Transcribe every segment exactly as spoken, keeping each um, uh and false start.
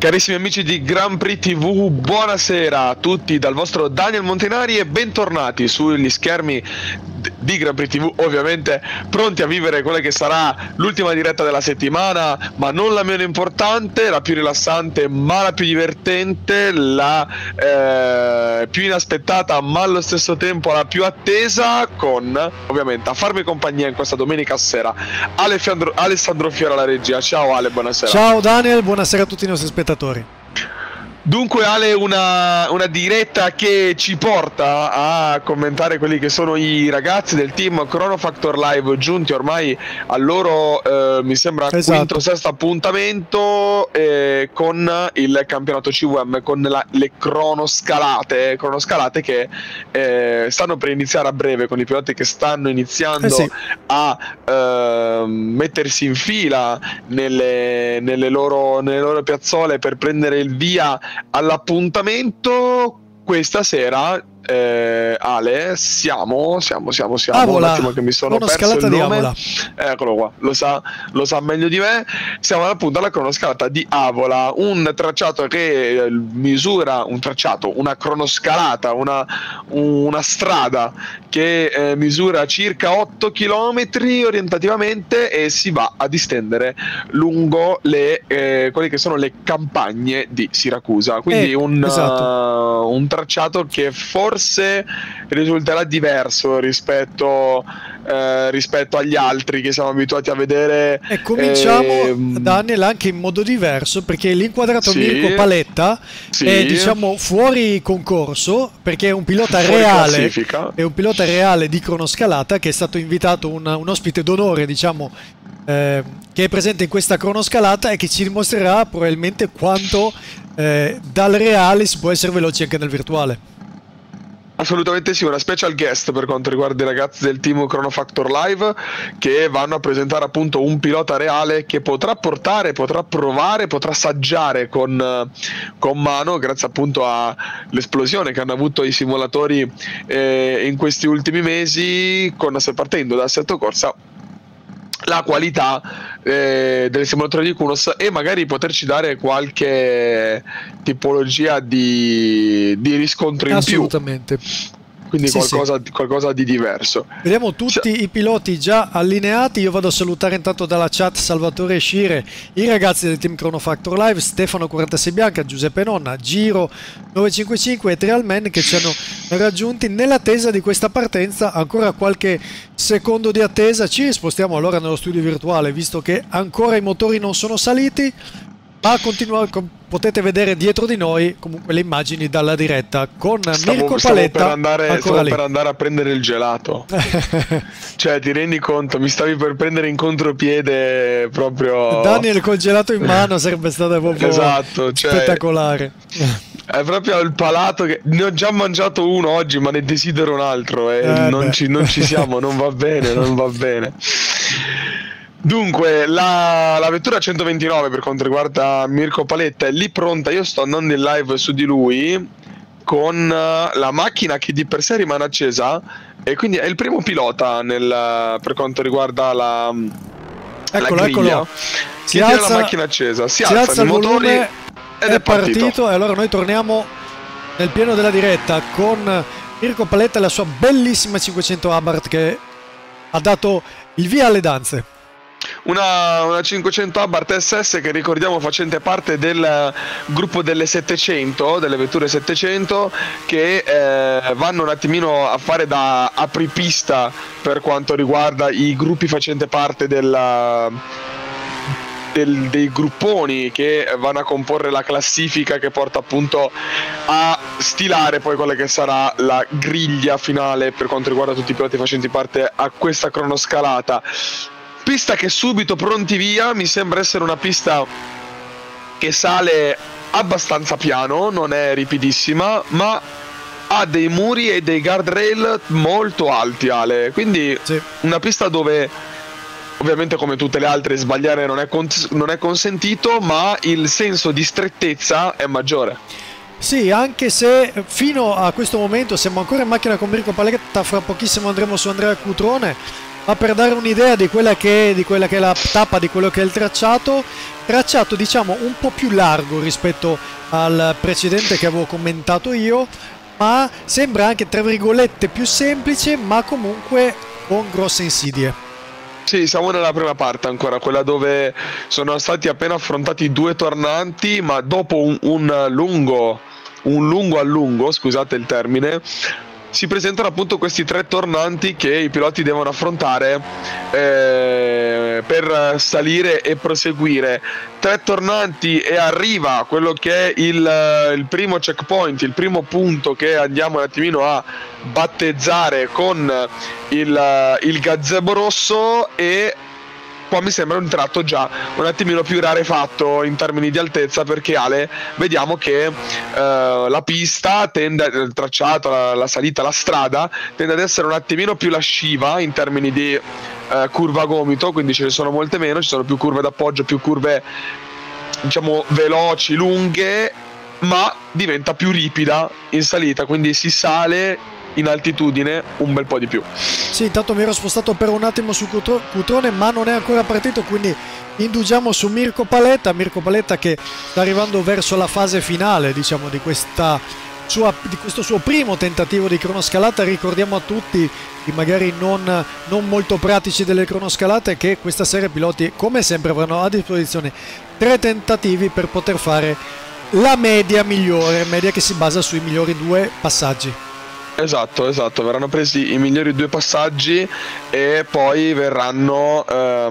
Carissimi amici di Grand Prix T V, buonasera a tutti dal vostro Daniel Montinari e bentornati sugli schermi di Grand Prix T V, ovviamente pronti a vivere quella che sarà l'ultima diretta della settimana, ma non la meno importante, la più rilassante ma la più divertente, la eh, più inaspettata ma allo stesso tempo la più attesa, con ovviamente a farmi compagnia in questa domenica sera Alessandro, Alessandro Fiora alla regia. Ciao Ale, buonasera. Ciao Daniel, buonasera a tutti i nostri spettatori. Dunque Ale, una, una diretta che ci porta a commentare quelli che sono i ragazzi del team Chrono Factor Live, giunti ormai al loro, eh, mi sembra, esatto. quinto sesto appuntamento eh, con il campionato C V M, con la, le cronoscalate, cronoscalate che eh, stanno per iniziare a breve, con i piloti che stanno iniziando eh sì. a eh, mettersi in fila nelle, nelle, loro, nelle loro piazzole per prendere il via all'appuntamento. Questa sera eh, Ale siamo siamo siamo siamo Avola. Un attimo che mi sono perso il nome. Eccolo qua, lo sa lo sa meglio di me. Siamo appunto alla cronoscalata di Avola, un tracciato che misura un tracciato una cronoscalata, una, una strada che eh, misura circa otto chilometri orientativamente e si va a distendere lungo le eh, quelle che sono le campagne di Siracusa, quindi eh, un, esatto. uh, un tracciato che forse risulterà diverso rispetto eh, rispetto agli altri che siamo abituati a vedere. E cominciamo, eh, Daniel, anche in modo diverso, perché l'inquadrato sì, Mirko Paletta sì, è, diciamo, fuori concorso, perché è un pilota fuori reale, classifica. è un pilota reale di cronoscalata che è stato invitato, un, un ospite d'onore, diciamo, eh, che è presente in questa cronoscalata e che ci dimostrerà probabilmente quanto eh, dal reale si può essere veloci anche nel virtuale. Assolutamente sì, una special guest per quanto riguarda i ragazzi del team Chrono Factor Live, che vanno a presentare appunto un pilota reale che potrà portare, potrà provare, potrà assaggiare con, con mano, grazie appunto all'esplosione che hanno avuto i simulatori eh, in questi ultimi mesi, con, partendo da assetto corsa, la qualità eh, del simulatore di Kunos, e magari poterci dare qualche tipologia di, di riscontro in Assolutamente. più. Quindi sì, qualcosa, sì. qualcosa di diverso. Vediamo tutti i piloti già allineati. Io vado a salutare intanto dalla chat Salvatore Scire, i ragazzi del team Chrono Factor Live, Stefano quarantasei Bianca, Giuseppe Nonna, Giro novecentocinquantacinque e Trialman, che ci hanno raggiunti nell'attesa di questa partenza. Ancora qualche secondo di attesa, ci spostiamo allora nello studio virtuale, visto che ancora i motori non sono saliti, ma continua, potete vedere dietro di noi comunque le immagini dalla diretta con stavo, Mirko stavo Paletta per andare, stavo lì. per andare a prendere il gelato. Cioè, ti rendi conto, mi stavi per prendere in contropiede proprio. Daniel col gelato in mano sarebbe stato proprio esatto, cioè, spettacolare. È proprio il palato che ne ho già mangiato uno oggi, ma ne desidero un altro e eh non, ci, non ci siamo, non va bene, non va bene. Dunque, la, la vettura centoventinove per quanto riguarda Mirko Paletta è lì pronta. Io sto andando in live su di lui con la macchina che di per sé rimane accesa, e quindi è il primo pilota nel, per quanto riguarda la, eccolo, la griglia. eccolo. Si Che alza la macchina accesa, si, si alza, alza il motori volume, ed è, è partito. partito. E allora noi torniamo nel pieno della diretta con Mirko Paletta e la sua bellissima cinquecento Abarth, che ha dato il via alle danze. Una, una cinquecento Abarth S S che, ricordiamo, facente parte del gruppo delle settecento, delle vetture settecento, che eh, vanno un attimino a fare da apripista per quanto riguarda i gruppi facente parte della, del, dei grupponi che vanno a comporre la classifica che porta appunto a stilare poi quella che sarà la griglia finale per quanto riguarda tutti i piloti facenti parte a questa cronoscalata. Pista che subito pronti via, mi sembra essere una pista che sale abbastanza piano, non è ripidissima, ma ha dei muri e dei guardrail molto alti, Ale, quindi sì. Una pista dove ovviamente, come tutte le altre, sbagliare non è, non è consentito, ma il senso di strettezza è maggiore. Sì, anche se fino a questo momento siamo ancora in macchina con Mirko Paletta, fra pochissimo andremo su Andrea Cutrone. ma per dare un'idea di quella che è, di quella che è la tappa, di quello che è il tracciato, tracciato diciamo un po' più largo rispetto al precedente che avevo commentato io, ma sembra anche tra virgolette più semplice, ma comunque con grosse insidie. Sì, siamo nella prima parte ancora, quella dove sono stati appena affrontati due tornanti, ma dopo un, un lungo, un lungo a lungo, scusate il termine, si presentano appunto questi tre tornanti che i piloti devono affrontare eh, per salire e proseguire. Tre tornanti e arriva quello che è il, il primo checkpoint, il primo punto che andiamo un attimino a battezzare con il, il gazebo rosso, e qua mi sembra un tratto già un attimino più rarefatto in termini di altezza, perché Ale, vediamo che eh, la pista tende, il tracciato, la, la salita, la strada tende ad essere un attimino più lasciva in termini di eh, curva a gomito, quindi ce ne sono molte meno, ci sono più curve d'appoggio, più curve diciamo veloci, lunghe, ma diventa più ripida in salita, quindi si sale in altitudine un bel po' di più. Sì, intanto mi ero spostato per un attimo su Cutrone, ma non è ancora partito, quindi indugiamo su Mirko Paletta. Mirko Paletta che sta arrivando verso la fase finale, diciamo, di, questa sua, di questo suo primo tentativo di cronoscalata. Ricordiamo a tutti, magari non, non molto pratici delle cronoscalate, che questa serie piloti come sempre avranno a disposizione tre tentativi per poter fare la media migliore, media che si basa sui migliori due passaggi. Esatto, esatto, verranno presi i migliori due passaggi e poi verranno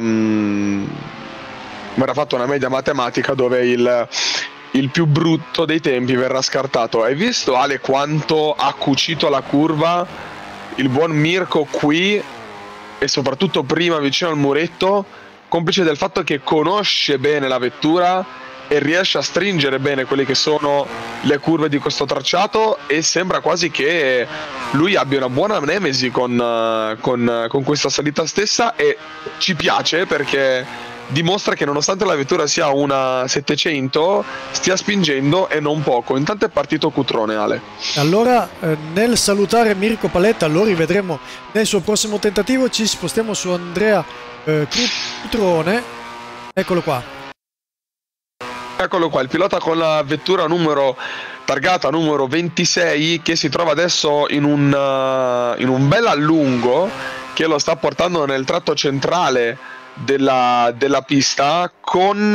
um, verrà fatta una media matematica dove il, il più brutto dei tempi verrà scartato. Hai visto, Ale, quanto ha cucito la curva il buon Mirko qui, e soprattutto prima vicino al muretto, complice del fatto che conosce bene la vettura e riesce a stringere bene quelle che sono le curve di questo tracciato, e sembra quasi che lui abbia una buona nemesi con, con, con questa salita stessa, e ci piace perché dimostra che nonostante la vettura sia una settecento stia spingendo, e non poco. Intanto è partito Cutrone, Ale. Allora eh, nel salutare Mirko Paletta lo rivedremo nel suo prossimo tentativo. Ci spostiamo su Andrea eh, Cutrone, eccolo qua. Eccolo qua, il pilota con la vettura numero targata numero ventisei, che si trova adesso in un, uh, in un bel allungo che lo sta portando nel tratto centrale della, della pista, con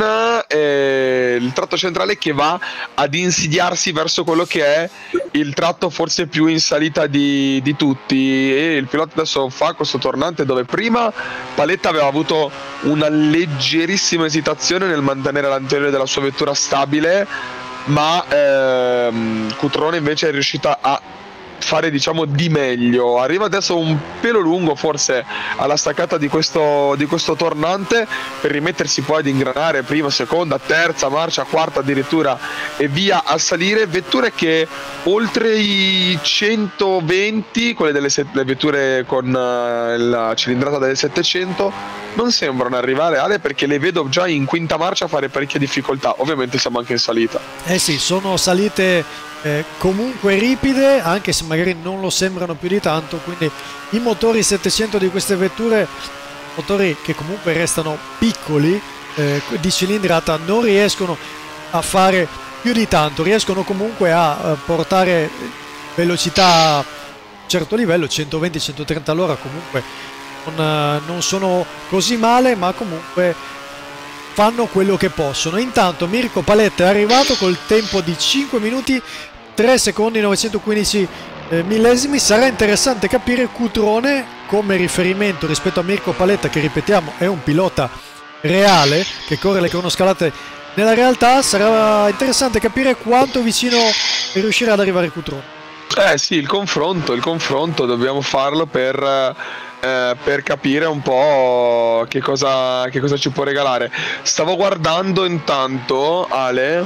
eh, il tratto centrale che va ad insidiarsi verso quello che è il tratto forse più in salita di, di tutti, e il pilota adesso fa questo tornante dove prima Paletta aveva avuto una leggerissima esitazione nel mantenere l'anteriore della sua vettura stabile, ma ehm, Cutrone invece è riuscita a fare diciamo di meglio. Arriva adesso un pelo lungo forse alla staccata di questo, di questo tornante, per rimettersi poi ad ingranare prima, seconda, terza marcia, quarta addirittura, e via a salire. Vetture che oltre i centoventi, quelle delle le vetture con uh, la cilindrata delle settecento, non sembrano arrivare, Ale, perché le vedo già in quinta marcia fare parecchia difficoltà. Ovviamente siamo anche in salita. Eh sì, sono salite Eh, comunque ripide, anche se magari non lo sembrano più di tanto, quindi i motori settecento di queste vetture, motori che comunque restano piccoli eh, di cilindrata, non riescono a fare più di tanto, riescono comunque a eh, portare velocità a un certo livello, centoventi centotrenta all'ora, comunque non, eh, non sono così male, ma comunque fanno quello che possono. Intanto Mirko Paletta è arrivato col tempo di cinque minuti tre secondi novecentoquindici eh, millesimi. Sarà interessante capire Cutrone come riferimento rispetto a Mirko Paletta, che ripetiamo è un pilota reale che corre le cronoscalate nella realtà. Sarà interessante capire quanto vicino riuscirà ad arrivare Cutrone. Eh sì, il confronto, il confronto dobbiamo farlo per... Eh, per capire un po' che cosa, che cosa ci può regalare. Stavo guardando intanto, Ale,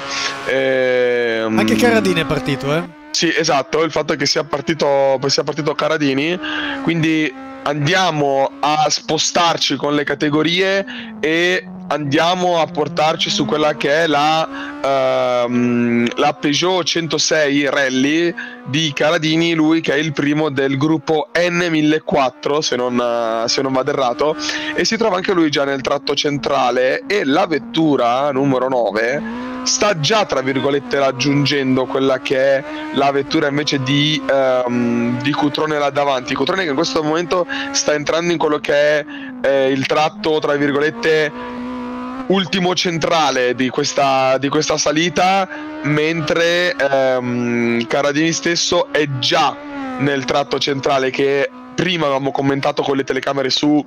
ehm... anche Caradini è partito, eh? Sì, esatto, il fatto è che sia partito, sia partito Caradini, quindi andiamo a spostarci con le categorie e andiamo a portarci su quella che è la, uh, la Peugeot centosei Rally di Caradini, lui che è il primo del gruppo N millequattrocento, se non, se non vado errato, e si trova anche lui già nel tratto centrale, e la vettura numero nove sta già tra virgolette raggiungendo quella che è la vettura invece di, um, di Cutrone là davanti. Cutrone che in questo momento sta entrando in quello che è eh, il tratto tra virgolette ultimo centrale di questa, di questa salita, mentre um, Caradini stesso è già nel tratto centrale che prima avevamo commentato con le telecamere su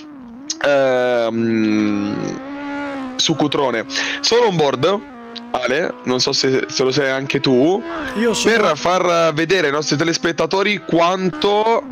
um, su Cutrone. Sono on board, Ale, non so se, se lo sei anche tu, Io sono... per far vedere ai nostri telespettatori quanto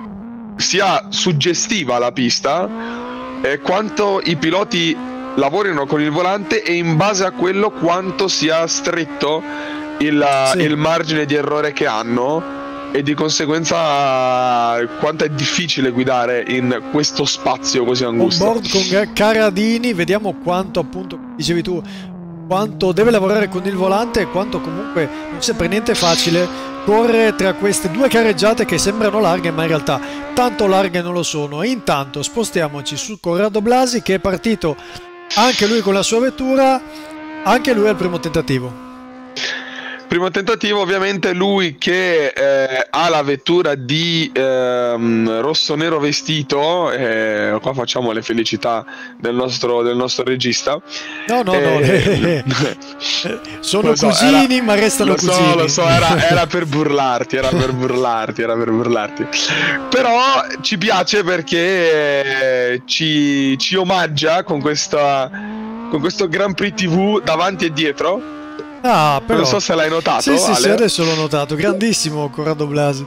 sia suggestiva la pista e quanto i piloti lavorino con il volante, e in base a quello quanto sia stretto il, sì. il margine di errore che hanno, e di conseguenza quanto è difficile guidare in questo spazio così angusto. On board con Caradini, vediamo quanto, appunto, dicevi tu, quanto deve lavorare con il volante e quanto comunque non sia per niente facile correre tra queste due careggiate che sembrano larghe ma in realtà tanto larghe non lo sono. E intanto spostiamoci su Corrado Blasi, che è partito anche lui con la sua vettura, anche lui al primo tentativo. Primo tentativo, ovviamente lui che eh, ha la vettura di ehm, rosso-nero vestito, eh, qua facciamo le felicità del nostro, del nostro regista. No, no, eh, no, sono so, cugini era, ma restano lo cugini. So, lo so, era, era per burlarti, era per burlarti, era per burlarti. Però ci piace perché eh, ci, ci omaggia con, questa, con questo Grand Prix tivù davanti e dietro. Ah, però... Non so se l'hai notato. Sì, sì, Ale. sì, adesso l'ho notato. Grandissimo Corrado Blasi.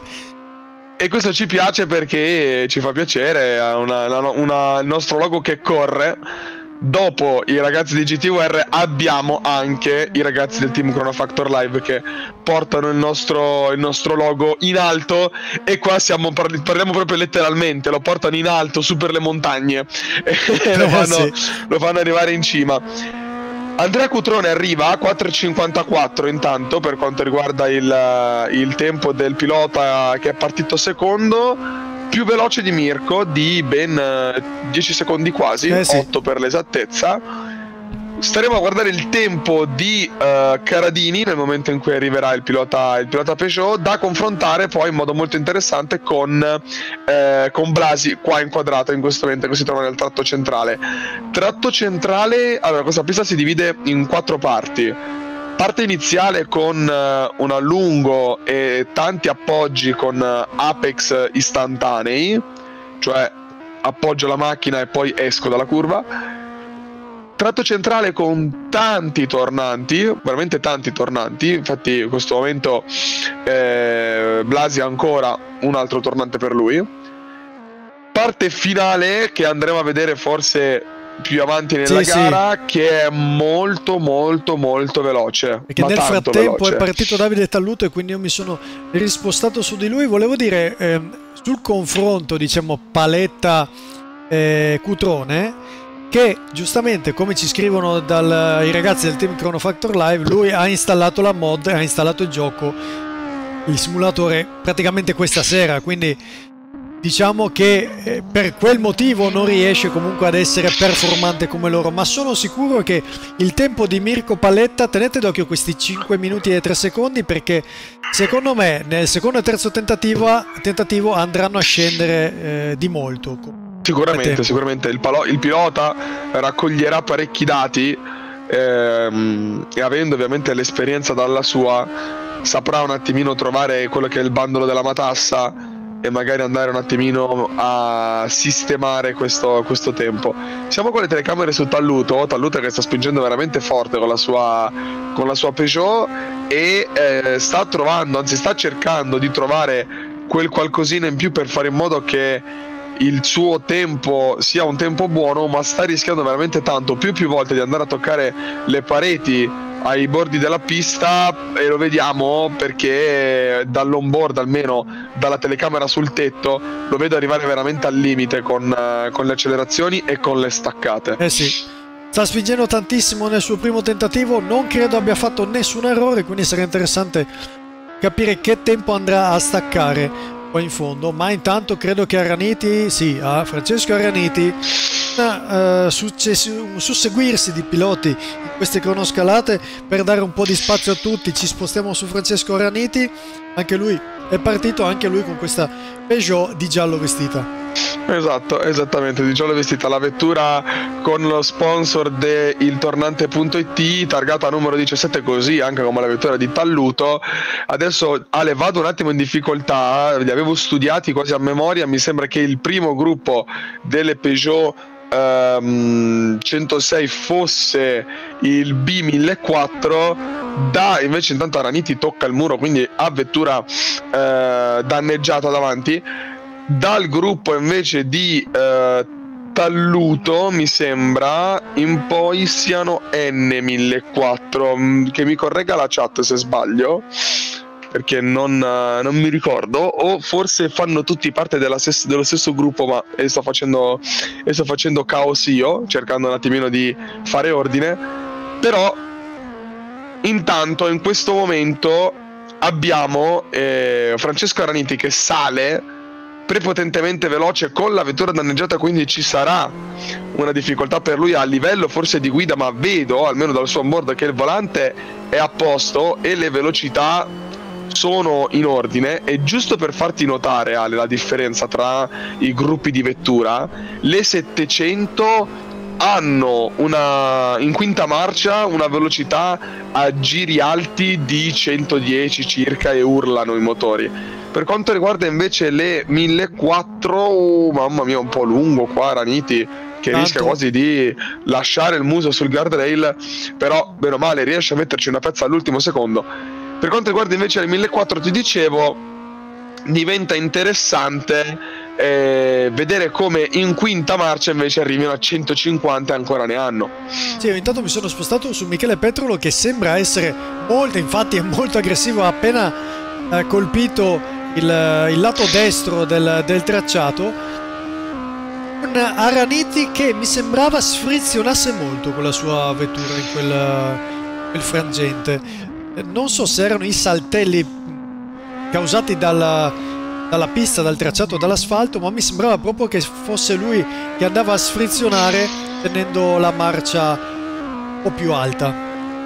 E questo ci piace perché ci fa piacere, una, una, una, il nostro logo che corre. Dopo i ragazzi di G T U R abbiamo anche i ragazzi del team Chronofactor Live che portano il nostro, il nostro logo in alto, e qua siamo, parliamo proprio letteralmente, lo portano in alto su per le montagne e lo fanno, sì. lo fanno arrivare in cima. Andrea Cutrone arriva a quattro e cinquantaquattro intanto per quanto riguarda il, il tempo del pilota che è partito secondo, più veloce di Mirko di ben dieci secondi quasi, eh sì. otto per l'esattezza. Staremo a guardare il tempo di uh, Caradini nel momento in cui arriverà il pilota, il pilota Peugeot, da confrontare poi in modo molto interessante con, eh, con Blasi, qua inquadrato in questo momento che si trova nel tratto centrale. Tratto centrale, allora questa pista si divide in quattro parti. Parte iniziale con uh, un allungo e tanti appoggi con uh, apex istantanei, cioè appoggio la macchina e poi esco dalla curva. Tratto centrale con tanti tornanti, veramente tanti tornanti, infatti in questo momento eh, Blasi ha ancora un altro tornante per lui. Parte finale che andremo a vedere forse più avanti nella sì, gara, sì. che è molto molto molto veloce. Perché ma nel tanto frattempo veloce. È partito Davide Talluto e quindi io mi sono rispostato su di lui. Volevo dire eh, sul confronto, diciamo, paletta eh, Cutrone, che giustamente, come ci scrivono dal, i ragazzi del team Chronofactor Live, lui ha installato la mod, ha installato il gioco, il simulatore praticamente questa sera, quindi diciamo che eh, per quel motivo non riesce comunque ad essere performante come loro, ma sono sicuro che il tempo di Mirko Paletta, tenete d'occhio questi cinque minuti e tre secondi, perché secondo me nel secondo e terzo tentativo, tentativo andranno a scendere eh, di molto. Sicuramente, sicuramente il, il pilota raccoglierà parecchi dati ehm, e avendo ovviamente l'esperienza dalla sua saprà un attimino trovare quello che è il bandolo della matassa e magari andare un attimino a sistemare questo, questo tempo. Siamo con le telecamere su Talluto, Talluto che sta spingendo veramente forte con la sua, con la sua Peugeot e eh, sta trovando, anzi sta cercando di trovare quel qualcosina in più per fare in modo che il suo tempo sia un tempo buono, ma sta rischiando veramente tanto più più volte di andare a toccare le pareti ai bordi della pista, e lo vediamo perché dall'onboard, almeno dalla telecamera sul tetto, lo vedo arrivare veramente al limite con, uh, con le accelerazioni e con le staccate. Eh sì, sta spingendo tantissimo nel suo primo tentativo, non credo abbia fatto nessun errore, quindi sarà interessante capire che tempo andrà a staccare poi in fondo. Ma intanto credo che Araniti, sì, a Francesco Araniti, una, uh, un susseguirsi di piloti in queste cronoscalate per dare un po' di spazio a tutti. Ci spostiamo su Francesco Araniti, anche lui è partito, anche lui con questa Peugeot di giallo vestita. Esatto, esattamente, di giallo vestita, la vettura con lo sponsor del tornante punto it, targata numero diciassette, così anche come la vettura di Talluto. Adesso Ale, vado un attimo in difficoltà, li avevo studiati quasi a memoria, mi sembra che il primo gruppo delle Peugeot Um, centosei fosse il B millequattrocento, da invece intanto Araniti tocca il muro, quindi ha vettura uh, danneggiata davanti. Dal gruppo invece di uh, Talluto mi sembra in poi siano N millequattrocento, che mi corregga la chat se sbaglio, perché non, non mi ricordo, o forse fanno tutti parte della stessa, dello stesso gruppo, ma e sto facendo e sto facendo caos io, cercando un attimino di fare ordine. Però intanto in questo momento abbiamo eh, Francesco Araniti che sale prepotentemente veloce con la vettura danneggiata, quindi ci sarà una difficoltà per lui a livello forse di guida, ma vedo almeno dal suo onboard che il volante è a posto e le velocità sono in ordine. E giusto per farti notare, Ale, la differenza tra i gruppi di vettura, le settecento hanno una in quinta marcia una velocità a giri alti di centodieci circa e urlano i motori. Per quanto riguarda invece le millequattrocento, oh, mamma mia, un po' lungo qua Araniti, che Tanto. rischia quasi di lasciare il muso sul guardrail, però bene o male riesce a metterci una pezza all'ultimo secondo. Per quanto riguarda invece le millequattrocento, ti dicevo, diventa interessante eh, vedere come in quinta marcia invece arrivino a centocinquanta e ancora ne hanno. Sì, intanto mi sono spostato su Michele Petrolo, che sembra essere molto, infatti è molto aggressivo, ha appena eh, colpito il, il lato destro del, del tracciato. Un Araniti che mi sembrava sfrizionasse molto con la sua vettura in quel, quel frangente. Non so se erano i saltelli causati dalla, dalla pista, dal tracciato, dall'asfalto, ma mi sembrava proprio che fosse lui che andava a sfrizionare tenendo la marcia un po' più alta.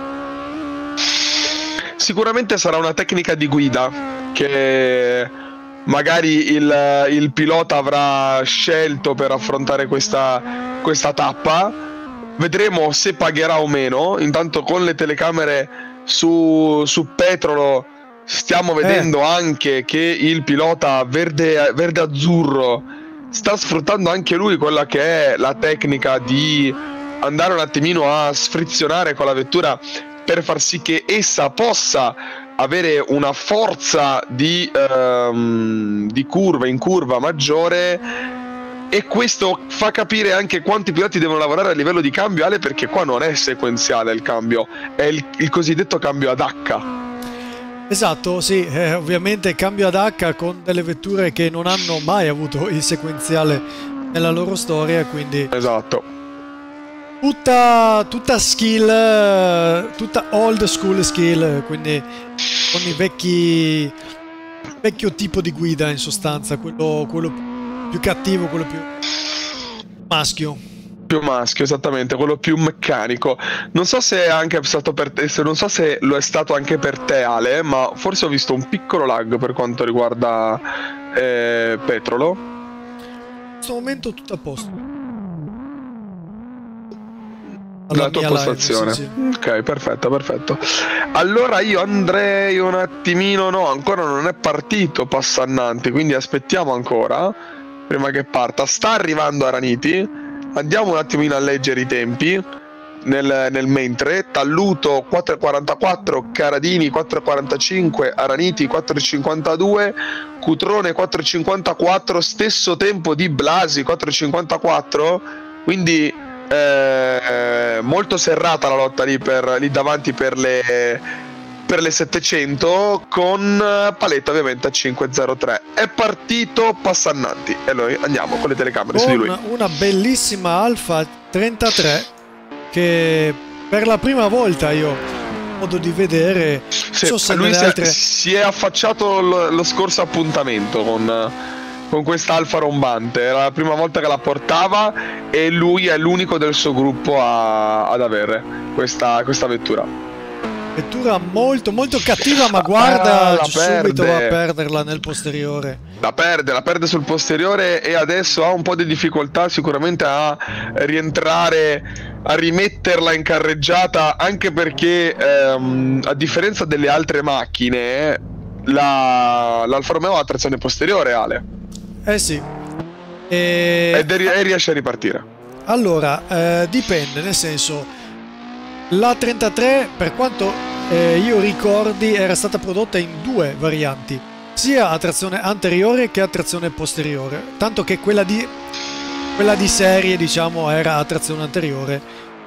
Sicuramente sarà una tecnica di guida che magari il, il pilota avrà scelto per affrontare questa, questa tappa. Vedremo se pagherà o meno. Intanto con le telecamere Su, su Petrolo stiamo vedendo eh. anche che il pilota verde, verde azzurro sta sfruttando anche lui quella che è la tecnica di andare un attimino a sfrizionare con la vettura per far sì che essa possa avere una forza di, um, di curva in curva maggiore. E questo fa capire anche quanti piloti devono lavorare a livello di cambio, Ale, perché qua non è sequenziale il cambio, è il, il cosiddetto cambio ad H. Esatto, sì, eh, ovviamente cambio ad H con delle vetture che non hanno mai avuto il sequenziale nella loro storia, quindi... Esatto. Tutta, tutta skill, tutta old school skill, quindi con i vecchi... vecchio tipo di guida in sostanza, quello... quello più cattivo, quello più maschio. Più maschio, esattamente, quello più meccanico. Non so se è anche stato per te, se non so se lo è stato anche per te, Ale, ma forse ho visto un piccolo lag per quanto riguarda eh, Petrolo. In questo momento tutto a posto. Alla la tua postazione. Live, sì, sì. Ok, perfetto, perfetto. Allora io andrei un attimino, no, ancora non è partito Passannanti, quindi aspettiamo ancora prima che parta. Sta arrivando Araniti, andiamo un attimino a leggere i tempi nel, nel mentre. Talluto quattro e quarantaquattro, Caradini quattro e quarantacinque, Araniti quattro e cinquantadue, Cutrone quattro e cinquantaquattro, stesso tempo di Blasi quattro e cinquantaquattro, quindi eh, molto serrata la lotta lì, per, lì davanti per le... per le settecento, con Paletta ovviamente a cinque zero tre. È partito Passannanti e noi andiamo con le telecamere con su di lui. Una bellissima Alfa trentatré che per la prima volta io ho modo di vedere. Sì, So se lui nelle si è, altre... si è affacciato lo, lo scorso appuntamento con, con questa Alfa rombante. Era la prima volta che la portava e lui è l'unico del suo gruppo a, ad avere questa, questa vettura. Vettura molto molto cattiva, ma guarda, Ah, la subito perde. va a perderla nel posteriore. La perde, la perde sul posteriore e adesso ha un po' di difficoltà sicuramente a rientrare, a rimetterla in carreggiata, anche perché ehm, a differenza delle altre macchine la, l'Alfa Romeo ha trazione posteriore, Ale. Eh sì. E... Ed e riesce a ripartire. Allora, eh, dipende, nel senso, la trentatré, per quanto eh, io ricordi, era stata prodotta in due varianti, sia a trazione anteriore che a trazione posteriore, tanto che quella di, quella di serie, diciamo, era a trazione anteriore,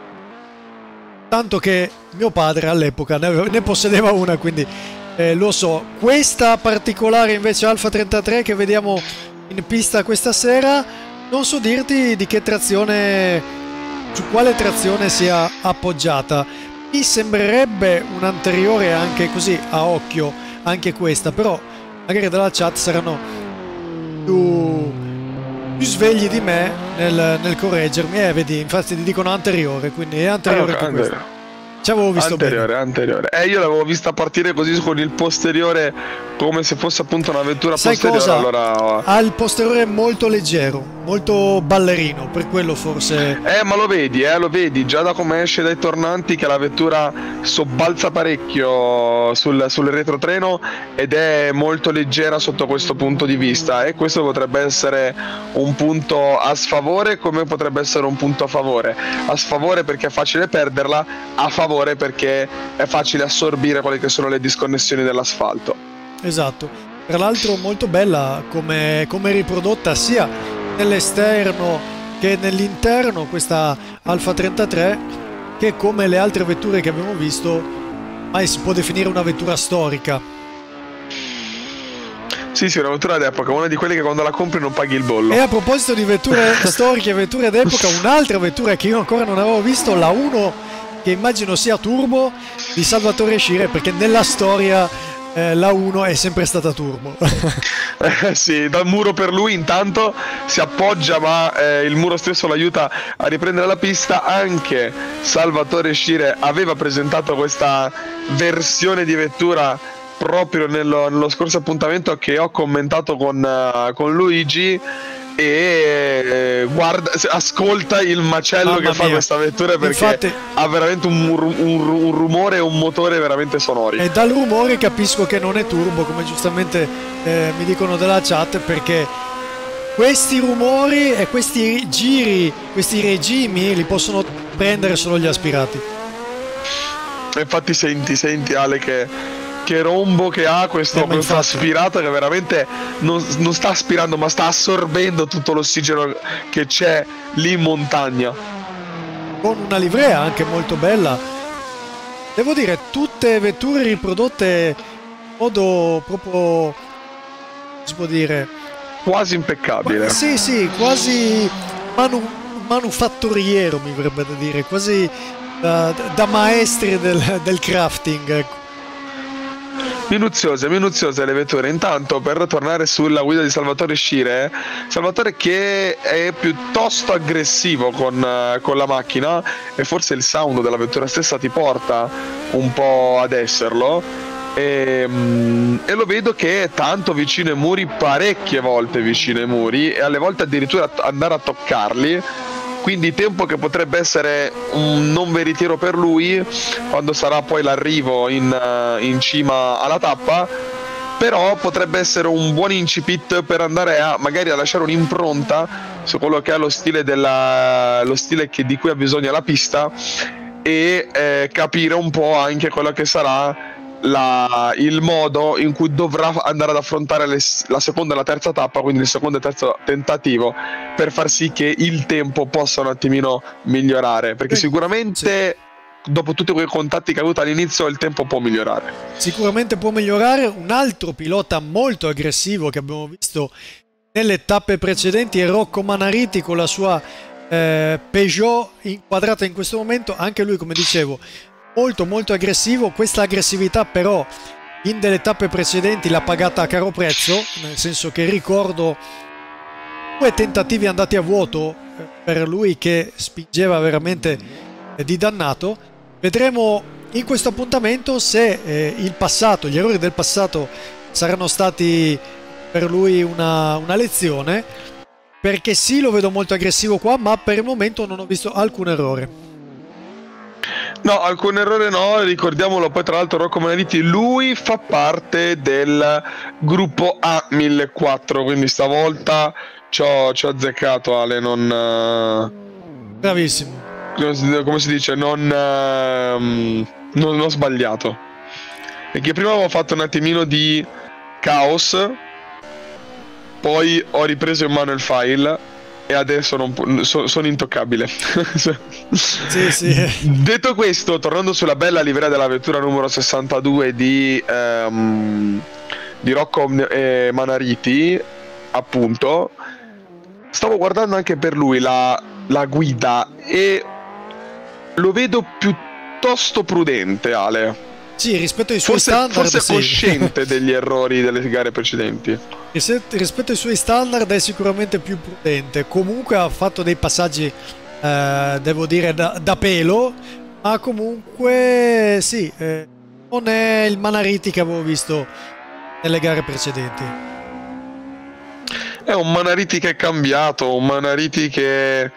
tanto che mio padre all'epoca ne, ne possedeva una, quindi eh, lo so. Questa particolare invece Alfa trentatré che vediamo in pista questa sera, non so dirti di che trazione, su quale trazione sia appoggiata. Mi sembrerebbe un'anteriore anche così a occhio, anche questa, però magari dalla chat saranno più, più svegli di me nel, nel correggermi. Eh, vedi, infatti ti dicono anteriore, quindi è anteriore anche questa. Ci avevo visto anteriore, bene. anteriore. Eh, io l'avevo vista partire così con il posteriore, come se fosse appunto una vettura Sai posteriore. cosa? Allora... ha il posteriore molto leggero, molto ballerino, per quello forse. Eh, ma lo vedi, eh, lo vedi, già da come esce dai tornanti che la vettura sobbalza parecchio sul, sul retrotreno ed è molto leggera sotto questo punto di vista, e questo potrebbe essere un punto a sfavore come potrebbe essere un punto a favore. A sfavore perché è facile perderla, a favore perché è facile assorbire quelle che sono le disconnessioni dell'asfalto. Esatto, tra l'altro molto bella come, come riprodotta sia nell'esterno che nell'interno questa Alfa trentatré, che come le altre vetture che abbiamo visto mai si può definire una vettura storica. Sì, sì, una vettura d'epoca, una di quelle che quando la compri non paghi il bollo. E a proposito di vetture storiche e vetture d'epoca, un'altra vettura che io ancora non avevo visto, la uno, che immagino sia turbo, di Salvatore Scire, perché nella storia eh, la uno è sempre stata turbo. Eh, sì, dal muro per lui intanto si appoggia, ma eh, il muro stesso l'aiuta a riprendere la pista. Anche Salvatore Scire aveva presentato questa versione di vettura proprio nello, nello scorso appuntamento che ho commentato con, uh, con Luigi, e guarda, ascolta il macello Mamma che fa mia. questa vettura, perché Infatti, ha veramente un, un, un rumore e un motore veramente sonori. e dal rumore capisco che non è turbo, come giustamente eh, mi dicono dalla chat, perché questi rumori e questi giri, questi regimi li possono prendere solo gli aspirati. Infatti senti, senti Ale che che rombo che ha questo, Eh, questo infatti. aspirato, che veramente non, non sta aspirando ma sta assorbendo tutto l'ossigeno che c'è lì in montagna. Con una livrea anche molto bella, devo dire, tutte vetture riprodotte in modo proprio, si può dire, Quasi impeccabile. sì sì, quasi manu manufatturiero, mi verrebbe da dire, quasi da, da maestri del, del crafting, ecco. Minuziose, minuziose le vetture. Intanto, per tornare sulla guida di Salvatore Scire, Salvatore che è piuttosto aggressivo con, con la macchina, e forse il sound della vettura stessa ti porta un po' ad esserlo, e, e lo vedo che è tanto vicino ai muri, parecchie volte vicino ai muri, e alle volte addirittura andare a toccarli. Quindi tempo che potrebbe essere un non veritiero per lui quando sarà poi l'arrivo in, in cima alla tappa, però potrebbe essere un buon incipit per andare a magari a lasciare un'impronta su quello che è lo stile, della, lo stile che, di cui ha bisogno la pista, e eh, capire un po' anche quello che sarà La, il modo in cui dovrà andare ad affrontare le, la seconda e la terza tappa, quindi il secondo e terzo tentativo, per far sì che il tempo possa un attimino migliorare, perché Sì, sicuramente sì, dopo tutti quei contatti che ha avuto all'inizio il tempo può migliorare. Sicuramente può migliorare. Un altro pilota molto aggressivo che abbiamo visto nelle tappe precedenti è Rocco Manariti con la sua eh, Peugeot inquadrata in questo momento, anche lui come dicevo molto molto aggressivo. Questa aggressività però in delle tappe precedenti l'ha pagata a caro prezzo, nel senso che ricordo due tentativi andati a vuoto per lui che spingeva veramente di dannato. Vedremo in questo appuntamento se eh, il passato, gli errori del passato saranno stati per lui una, una lezione, perché sì, lo vedo molto aggressivo qua, ma per il momento non ho visto alcun errore. No, alcun errore no, ricordiamolo. Poi tra l'altro Rocco Manariti, lui fa parte del gruppo A millequattrocento, quindi stavolta ci ho azzeccato, Ale, non... Bravissimo. Come si dice, non, non, non ho sbagliato. Perché prima avevo fatto un attimino di caos, poi ho ripreso in mano il file e adesso non, so, sono intoccabile. Sì, sì. Detto questo, tornando sulla bella livrea della vettura numero sessantadue di, um, di Rocco e Manariti, appunto, stavo guardando anche per lui la, la guida e lo vedo piuttosto prudente, Ale. Sì, rispetto ai suoi forse, standard, forse sì. Cosciente degli errori delle gare precedenti. Rispetto ai suoi standard è sicuramente più prudente. Comunque ha fatto dei passaggi, eh, devo dire, da, da pelo, ma comunque sì, eh, non è il Manariti che avevo visto nelle gare precedenti. È un Manariti che è cambiato, un Manariti che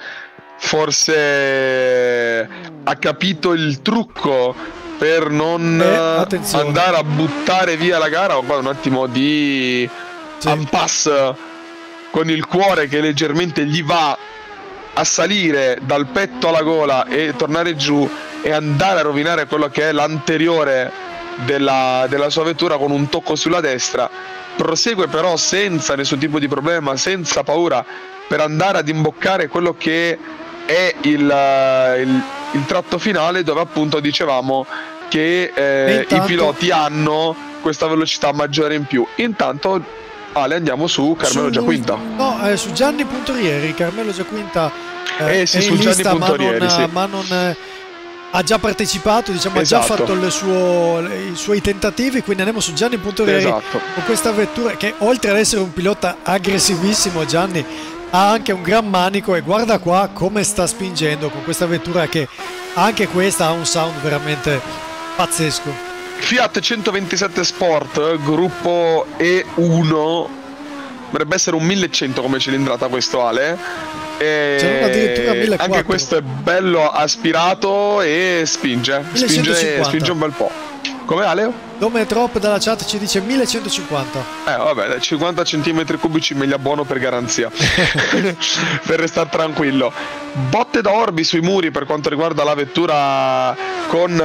forse ha capito il trucco per non eh, andare a buttare via la gara. Poi un attimo di sì. impasse con il cuore che leggermente gli va a salire dal petto alla gola e tornare giù e andare a rovinare quello che è l'anteriore della, della sua vettura con un tocco sulla destra. Prosegue però senza nessun tipo di problema, senza paura, per andare ad imboccare quello che è il, il, il tratto finale, dove appunto dicevamo che eh, intanto... i piloti hanno questa velocità maggiore in più. Intanto, Ale, andiamo su Carmelo Giaquinta. No, eh, su Gianni Puntorieri. Carmelo Giaquinta eh, eh sì, su Gianni lista, Puntorieri, ma non, sì. ma non eh, ha già partecipato, diciamo, esatto. Ha già fatto le suo, le, i suoi tentativi, quindi andiamo su Gianni Puntorieri, esatto. Con questa vettura che, oltre ad essere un pilota aggressivissimo, Gianni ha anche un gran manico, e guarda qua come sta spingendo con questa vettura, che anche questa ha un sound veramente pazzesco. Fiat centoventisette Sport gruppo E uno, dovrebbe essere un millecento come cilindrata questo, Ale, e addirittura millequattrocento. Anche questo è bello aspirato e spinge spinge, spinge un bel po'. Come, Ale? Dome Drop dalla chat ci dice millecentocinquanta. Eh vabbè, cinquanta centimetri cubici me li abbuono per garanzia. Per restare tranquillo. Botte da orbi sui muri per quanto riguarda la vettura, con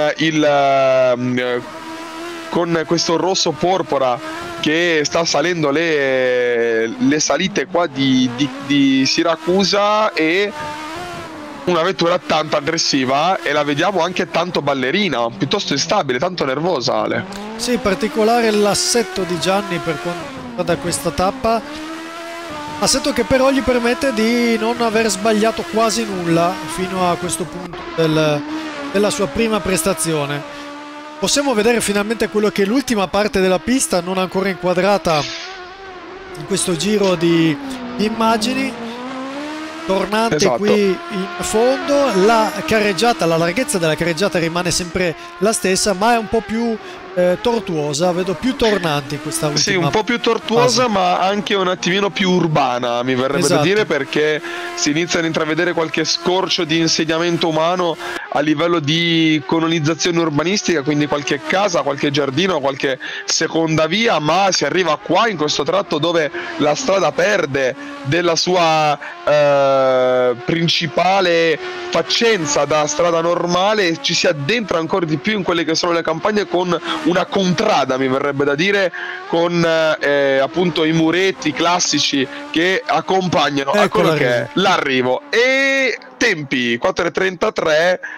il con questo rosso porpora che sta salendo le, le salite qua di, di, di Siracusa, e una vettura tanto aggressiva, e la vediamo anche tanto ballerina, piuttosto instabile, tanto nervosa, Ale. Sì, particolare l'assetto di Gianni per quanto riguarda questa tappa, assetto che però gli permette di non aver sbagliato quasi nulla fino a questo punto del, della sua prima prestazione. Possiamo vedere finalmente quello che è l'ultima parte della pista, non ancora inquadrata in questo giro di immagini. Tornante, esatto, qui in fondo, la carreggiata, la larghezza della carreggiata rimane sempre la stessa, ma è un po' più eh, tortuosa, vedo più tornanti questa ultima. Sì, un po' più tortuosa, fase, ma anche un attimino più urbana, mi verrebbe, esatto, da dire, perché si inizia ad intravedere qualche scorcio di insediamento umano a livello di colonizzazione urbanistica, quindi qualche casa, qualche giardino, qualche seconda via, ma si arriva qua in questo tratto dove la strada perde della sua eh, principale faccenza da strada normale, ci si addentra ancora di più in quelle che sono le campagne, con una contrada, mi verrebbe da dire, con eh, appunto i muretti classici che accompagnano a quello che è l'arrivo. E tempi quattro e trentatré,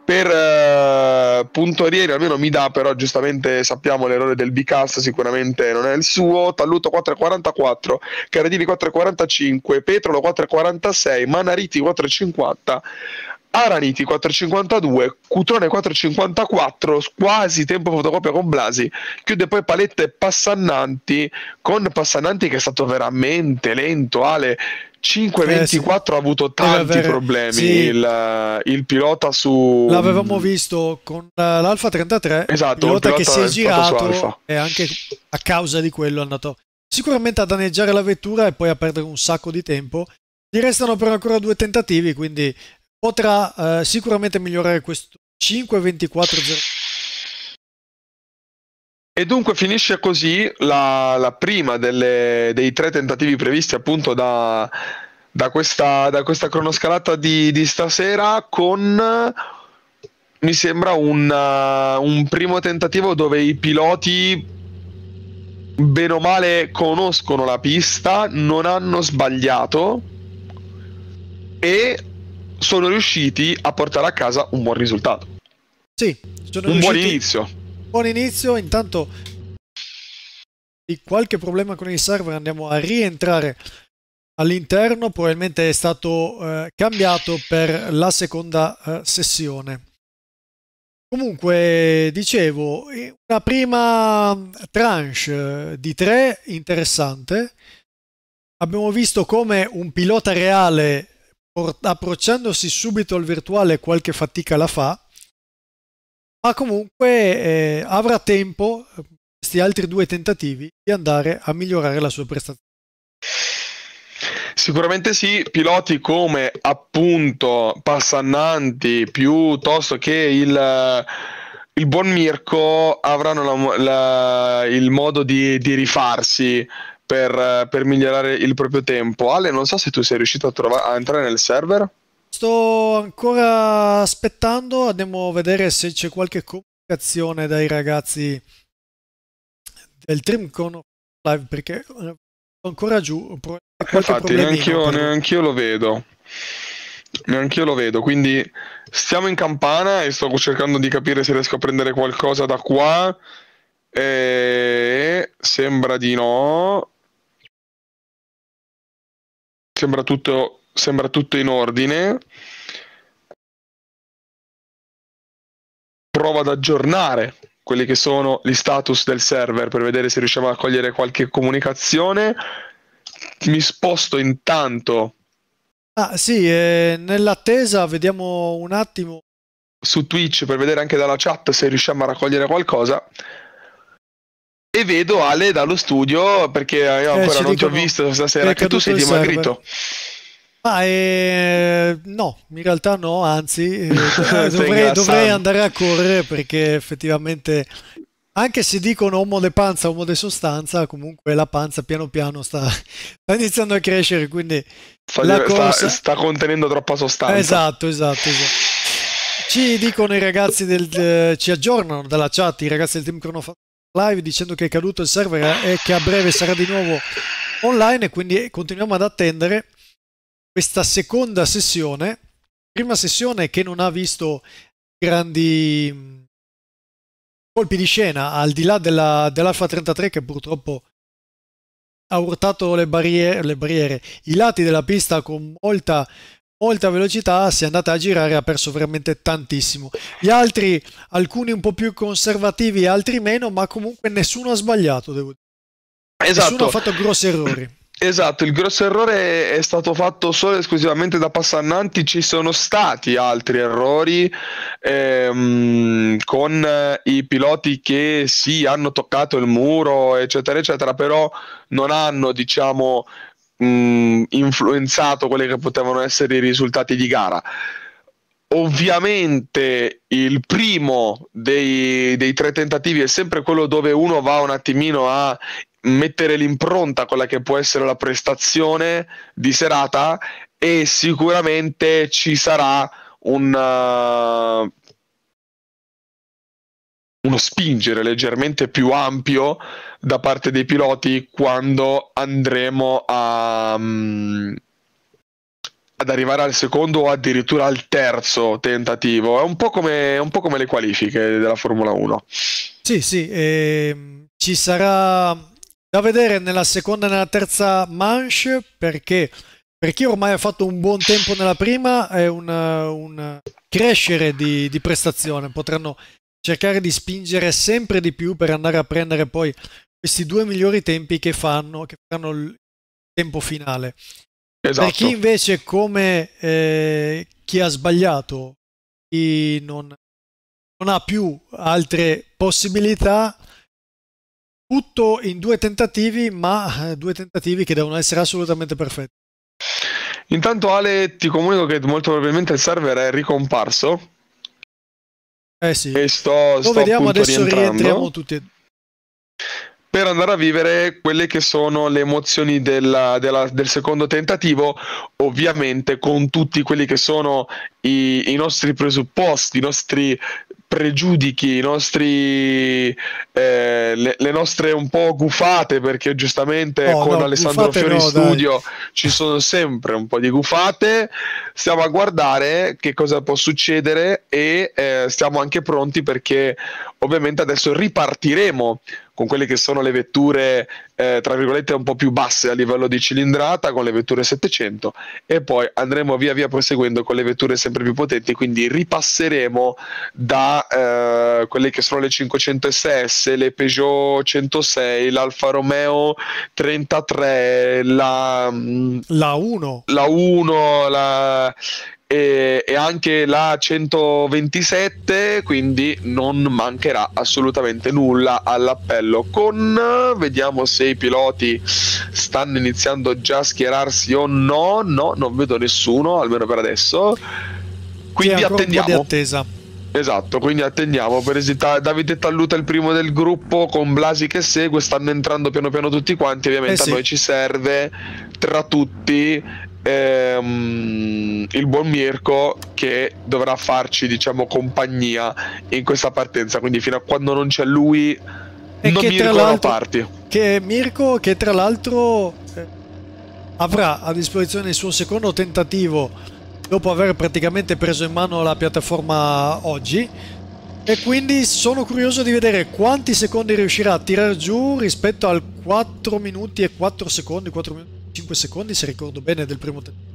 per uh, Puntorieri almeno mi dà, però giustamente sappiamo l'errore del Bicast sicuramente non è il suo. Talluto quattro e quarantaquattro, Caradini quattro e quarantacinque, Petrolo quattro e quarantasei, Manariti quattro e cinquanta, Araniti quattro e cinquantadue, Cutrone quattro e cinquantaquattro, quasi tempo fotocopia con Blasi. Chiude poi Palette Passannanti, con Passannanti che è stato veramente lento. Ale, cinque e ventiquattro eh, sì. Ha avuto tanti avere... problemi sì. il, il pilota su... L'avevamo visto con l'Alfa trentatré, esatto, pilota, pilota che si è girato e anche a causa di quello è andato sicuramente a danneggiare la vettura e poi a perdere un sacco di tempo. Gli restano però ancora due tentativi, quindi potrà eh, sicuramente migliorare questo cinque ventiquattro zero. E dunque finisce così la, la prima delle, dei tre tentativi previsti appunto da, da, questa, da questa cronoscalata di, di stasera, con mi sembra un, uh, un primo tentativo dove i piloti bene o male conoscono la pista, non hanno sbagliato e sono riusciti a portare a casa un buon risultato. Sì, sono un riusciti... buon inizio. Buon inizio, intanto di qualche problema con il server andiamo a rientrare all'interno, probabilmente è stato eh, cambiato per la seconda eh, sessione. Comunque, dicevo, una prima tranche di tre interessante. Abbiamo visto come un pilota reale, approcciandosi subito al virtuale, qualche fatica la fa, ma comunque eh, avrà tempo, questi altri due tentativi, di andare a migliorare la sua prestazione. Sicuramente sì, piloti come appunto Passannanti piuttosto che il, il buon Mirko avranno la, la, il modo di, di rifarsi per, per migliorare il proprio tempo. Ale, non so se tu sei riuscito a, trovare, a entrare nel server. Sto ancora aspettando, andiamo a vedere se c'è qualche comunicazione dai ragazzi del Trimcon Live, perché sono ancora giù. Infatti neanch'io, neanch'io lo vedo, neanch'io lo vedo, quindi stiamo in campana e sto cercando di capire se riesco a prendere qualcosa da qua e sembra di no, sembra tutto... Sembra tutto in ordine. Provo ad aggiornare quelli che sono gli status del server per vedere se riusciamo a cogliere qualche comunicazione. Mi sposto intanto. Ah sì, eh, nell'attesa vediamo un attimo su Twitch per vedere anche dalla chat se riusciamo a raccogliere qualcosa. E vedo Ale dallo studio, perché io ancora eh, non ti ho visto stasera, che tu sei dimagrito. Ah, eh, no, in realtà no, anzi eh, dovrei, dovrei andare a correre, perché effettivamente, anche se dicono uomo de panza, uomo de sostanza, comunque la panza piano piano sta, sta iniziando a crescere, quindi sta, la corsa... sta, sta contenendo troppa sostanza. Esatto, esatto, esatto. Ci dicono i ragazzi del, eh, ci aggiornano dalla chat i ragazzi del Team Chrono Live dicendo che è caduto il server e che a breve sarà di nuovo online, e quindi continuiamo ad attendere questa seconda sessione, prima sessione che non ha visto grandi colpi di scena, al di là della, dell'Alfa trentatré, che purtroppo ha urtato le barriere, le barriere, i lati della pista con molta, molta velocità, si è andata a girare e ha perso veramente tantissimo. Gli altri, alcuni un po' più conservativi, altri meno, ma comunque nessuno ha sbagliato, devo dire. Esatto. Nessuno ha fatto grossi errori. Esatto, il grosso errore è stato fatto solo e esclusivamente da Passannanti. Ci sono stati altri errori ehm, con eh, i piloti che sì, hanno toccato il muro eccetera eccetera, però non hanno, diciamo, mh, influenzato quelli che potevano essere i risultati di gara. Ovviamente il primo dei, dei tre tentativi è sempre quello dove uno va un attimino a mettere l'impronta, quella che può essere la prestazione di serata, e sicuramente ci sarà un uh, uno spingere leggermente più ampio da parte dei piloti quando andremo a um, ad arrivare al secondo o addirittura al terzo tentativo. È un po' come, un po' come le qualifiche della Formula uno. Sì, sì, ehm, ci sarà da vedere nella seconda e nella terza manche, perché per chi ormai ha fatto un buon tempo nella prima è un, un crescere di, di prestazione, potranno cercare di spingere sempre di più per andare a prendere poi questi due migliori tempi che fanno, che faranno il tempo finale. Esatto. Per chi invece come eh, chi ha sbagliato, chi non, non ha più altre possibilità, tutto in due tentativi, ma due tentativi che devono essere assolutamente perfetti. Intanto Ale, ti comunico che molto probabilmente il server è ricomparso. Eh sì, e sto, lo sto vediamo appunto adesso, rientrando rientriamo tutti e due. per andare a vivere quelle che sono le emozioni della- della- del secondo tentativo, ovviamente con tutti quelli che sono i, i nostri presupposti, i nostri pregiudichi, i nostri, eh, le, le nostre un po' gufate, perché giustamente Oh, con no, Alessandro gufate Fiori no, in dai. studio ci sono sempre un po' di gufate. Stiamo a guardare che cosa può succedere e eh, stiamo anche pronti, perché ovviamente adesso ripartiremo con quelle che sono le vetture eh, tra virgolette un po' più basse a livello di cilindrata, con le vetture settecento, e poi andremo via via proseguendo con le vetture sempre più potenti, quindi ripasseremo da eh, quelle che sono le cinquecento S S, le Peugeot centosei, l'Alfa Romeo trentatré, la, La uno. la uno, la e, e anche la centoventisette, quindi non mancherà assolutamente nulla all'appello. Con vediamo se i piloti stanno iniziando già a schierarsi o no. No, non vedo nessuno, almeno per adesso, quindi C'è ancora attendiamo. un po' di attesa. Esatto, quindi attendiamo. Per esempio Davide Talluta è il primo del gruppo, con Blasi che segue, stanno entrando piano piano tutti quanti. Ovviamente Eh sì. a noi ci serve tra tutti ehm, il buon Mirko, che dovrà farci, diciamo, compagnia in questa partenza, quindi fino a quando non c'è lui E non che Mirko tra non l'altro parti. che Mirko che tra l'altro eh, avrà a disposizione il suo secondo tentativo dopo aver praticamente preso in mano la piattaforma oggi, e quindi sono curioso di vedere quanti secondi riuscirà a tirar giù rispetto al quattro minuti e quattro secondi, quattro minuti e cinque secondi se ricordo bene del primo tentativo.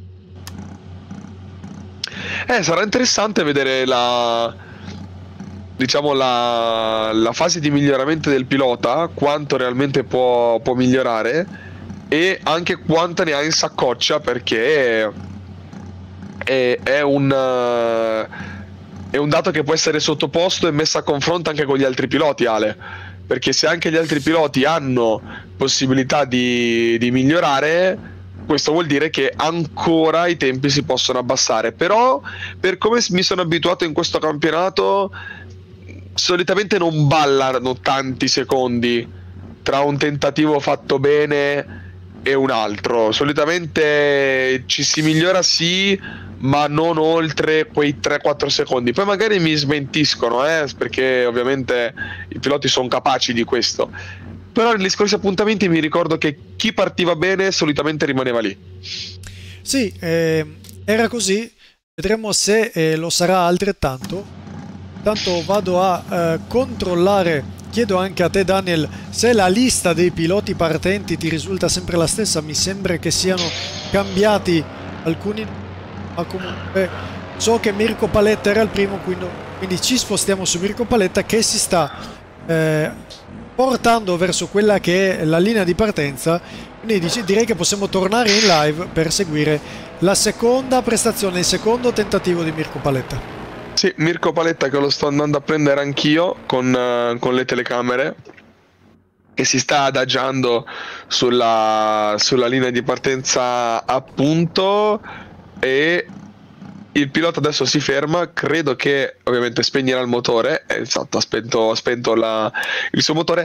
Eh, sarà interessante vedere la, diciamo, la, la fase di miglioramento del pilota, quanto realmente può, può migliorare, e anche quanta ne ha in saccoccia, perché è, è un è un dato che può essere sottoposto e messo a confronto anche con gli altri piloti, Ale, perché se anche gli altri piloti hanno possibilità di, di migliorare, questo vuol dire che ancora i tempi si possono abbassare. Però, per come mi sono abituato in questo campionato, solitamente non ballano tanti secondi tra un tentativo fatto bene e un altro. Solitamente ci si migliora, sì, ma non oltre quei tre quattro secondi. Poi magari mi smentiscono, eh, perché ovviamente i piloti sono capaci di questo. Però negli scorsi appuntamenti mi ricordo che chi partiva bene solitamente rimaneva lì. Sì, eh, era così. Vedremo se eh, lo sarà altrettanto. Intanto vado a eh, controllare. Chiedo anche a te, Daniel, se la lista dei piloti partenti ti risulta sempre la stessa. Mi sembra che siano cambiati alcuni, ma comunque so che Mirko Paletta era il primo, quindi, quindi ci spostiamo su Mirko Paletta, che si sta eh, portando verso quella che è la linea di partenza. Quindi direi che possiamo tornare in live per seguire la seconda prestazione, il secondo tentativo di Mirko Paletta. Sì, Mirko Paletta, che lo sto andando a prendere anch'io con, uh, con le telecamere, che si sta adagiando sulla, sulla linea di partenza, appunto, e il pilota adesso si ferma. Credo che ovviamente spegnerà il motore. Esatto, ha spento, ha spento la, il suo motore,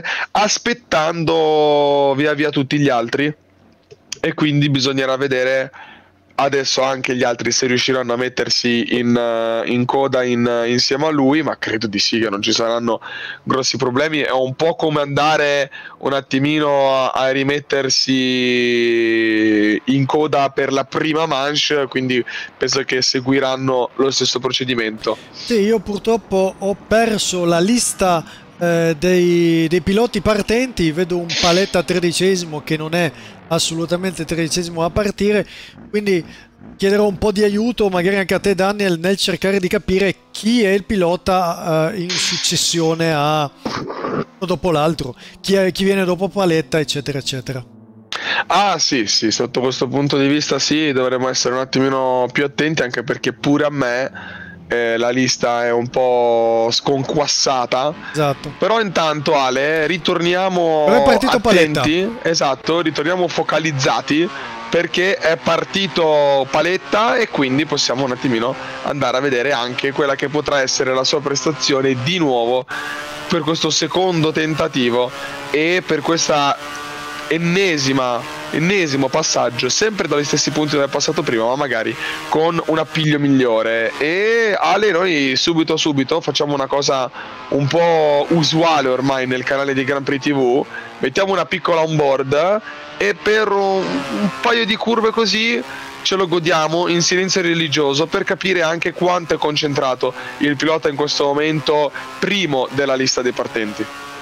aspettando via via tutti gli altri, e quindi bisognerà vedere adesso anche gli altri se riusciranno a mettersi in, uh, in coda in, uh, insieme a lui, ma credo di sì, che non ci saranno grossi problemi. È un po' come andare un attimino a, a rimettersi in coda per la prima manche, quindi penso che seguiranno lo stesso procedimento. Sì, io purtroppo ho perso la lista eh, dei, dei piloti partenti, vedo un Paletta tredicesimo che non è assolutamente tredicesimo a partire, quindi chiederò un po' di aiuto magari anche a te, Daniel, nel cercare di capire chi è il pilota uh, in successione a uno dopo l'altro, chi, è, chi viene dopo Paletta, eccetera eccetera. Ah sì, sì, sotto questo punto di vista sì, dovremmo essere un attimino più attenti, anche perché pure a me eh, la lista è un po' sconquassata. Esatto. Però intanto, Ale, ritorniamo Però è partito attenti, Paletta. esatto, ritorniamo focalizzati, perché è partito Paletta e quindi possiamo un attimino andare a vedere anche quella che potrà essere la sua prestazione di nuovo per questo secondo tentativo e per questa ennesima ennesimo passaggio, sempre dagli stessi punti del passato prima, ma magari con un appiglio migliore. E Ale, noi subito subito facciamo una cosa un po' usuale ormai nel canale di Grand Prix tivù, mettiamo una piccola onboard e per un, un paio di curve così ce lo godiamo in silenzio religioso, per capire anche quanto è concentrato il pilota in questo momento primo della lista dei partenti.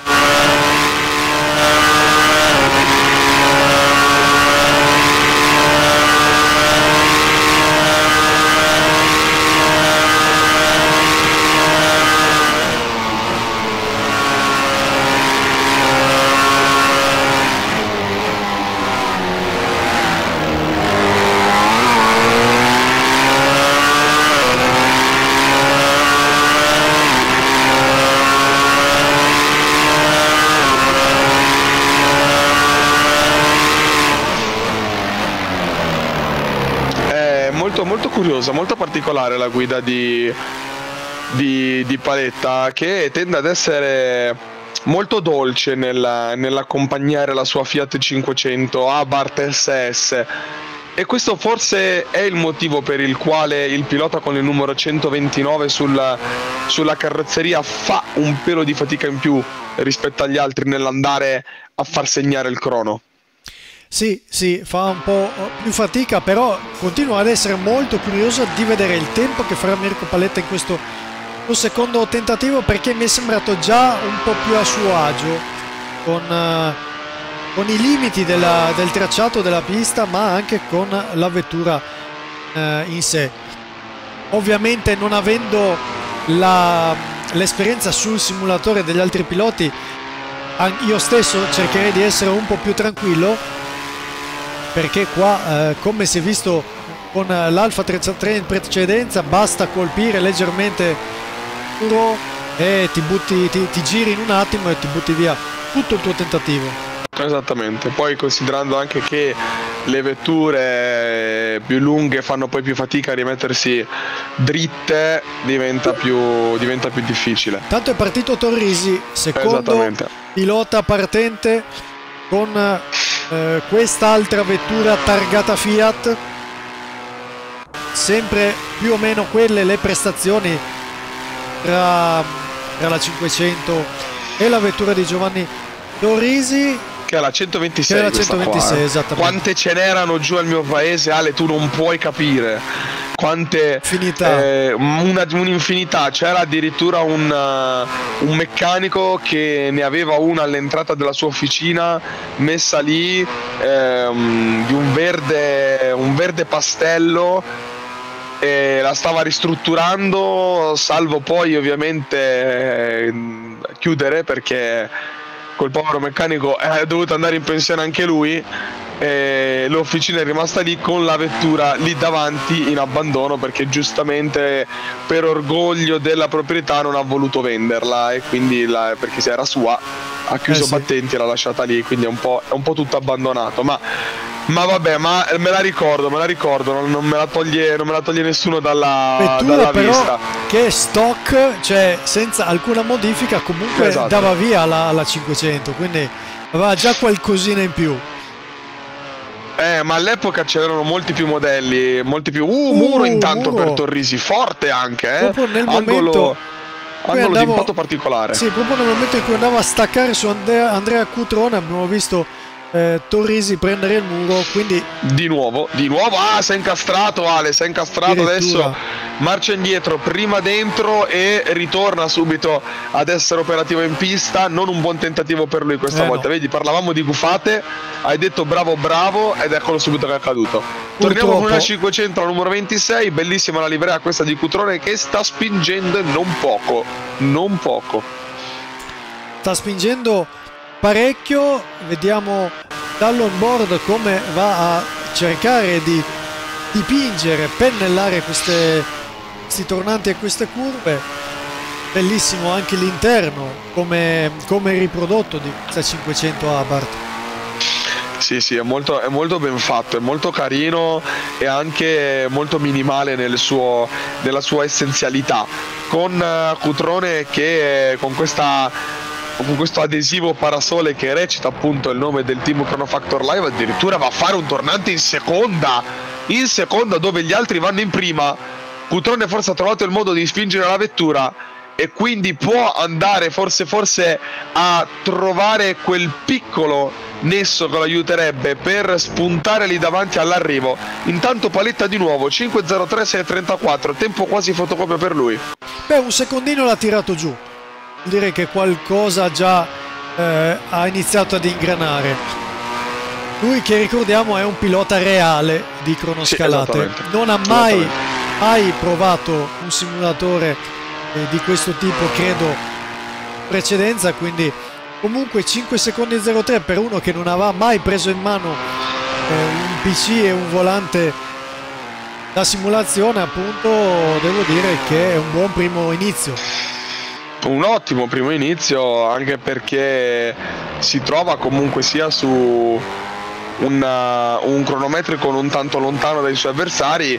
Molto curiosa, molto particolare la guida di, di, di Paletta, che tende ad essere molto dolce nella, nell'accompagnare la sua Fiat cinquecento Abarth S S, e questo forse è il motivo per il quale il pilota con il numero centoventinove sulla, sulla carrozzeria fa un pelo di fatica in più rispetto agli altri nell'andare a far segnare il crono. Sì, sì, fa un po' più fatica, però continuo ad essere molto curioso di vedere il tempo che farà Mirko Paletta in questo secondo tentativo, perché mi è sembrato già un po' più a suo agio con, uh, con i limiti della, del tracciato della pista, ma anche con la vettura uh, in sé. Ovviamente, non avendo l'esperienza sul simulatore degli altri piloti, io stesso cercherei di essere un po' più tranquillo, perché qua eh, come si è visto con l'Alfa trentatré in precedenza, basta colpire leggermente duro e ti, butti, ti, ti giri in un attimo e ti butti via tutto il tuo tentativo. Esattamente, poi considerando anche che le vetture più lunghe fanno poi più fatica a rimettersi dritte, diventa più, diventa più difficile. Tanto è partito Torrisi, secondo pilota partente con eh, quest'altra vettura targata Fiat, sempre più o meno quelle le prestazioni tra, tra la cinquecento e la vettura di Giovanni Torrisi, che è la centoventisei, che è la centoventisei, qua, eh. esattamente. Quante ce n'erano giù al mio paese, Ale, tu non puoi capire quante, eh, una, un'infinità. C'era addirittura un, uh, un meccanico che ne aveva una all'entrata della sua officina messa lì, ehm, di un verde, un verde pastello, e la stava ristrutturando, salvo poi ovviamente eh, chiudere, perché quel povero meccanico è dovuto andare in pensione anche lui, e l'officina è rimasta lì con la vettura lì davanti in abbandono, perché giustamente per orgoglio della proprietà non ha voluto venderla, e quindi la, perché se era sua ha chiuso eh sì. battenti e l'ha lasciata lì, quindi è un po', è un po' tutto abbandonato. Ma Ma vabbè, ma me la ricordo, me la ricordo, non, non, me, la toglie, non me la toglie nessuno dalla, vettura dalla però vista. Che stock, cioè senza alcuna modifica comunque esatto. dava via alla, alla cinquecento, quindi aveva già qualcosina in più. Eh, ma all'epoca c'erano molti più modelli, molti più... Uh, uh Muro intanto Muro. per Torrisi, forte anche, eh? Proprio nel angolo, momento... angolo andavo, di impatto particolare. Sì, proprio nel momento in cui andavo a staccare su Andrea, Andrea Cutrone abbiamo visto eh, Torrisi prendere il muro, quindi... Di nuovo, di nuovo, ah, si è incastrato Ale, si è incastrato adesso... Marcia indietro, prima dentro e ritorna subito ad essere operativo in pista. Non un buon tentativo per lui questa eh volta. No. Vedi, parlavamo di gufate, hai detto bravo bravo ed eccolo subito che è accaduto. Torniamo con una cinquecento al numero ventisei, bellissima la livrea questa di Cutrone che sta spingendo non poco, non poco. Sta spingendo parecchio, vediamo dall'onboard come va a cercare di dipingere, pennellare queste... questi tornanti e queste curve. Bellissimo anche l'interno come, come riprodotto di questa cinquecento Abarth. Sì, sì, è molto, è molto ben fatto, è molto carino e anche molto minimale nel suo, nella sua essenzialità, con uh, Cutrone che con questa con questo adesivo parasole che recita appunto il nome del team Chronofactor Live addirittura va a fare un tornante in seconda in seconda dove gli altri vanno in prima. Cutrone forse ha trovato il modo di spingere la vettura e quindi può andare forse forse a trovare quel piccolo nesso che lo aiuterebbe per spuntare lì davanti all'arrivo. Intanto paletta di nuovo cinque zero tre sei trentaquattro, tempo quasi fotocopia per lui. Beh, un secondino l'ha tirato giù, direi che qualcosa già eh, ha iniziato ad ingranare. Lui che ricordiamo è un pilota reale di cronoscalate, sì, non ha mai, mai provato un simulatore eh, di questo tipo, credo, in precedenza, quindi comunque cinque secondi zero tre per uno che non aveva mai preso in mano eh, un P C e un volante da simulazione, appunto, devo dire che è un buon primo inizio. Un ottimo primo inizio, anche perché si trova comunque sia su una, un cronometrico non tanto lontano dai suoi avversari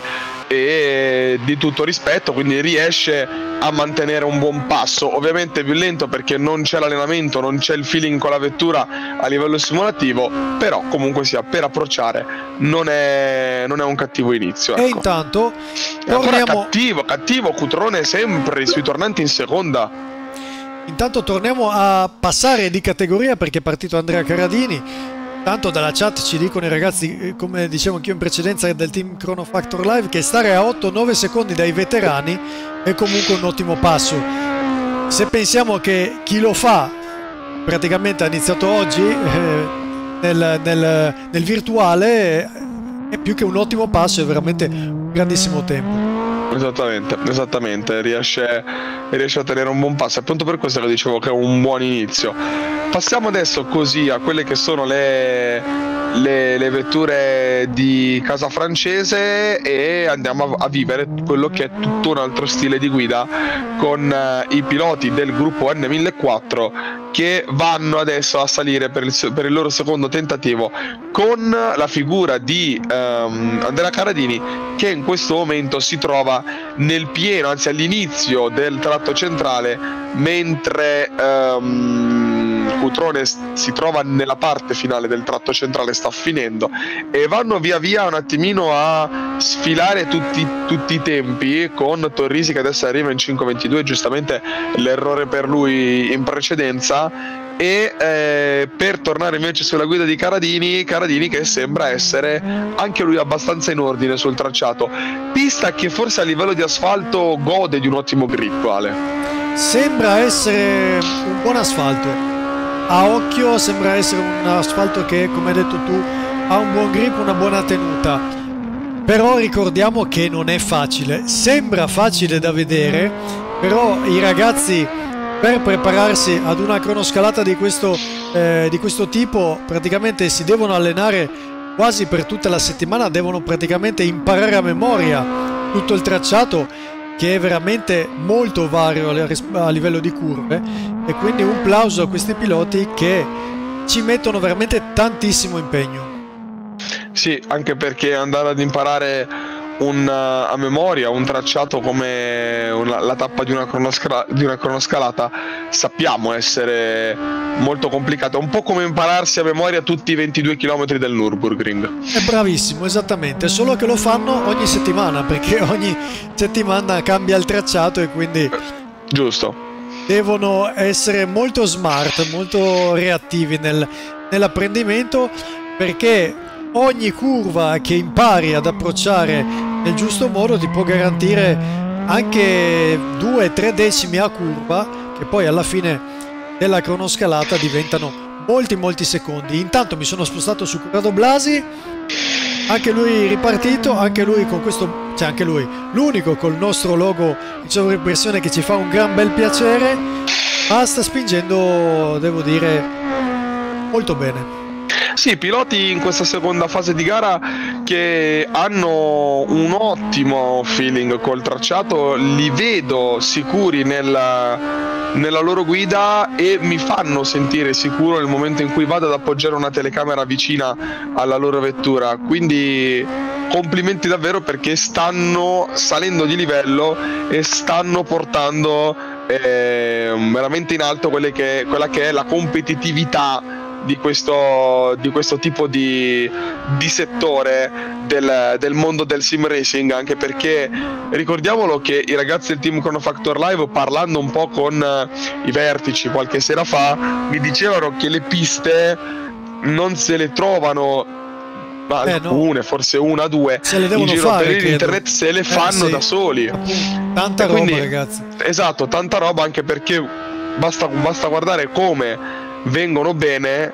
e di tutto rispetto, quindi riesce a mantenere un buon passo, ovviamente più lento perché non c'è l'allenamento, non c'è il feeling con la vettura a livello simulativo, però comunque sia per approcciare non è, non è un cattivo inizio, ecco. E intanto è ancora cattivo, cattivo Cutrone sempre sui tornanti in seconda. Intanto torniamo a passare di categoria perché è partito Andrea Caradini. Tanto dalla chat ci dicono i ragazzi, come dicevo anch'io in precedenza del team Chronofactor Live, che stare a otto nove secondi dai veterani è comunque un ottimo passo. Se pensiamo che chi lo fa praticamente ha iniziato oggi eh, nel, nel, nel virtuale, è più che un ottimo passo, è veramente un grandissimo tempo. Esattamente, esattamente, riesce, riesce a tenere un buon passo, appunto per questo che dicevo che è un buon inizio. Passiamo adesso così a quelle che sono le, le, le vetture di casa francese e andiamo a, a vivere quello che è tutto un altro stile di guida con uh, i piloti del gruppo N millequattrocento che vanno adesso a salire per il, per il loro secondo tentativo con la figura di um, Andrea Caradini che in questo momento si trova nel pieno, anzi all'inizio del tratto centrale, mentre um, Cutrone si trova nella parte finale del tratto centrale, sta finendo e vanno via via un attimino a sfilare tutti, tutti i tempi con Torrisi che adesso arriva in cinque ventidue, giustamente l'errore per lui in precedenza. E eh, per tornare invece sulla guida di Caradini, Caradini che sembra essere anche lui abbastanza in ordine sul tracciato, pista che forse a livello di asfalto gode di un ottimo grip, Ale. Sembra essere un buon asfalto, a occhio sembra essere un asfalto che, come hai detto tu, ha un buon grip, una buona tenuta, però ricordiamo che non è facile. Sembra facile da vedere, però i ragazzi per prepararsi ad una cronoscalata di questo, eh, di questo tipo praticamente si devono allenare quasi per tutta la settimana, devono praticamente imparare a memoria tutto il tracciato, che è veramente molto vario a livello di curve, e quindi un plauso a questi piloti che ci mettono veramente tantissimo impegno. Sì, anche perché andare ad imparare un, a memoria un tracciato come una, la tappa di una, cronoscala, di una cronoscalata sappiamo essere molto complicata, un po' come impararsi a memoria tutti i ventidue chilometri del Nürburgring. È bravissimo, esattamente, solo che lo fanno ogni settimana, perché ogni settimana cambia il tracciato e quindi giusto, devono essere molto smart, molto reattivi nel, nell'apprendimento, perché ogni curva che impari ad approcciare nel giusto modo ti può garantire anche due tre decimi a curva, che poi alla fine della cronoscalata diventano molti molti secondi. Intanto mi sono spostato su Corrado Blasi, anche lui ripartito, anche lui con questo, cioè anche lui l'unico col nostro logo in sovraimpressione, che ci fa un gran bel piacere, ma sta spingendo, devo dire, molto bene. Sì, piloti in questa seconda fase di gara che hanno un ottimo feeling col tracciato, li vedo sicuri nella, nella loro guida e mi fanno sentire sicuro nel momento in cui vado ad appoggiare una telecamera vicina alla loro vettura, quindi complimenti davvero, perché stanno salendo di livello e stanno portando eh, veramente in alto quelle che, quella che è la competitività di questo, di questo tipo di, di settore del, del mondo del sim racing, anche perché ricordiamolo che i ragazzi del team Chronofactor Live, parlando un po' con i vertici qualche sera fa, mi dicevano che le piste non se le trovano, ma eh, alcune, no. forse una, due se le in giro fare, per internet, se le fanno eh, sì. da soli. Appunto, tanta e roba, quindi, ragazzi. Esatto, tanta roba, anche perché basta, basta guardare come vengono bene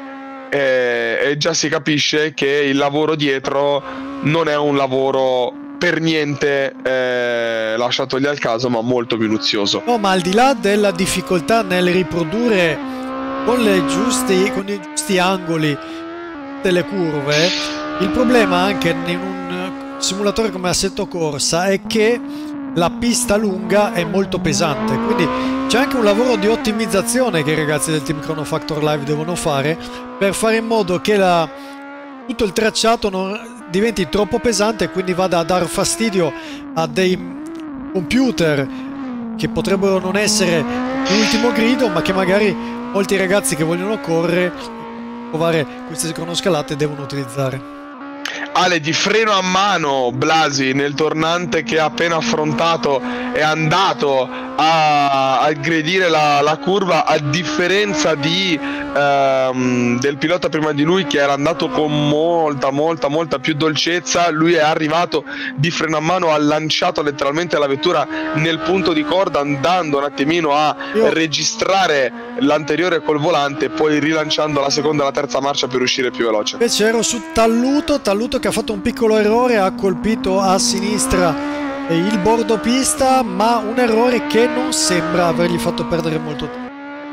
eh, e già si capisce che il lavoro dietro non è un lavoro per niente eh, lasciatogli al caso, ma molto minuzioso. No, ma al di là della difficoltà nel riprodurre con, le giusti, con i giusti angoli delle curve, il problema anche in un simulatore come Assetto Corsa è che la pista lunga è molto pesante, quindi c'è anche un lavoro di ottimizzazione che i ragazzi del team Chronofactor Live devono fare per fare in modo che la, tutto il tracciato non diventi troppo pesante e quindi vada a dar fastidio a dei computer che potrebbero non essere l'ultimo grido, ma che magari molti ragazzi che vogliono correre, provare queste cronoscalate, devono utilizzare. Ale, di freno a mano Blasi nel tornante che ha appena affrontato, è andato a aggredire la, la curva, a differenza di, ehm, del pilota prima di lui che era andato con molta molta molta più dolcezza. Lui è arrivato di freno a mano, ha lanciato letteralmente la vettura nel punto di corda, andando un attimino a Io... registrare l'anteriore col volante, poi rilanciando la seconda e la terza marcia per uscire più veloce. Invece ero su Talluto, Talluto che ha fatto un piccolo errore, ha colpito a sinistra il bordo pista, ma un errore che non sembra avergli fatto perdere molto tempo.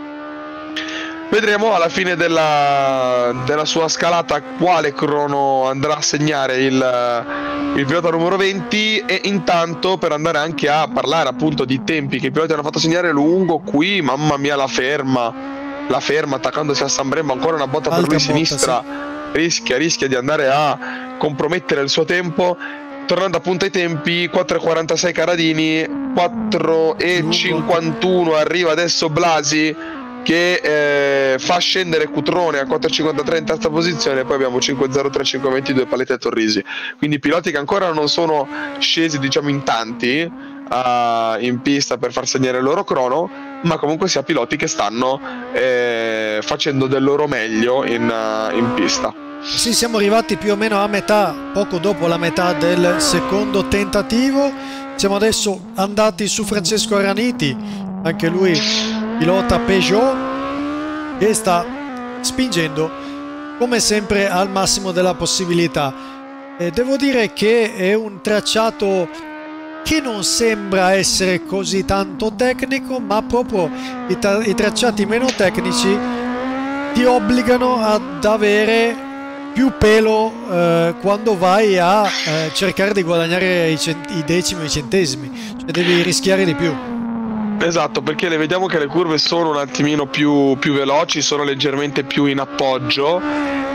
Vedremo alla fine della, della sua scalata quale crono andrà a segnare il, il pilota numero venti, e intanto per andare anche a parlare appunto di tempi che i piloti hanno fatto segnare lungo qui, mamma mia la ferma, la ferma attaccandosi a San Brembo, ancora una botta per lui botta, sinistra, sì. rischia, rischia di andare a compromettere il suo tempo. Tornando appunto ai tempi, quattro e quarantasei Caradini, quattro e cinquantuno arriva adesso Blasi che eh, fa scendere Cutrone a quattro e cinquantatré in terza posizione, poi abbiamo cinque e zero tre, cinque e ventidue Paletta e Torrisi, quindi piloti che ancora non sono scesi diciamo in tanti uh, in pista per far segnare il loro crono, ma comunque sia piloti che stanno eh, facendo del loro meglio in, uh, in pista. Sì, siamo arrivati più o meno a metà, poco dopo la metà del secondo tentativo. Siamo adesso andati su Francesco Araniti, anche lui pilota Peugeot, che sta spingendo come sempre al massimo della possibilità. E devo dire che è un tracciato che non sembra essere così tanto tecnico, ma proprio i, i tracciati meno tecnici ti obbligano ad avere più pelo eh, quando vai a eh, cercare di guadagnare i, i decimi o i centesimi, cioè devi rischiare di più. Esatto, perché le vediamo che le curve sono un attimino più, più veloci, sono leggermente più in appoggio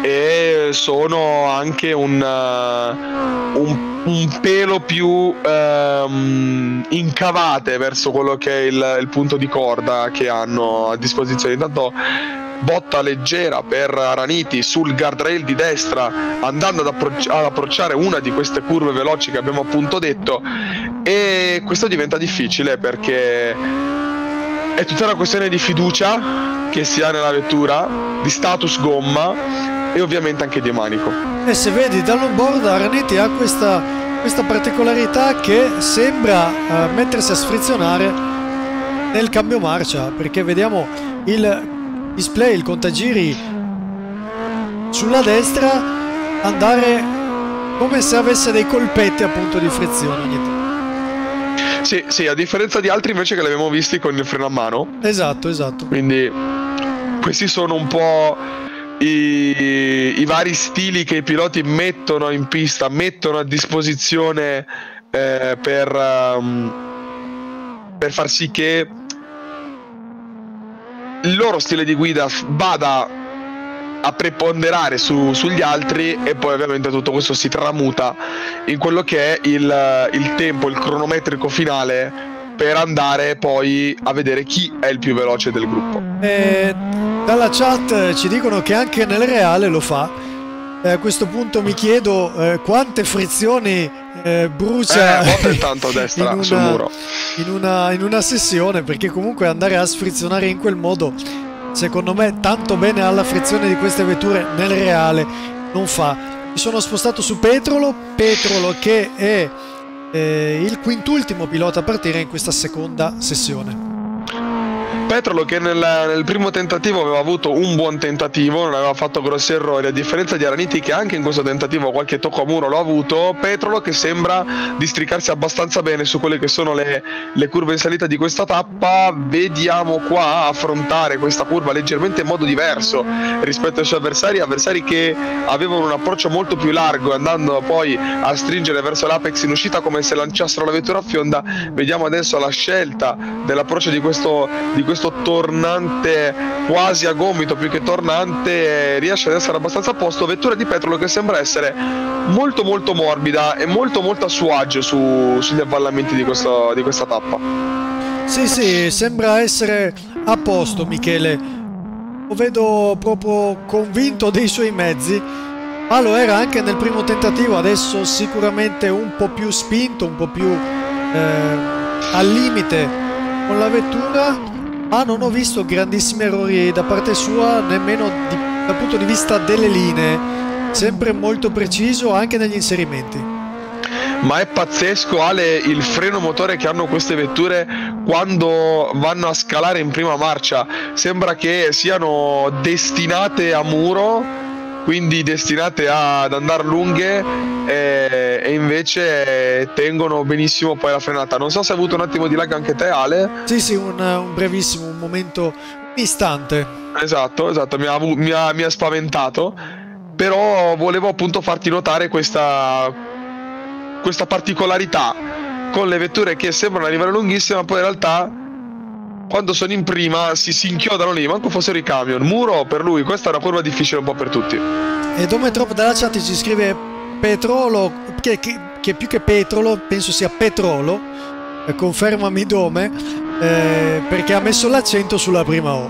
e sono anche un, uh, un, un pelo più um, incavate verso quello che è il, il punto di corda che hanno a disposizione. Intanto botta leggera per Araniti sul guardrail di destra, andando ad, approcci ad approcciare una di queste curve veloci che abbiamo appunto detto, e questo diventa difficile perché è tutta una questione di fiducia che si ha nella vettura, di status gomma e ovviamente anche di manico. E se vedi dall'onboard, Araniti ha questa, questa particolarità che sembra uh, mettersi a sfrizionare nel cambio marcia, perché vediamo il display, il contagiri sulla destra andare come se avesse dei colpetti appunto di frizione ogni tanto. Sì, sì, a differenza di altri invece che li abbiamo visti con il freno a mano. Esatto, esatto. Quindi questi sono un po' i, i vari stili che i piloti mettono in pista, mettono a disposizione eh, per, um, per far sì che il loro stile di guida vada a preponderare su, sugli altri, e poi ovviamente tutto questo si tramuta in quello che è il, il tempo, il cronometrico finale per andare poi a vedere chi è il più veloce del gruppo. E dalla chat ci dicono che anche nel reale lo fa. E a questo punto mi chiedo eh, quante frizioni eh, brucia eh, intanto a destra in una, sul muro in una, in una sessione, perché comunque andare a sfrizionare in quel modo, secondo me, tanto bene alla frizione di queste vetture nel reale non fa. Mi sono spostato su Petrolo, Petrolo che è eh, il quintultimo pilota a partire in questa seconda sessione. Petrolo che nel, nel primo tentativo aveva avuto un buon tentativo, non aveva fatto grossi errori, a differenza di Araniti che anche in questo tentativo qualche tocco a muro l'ha avuto. Petrolo che sembra districarsi abbastanza bene su quelle che sono le, le curve in salita di questa tappa. Vediamo qua affrontare questa curva leggermente in modo diverso rispetto ai suoi avversari, avversari che avevano un approccio molto più largo, andando poi a stringere verso l'apex in uscita come se lanciassero la vettura a fionda. Vediamo adesso la scelta dell'approccio di questo, di questo tornante quasi a gomito, più che tornante, riesce ad essere abbastanza a posto. Vettura di Petrolo che sembra essere molto molto morbida e molto molto a suo agio su, sugli avvallamenti di, questo, di questa tappa. Sì sì, sembra essere a posto Michele, lo vedo proprio convinto dei suoi mezzi, ma lo era anche nel primo tentativo. Adesso sicuramente un po' più spinto, un po' più eh, al limite con la vettura, ma non ho visto grandissimi errori da parte sua, nemmeno di, dal punto di vista delle linee, sempre molto preciso anche negli inserimenti. Ma è pazzesco, Ale, il freno motore che hanno queste vetture quando vanno a scalare in prima marcia. Sembra che siano destinate a muro, quindi destinate ad andare lunghe, e, e invece tengono benissimo poi la frenata. Non so se hai avuto un attimo di lag anche te, Ale. Sì sì, un, un brevissimo, un momento, un istante. Esatto, esatto, mi ha, mi ha, mi ha spaventato, però volevo appunto farti notare questa, questa particolarità con le vetture che sembrano arrivare lunghissime, ma poi in realtà quando sono in prima si, si inchiodano lì, manco fossero i camion. Muro per lui, questa è una curva difficile un po' per tutti. E Dometrop dalla chat ci scrive Petrolo, che, che, che più che Petrolo penso sia Petrolo, eh, confermami Dome, eh, perché ha messo l'accento sulla prima O.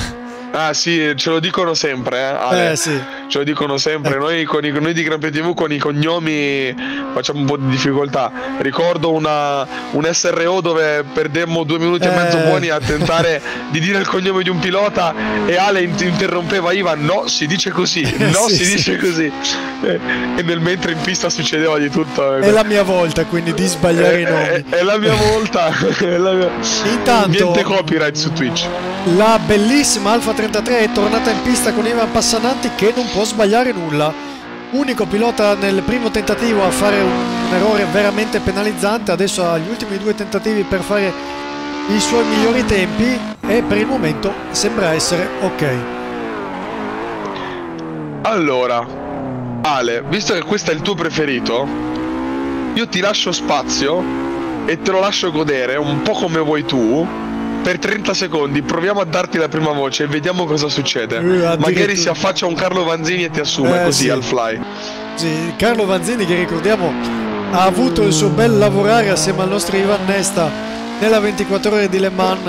Ah sì, ce lo dicono sempre, eh, Ale. Eh sì. Ce lo dicono sempre, noi, con i, noi di Gran Premio tivù con i cognomi facciamo un po' di difficoltà. Ricordo una, un S R O dove perdemmo due minuti eh. e mezzo buoni a tentare di dire il cognome di un pilota e Ale interrompeva Ivan, no, si dice così, no, sì, si sì. dice così. E, e nel mentre in pista succedeva di tutto. È la mia volta, quindi di sbagliare i nomi. È, è la mia volta. È la mia... Intanto niente copyright su Twitch. La bellissima Alfa trentatré è tornata in pista con Ivan Passananti che non può sbagliare nulla. Unico pilota nel primo tentativo a fare un errore veramente penalizzante. Adesso ha gli ultimi due tentativi per fare i suoi migliori tempi e per il momento sembra essere ok. Allora, Ale, visto che questo è il tuo preferito, io ti lascio spazio e te lo lascio godere un po' come vuoi tu. per trenta secondi proviamo a darti la prima voce e vediamo cosa succede. Uh, Magari si affaccia un Carlo Vanzini e ti assume eh, così sì. al fly. Sì, Carlo Vanzini, che ricordiamo ha avuto il suo bel lavorare assieme al nostro Ivan Nesta nella ventiquattro ore di Le Mans,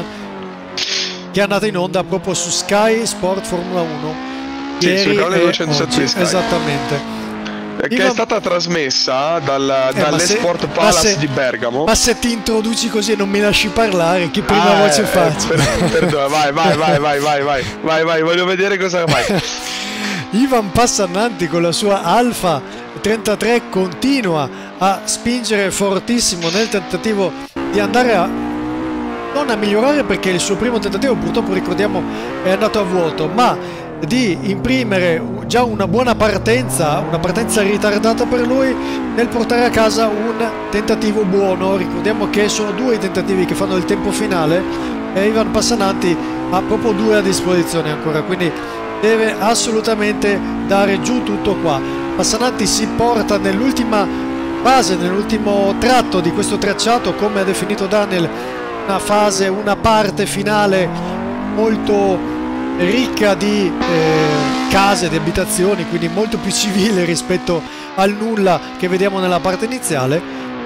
che è andata in onda proprio su Sky Sport Formula uno. Sì, sul canale duecentosette di Sky. Esattamente. Che Ivan... è stata trasmessa dal, eh, dall'Esport se... Palace se... di Bergamo. Ma se ti introduci così e non mi lasci parlare, che prima ah, voce eh, faccio? Per, perdona, vai, vai, vai, vai, vai, vai, vai, vai, voglio vedere cosa fai. Ivan Passannanti con la sua Alfa trentatré continua a spingere fortissimo nel tentativo di andare a non a migliorare, perché il suo primo tentativo purtroppo, ricordiamo, è andato a vuoto, ma di imprimere già una buona partenza, una partenza ritardata per lui, nel portare a casa un tentativo buono. Ricordiamo che sono due i tentativi che fanno il tempo finale e Ivan Passannanti ha proprio due a disposizione ancora, quindi deve assolutamente dare giù tutto qua. Passannanti si porta nell'ultima fase, nell'ultimo tratto di questo tracciato, come ha definito Daniel, una fase, una parte finale molto ricca di eh, case, di abitazioni, quindi molto più civile rispetto al nulla che vediamo nella parte iniziale.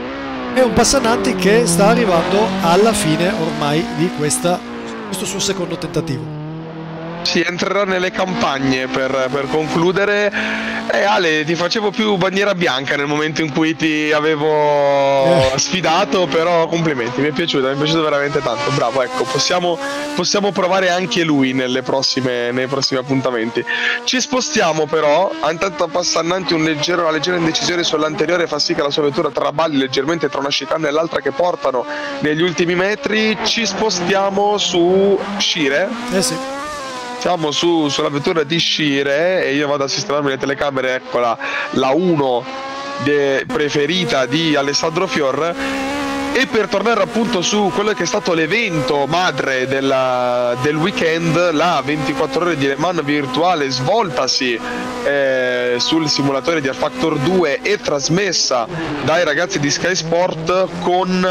È un Passannanti che sta arrivando alla fine ormai di questa, questo suo secondo tentativo. Si entrerà nelle campagne per, per concludere. E eh, Ale, ti facevo più bandiera bianca nel momento in cui ti avevo eh. sfidato, però complimenti, mi è piaciuto, mi è piaciuto veramente tanto, bravo. Ecco, possiamo, possiamo provare anche lui nelle prossime, nei prossimi appuntamenti. Ci spostiamo però, intanto Passannanti un leggero, una leggera indecisione sull'anteriore fa sì che la sua vettura traballi leggermente tra una chicane e l'altra che portano negli ultimi metri. Ci spostiamo su Scire. Eh sì. Siamo su, sulla vettura di Scire e io vado a sistemarmi le telecamere. Eccola, la uno de, preferita di Alessandro Fior. E per tornare appunto su quello che è stato l'evento madre della, del weekend, la ventiquattro ore di Le Mans virtuale svoltasi eh, sul simulatore di R-Factor due e trasmessa dai ragazzi di Sky Sport con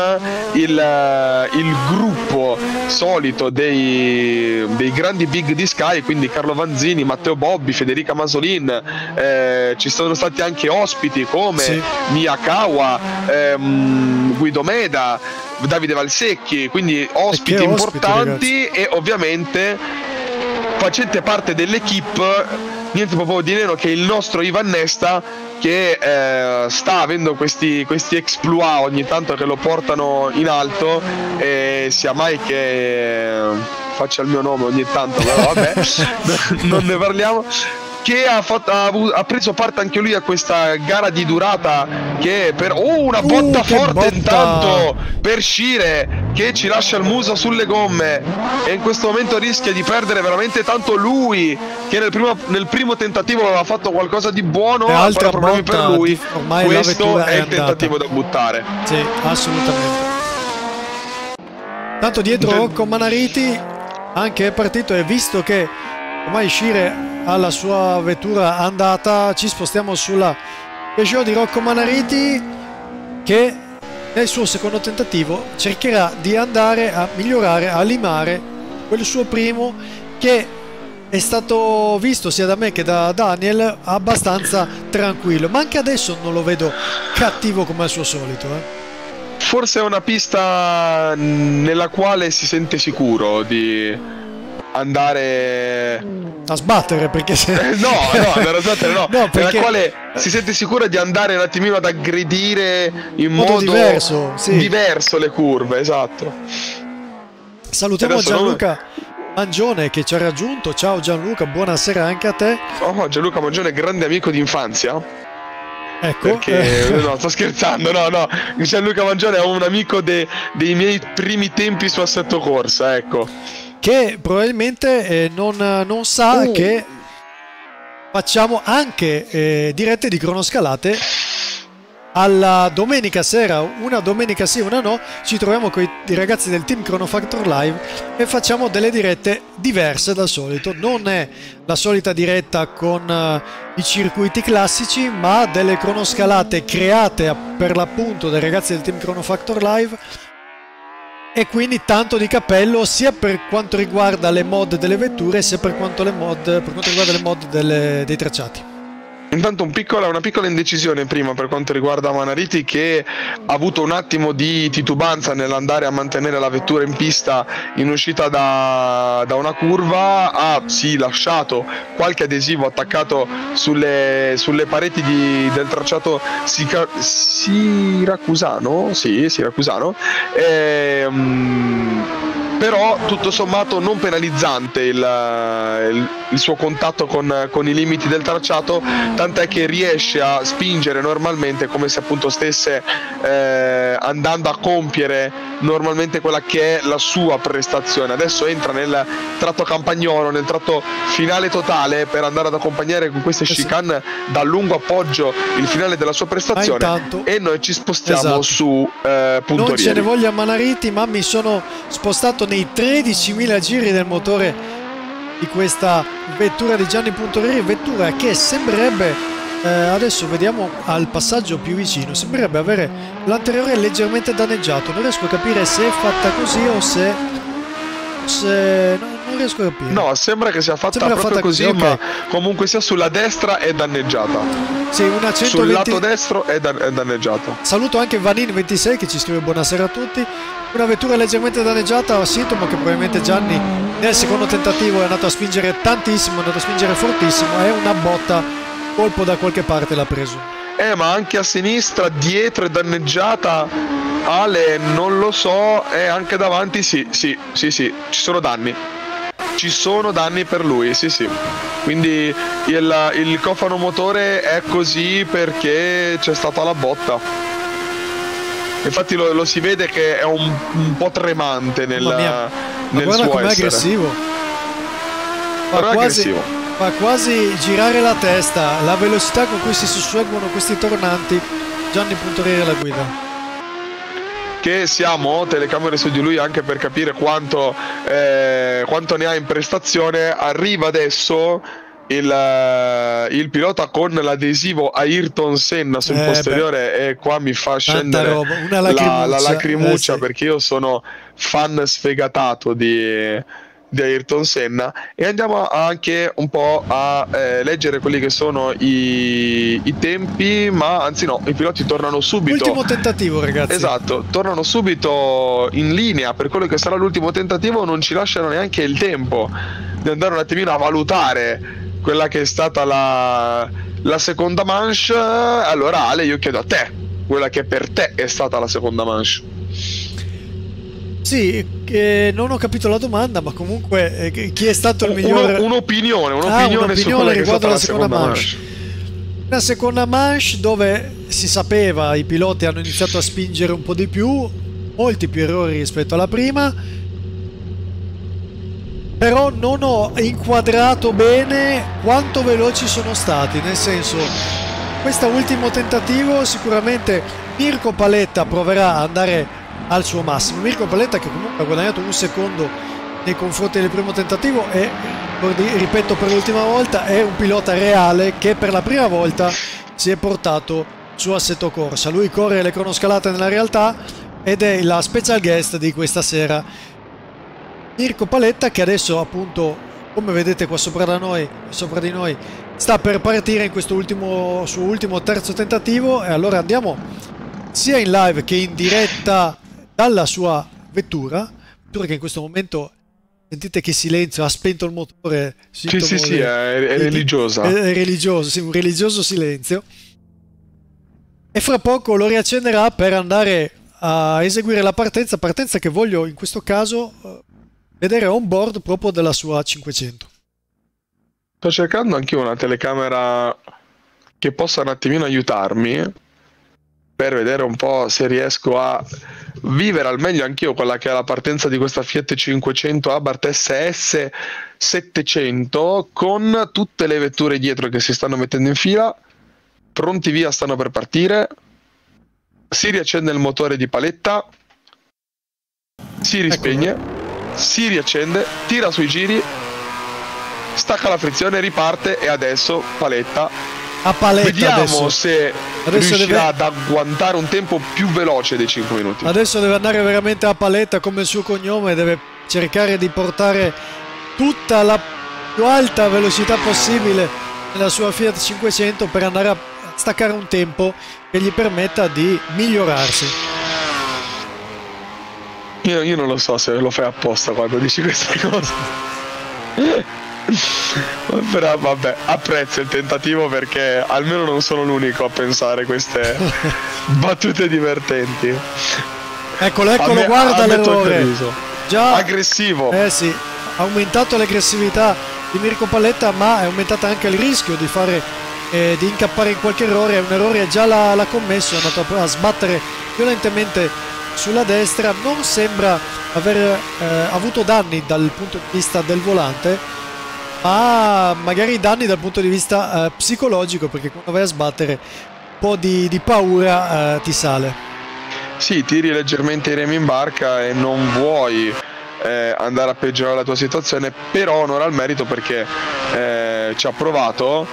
il, il gruppo solito dei, dei grandi big di Sky, quindi Carlo Vanzini, Matteo Bobbi, Federica Masolin, eh, ci sono stati anche ospiti come sì. Miyakawa, ehm, Guido Meda, Davide Valsecchi, quindi ospiti importanti ospiti, e ovviamente facente parte dell'equipe niente proprio di meno che il nostro Ivan Nesta, che eh, sta avendo questi, questi exploit ogni tanto che lo portano in alto, e sia mai che eh, faccia il mio nome ogni tanto, però vabbè non ne parliamo. Che ha, fatto, ha, ha preso parte anche lui a questa gara di durata che per oh una botta uh, forte botta. Intanto per Scire, che ci lascia il muso sulle gomme e in questo momento rischia di perdere veramente tanto lui, che nel primo, nel primo tentativo aveva fatto qualcosa di buono, ancora problemi per lui. Ormai questo è, è il tentativo da buttare. Sì, assolutamente. Tanto dietro Rocco Manariti anche è partito, e visto che ormai Scire alla sua vettura andata, ci spostiamo sulla Peugeot di Rocco Manariti, che nel suo secondo tentativo cercherà di andare a migliorare, a limare quel suo primo, che è stato visto sia da me che da Daniel abbastanza tranquillo, ma anche adesso non lo vedo cattivo come al suo solito. Eh. Forse è una pista nella quale si sente sicuro di andare a sbattere, perché se... no, no, andare a sbattere no, no perché... nella quale si sente sicura di andare un attimino ad aggredire in modo, modo diverso, sì. diverso le curve, esatto. Salutiamo Gianluca non... Mangione che ci ha raggiunto. Ciao Gianluca, buonasera anche a te. Oh, Gianluca Mangione, grande amico di infanzia. Ecco, perché no, sto scherzando, no, no. Gianluca Mangione è un amico de... dei miei primi tempi su Assetto Corsa, ecco. Che probabilmente eh, non, non sa uh. che facciamo anche eh, dirette di cronoscalate alla domenica sera, una domenica sì, una no. Ci troviamo con i ragazzi del team Chronofactor Live e facciamo delle dirette diverse dal solito. Non è la solita diretta con uh, i circuiti classici, ma delle cronoscalate create per l'appunto dai ragazzi del team Chronofactor Live, e quindi tanto di cappello sia per quanto riguarda le mod delle vetture sia per quanto, le mod, per quanto riguarda le mod delle, dei tracciati. Intanto un piccola, una piccola indecisione prima per quanto riguarda Manariti, che ha avuto un attimo di titubanza nell'andare a mantenere la vettura in pista in uscita da, da una curva. Ha sì lasciato qualche adesivo attaccato sulle, sulle pareti di, del tracciato sica, siracusano, sì, siracusano e, um, però tutto sommato non penalizzante il, il, il suo contatto con, con i limiti del tracciato, tant'è che riesce a spingere normalmente come se appunto stesse eh, andando a compiere normalmente quella che è la sua prestazione. Adesso entra nel tratto campagnolo, nel tratto finale totale, per andare ad accompagnare con queste chicane dal lungo appoggio il finale della sua prestazione, intanto, e noi ci spostiamo esatto. su eh, Puntorieri. Non ce ne voglia Manariti, ma mi sono spostato nei tredicimila giri del motore di questa vettura di Gianni Puntorieri, vettura che sembrerebbe, eh, adesso vediamo al passaggio più vicino, sembrerebbe avere l'anteriore leggermente danneggiato. Non riesco a capire se è fatta così o se, se no, non riesco a capire. No, sembra che sia fatta sembra proprio fatta così, così, ma okay. Comunque sia sulla destra è danneggiata. Sì, una centoventi... Sul lato destro è, dan è danneggiata. Saluto anche Vanin ventisei che ci scrive buonasera a tutti. Una vettura leggermente danneggiata, sintomo che probabilmente Gianni nel secondo tentativo è andato a spingere tantissimo, è andato a spingere fortissimo, è una botta, colpo da qualche parte l'ha preso. Eh, ma anche a sinistra, dietro è danneggiata. Ale, non lo so, e anche davanti sì, sì, sì, sì, ci sono danni. Ci sono danni per lui, sì, sì. Quindi il, il cofano motore è così perché c'è stata la botta. Infatti lo, lo si vede che è un, un po' tremante nel, ma nel guarda suo com'è essere. aggressivo. Fa Però è quasi, aggressivo. fa quasi girare la testa, la velocità con cui si susseguono questi tornanti. Gianni Puntorieri alla guida. Che siamo telecamere su di lui anche per capire quanto, eh, quanto ne ha in prestazione. Arriva adesso il, il pilota con l'adesivo Ayrton Senna sul eh posteriore beh. E qua mi fa scendere Una la, la lacrimuccia, eh sì. Perché io sono fan sfegatato di, di Ayrton Senna. E andiamo anche un po' a eh, leggere quelli che sono i, i tempi, ma anzi no, i piloti tornano subito. Ultimo tentativo, ragazzi. Esatto, tornano subito in linea per quello che sarà l'ultimo tentativo, non ci lasciano neanche il tempo di andare un attimino a valutare quella che è stata la, la seconda manche. Allora Ale, io chiedo a te, quella che per te è stata la seconda manche. Sì, eh, non ho capito la domanda, ma comunque eh, chi è stato il migliore... Un'opinione, un'opinione ah, su quella che è stata la seconda, seconda manche. manche. Una seconda manche dove si sapeva, i piloti hanno iniziato a spingere un po' di più, molti più errori rispetto alla prima, però non ho inquadrato bene quanto veloci sono stati, nel senso, questo ultimo tentativo sicuramente Mirko Paletta proverà ad andare al suo massimo. Mirko Paletta che comunque ha guadagnato un secondo nei confronti del primo tentativo e, ripeto per l'ultima volta, è un pilota reale che per la prima volta si è portato su assetto corsa. Lui corre le cronoscalate nella realtà ed è la special guest di questa sera. Mirko Paletta che adesso appunto, come vedete qua sopra da noi, sopra di noi, sta per partire in questo ultimo, suo ultimo terzo tentativo, e allora andiamo sia in live che in diretta dalla sua vettura, vettura che in questo momento sentite che silenzio, ha spento il motore. Sì, sì, sì, è, è religiosa. È, è religioso, sì, un religioso silenzio. E fra poco lo riaccenderà per andare a eseguire la partenza, partenza che voglio in questo caso vedere on board proprio della sua cinquecento. Sto cercando anche una telecamera che possa un attimino aiutarmi per vedere un po' se riesco a vivere al meglio anch'io quella che è la partenza di questa Fiat cinquecento Abarth S S settecento, con tutte le vetture dietro che si stanno mettendo in fila, pronti via, stanno per partire. Si riaccende il motore di Paletta, si rispegne, Eccolo. Si riaccende, tira sui giri, stacca la frizione, riparte, e adesso Paletta a paletta. Vediamo adesso. se adesso riuscirà deve... ad agguantare un tempo più veloce dei cinque minuti. Adesso deve andare veramente a paletta come il suo cognome, deve cercare di portare tutta la più alta velocità possibile nella sua Fiat cinquecento per andare a staccare un tempo che gli permetta di migliorarsi. Io, io non lo so se lo fai apposta quando dici queste cose. Però vabbè, apprezzo il tentativo perché almeno non sono l'unico a pensare queste battute divertenti. Eccolo, eccolo, me, guarda l'errore. Già aggressivo. Eh sì, ha aumentato l'aggressività di Mirko Palletta, ma è aumentata anche il rischio di fare eh, di incappare in qualche errore. Un errore già l'ha, l'ha commesso, è andato a, a sbattere violentemente sulla destra. Non sembra aver eh, avuto danni dal punto di vista del volante, ma magari danni dal punto di vista eh, psicologico, perché quando vai a sbattere un po' di, di paura eh, ti sale. Sì, tiri leggermente i remi in barca e non vuoi eh, andare a peggiorare la tua situazione, però onora al merito perché eh, ci ha provato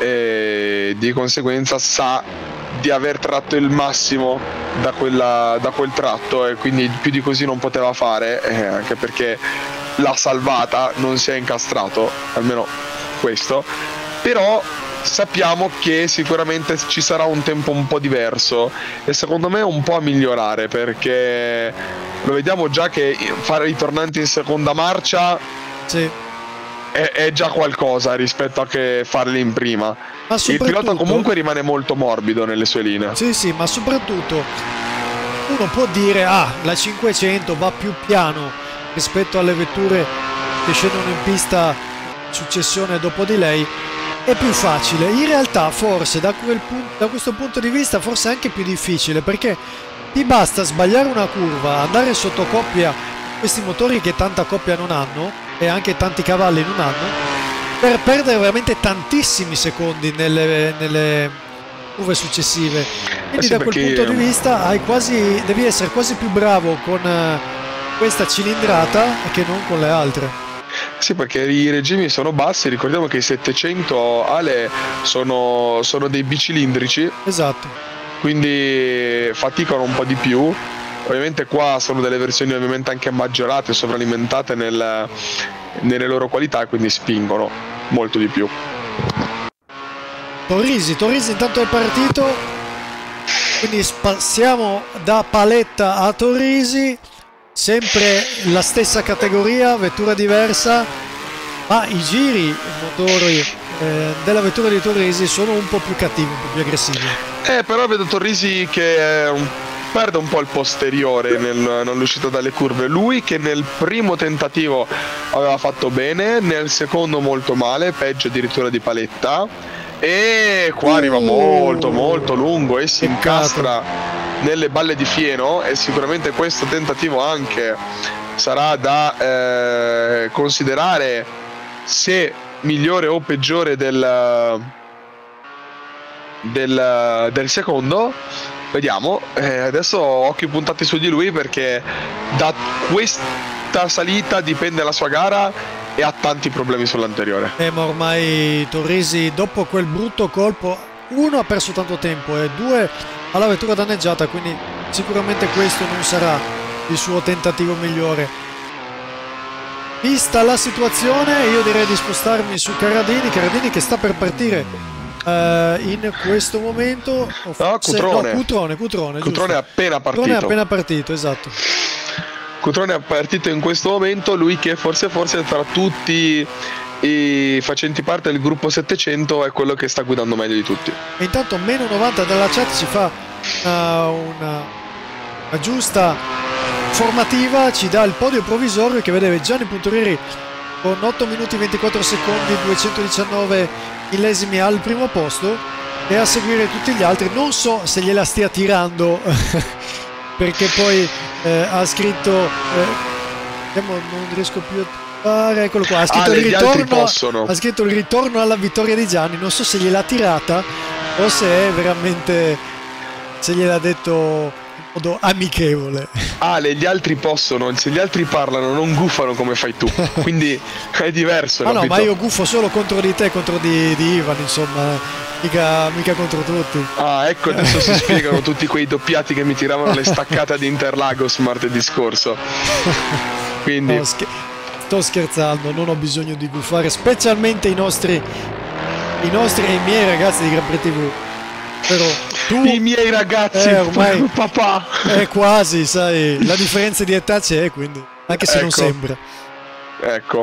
e di conseguenza sa di aver tratto il massimo da, quella, da quel tratto, e quindi più di così non poteva fare, eh, anche perché l'ha salvata, non si è incastrato, almeno questo. Però sappiamo che sicuramente ci sarà un tempo un po' diverso e secondo me un po' a migliorare, perché lo vediamo già che fare i tornanti in seconda marcia sì. è, è già qualcosa rispetto a che farli in prima. Ma il pilota comunque rimane molto morbido nelle sue linee. Sì, sì, ma soprattutto uno può dire ah, la cinquecento va più piano rispetto alle vetture che scendono in pista successione dopo di lei, è più facile. In realtà forse da, quel punto, da questo punto di vista forse è anche più difficile, perché ti basta sbagliare una curva, andare sotto coppia, questi motori che tanta coppia non hanno e anche tanti cavalli non hanno, per perdere veramente tantissimi secondi nelle, nelle curve successive. Quindi eh sì, da quel punto di vista hai quasi, devi essere quasi più bravo con questa cilindrata che non con le altre. Sì, perché i regimi sono bassi, ricordiamo che i settecento Ale sono, sono dei bicilindrici. Esatto. Quindi faticano un po' di più. Ovviamente qua sono delle versioni ovviamente anche maggiorate, sovralimentate nel, nelle loro qualità, e quindi spingono molto di più. Torrisi, Torrisi intanto è partito, quindi passiamo da Palletta a Torrisi. Sempre la stessa categoria, vettura diversa, ma i giri, i motori eh, della vettura di Torrisi sono un po' più cattivi, un po' più aggressivi. Eh, però vedo Torrisi che è un, perde un po' il posteriore nel, nell'uscita dalle curve. Lui che nel primo tentativo aveva fatto bene, nel secondo molto male, peggio addirittura di Palletta. E qua uh, arriva molto molto lungo e si peccato. incastra nelle balle di fieno, e sicuramente questo tentativo anche sarà da eh, considerare se migliore o peggiore del, del, del secondo. Vediamo, eh, adesso occhi puntati su di lui, perché da questa salita dipende la sua gara e ha tanti problemi sull'anteriore. Eh, ma ormai Torrisi dopo quel brutto colpo, uno ha perso tanto tempo e due ha la vettura danneggiata, quindi sicuramente questo non sarà il suo tentativo migliore. Vista la situazione, io direi di spostarmi su Carradini, Carradini che sta per partire eh, in questo momento. No, Cutrone. No, Cutrone, Cutrone, Cutrone è appena partito. Cutrone è appena partito, esatto. Cutrone è partito in questo momento, lui che forse forse tra tutti i facenti parte del gruppo settecento è quello che sta guidando meglio di tutti. E intanto meno novanta dalla chat ci fa uh, una, una giusta formativa, ci dà il podio provvisorio che vede Gianni Puntorieri con otto minuti ventiquattro secondi, duecentodiciannove millesimi al primo posto, e a seguire tutti gli altri. Non so se gliela stia tirando perché poi eh, ha scritto eh, non riesco più a Ah, eccolo qua, ha scritto, ah, il ritorno, ha scritto il ritorno alla vittoria di Gianni. Non so se gliel'ha tirata o se è veramente, se gliel'ha detto in modo amichevole. Ale, gli altri possono, se gli altri parlano non guffano come fai tu, quindi è diverso. Ma capito? No, ma io guffo solo contro di te, contro di, di Ivan, insomma. mica, mica contro tutti. Ah, ecco, adesso si spiegano tutti quei doppiati che mi tiravano le staccate ad Interlagos martedì scorso. Quindi no, scher sto scherzando, non ho bisogno di gufare, specialmente i nostri i nostri e i miei ragazzi di Gran Prix T V. Però tu, i miei ragazzi, eh, ormai papà, è quasi, sai, la differenza di età c'è, quindi anche se ecco, non sembra. Ecco,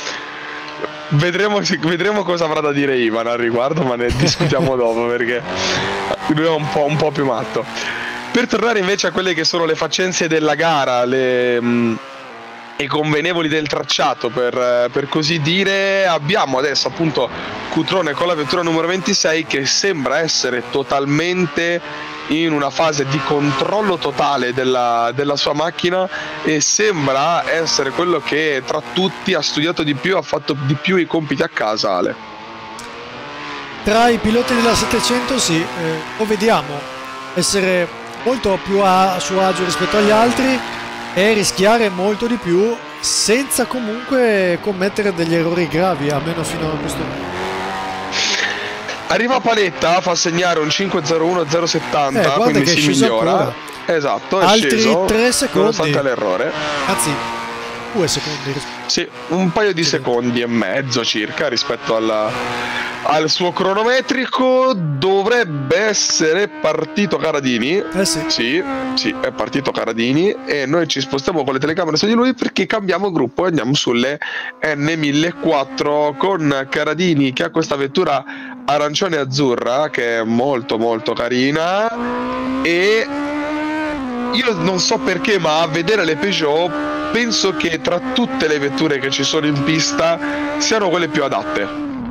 vedremo, vedremo cosa avrà da dire Ivan al riguardo, ma ne discutiamo dopo, perché lui è un po', un po' più matto. Per tornare invece a quelle che sono le faccenze della gara, le mh, i convenevoli del tracciato, per, per così dire, abbiamo adesso appunto Cutrone con la vettura numero ventisei che sembra essere totalmente in una fase di controllo totale della, della sua macchina e sembra essere quello che tra tutti ha studiato di più, ha fatto di più i compiti a casa. Ale, tra i piloti della settecento sì, eh, lo vediamo essere molto più a suo agio rispetto agli altri e rischiare molto di più senza comunque commettere degli errori gravi, almeno fino a questo punto. Arriva Paletta, fa segnare un cinque zero uno zero settanta, eh, quindi che si migliora. Ancora. Esatto, è altri sceso, tre secondi nonostante l'errore. Anzi, due secondi. Sì, un paio di sì. secondi e mezzo circa rispetto alla, al suo cronometrico. Dovrebbe essere partito Caradini. Eh sì. Sì, sì, è partito Caradini e noi ci spostiamo con le telecamere su di lui perché cambiamo gruppo e andiamo sulle N millequattrocento con Caradini che ha questa vettura arancione e azzurra che è molto molto carina, e io non so perché, ma a vedere le Peugeot penso che tra tutte le vetture che ci sono in pista siano quelle più adatte.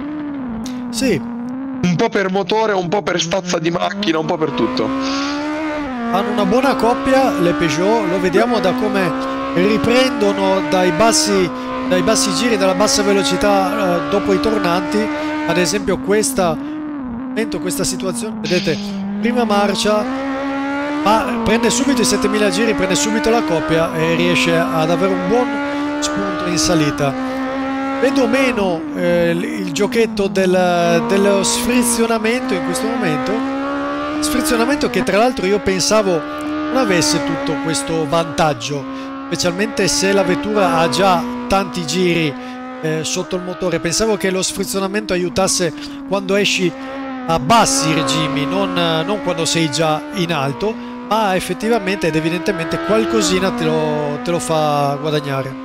Sì. Un po' per motore, un po' per stazza di macchina, un po' per tutto. Hanno una buona coppia le Peugeot, lo vediamo da come riprendono dai bassi, dai bassi giri, dalla bassa velocità eh, dopo i tornanti. Ad esempio questa, questa situazione, vedete, prima marcia, ma prende subito i settemila giri, prende subito la coppia e riesce ad avere un buon spunto in salita. Vedo meno eh, il giochetto del, dello sfrizionamento in questo momento, sfrizionamento che tra l'altro io pensavo non avesse tutto questo vantaggio, specialmente se la vettura ha già tanti giri eh, sotto il motore. Pensavo che lo sfrizionamento aiutasse quando esci a bassi regimi, non, non quando sei già in alto, ma effettivamente ed evidentemente qualcosina te lo, te lo fa guadagnare.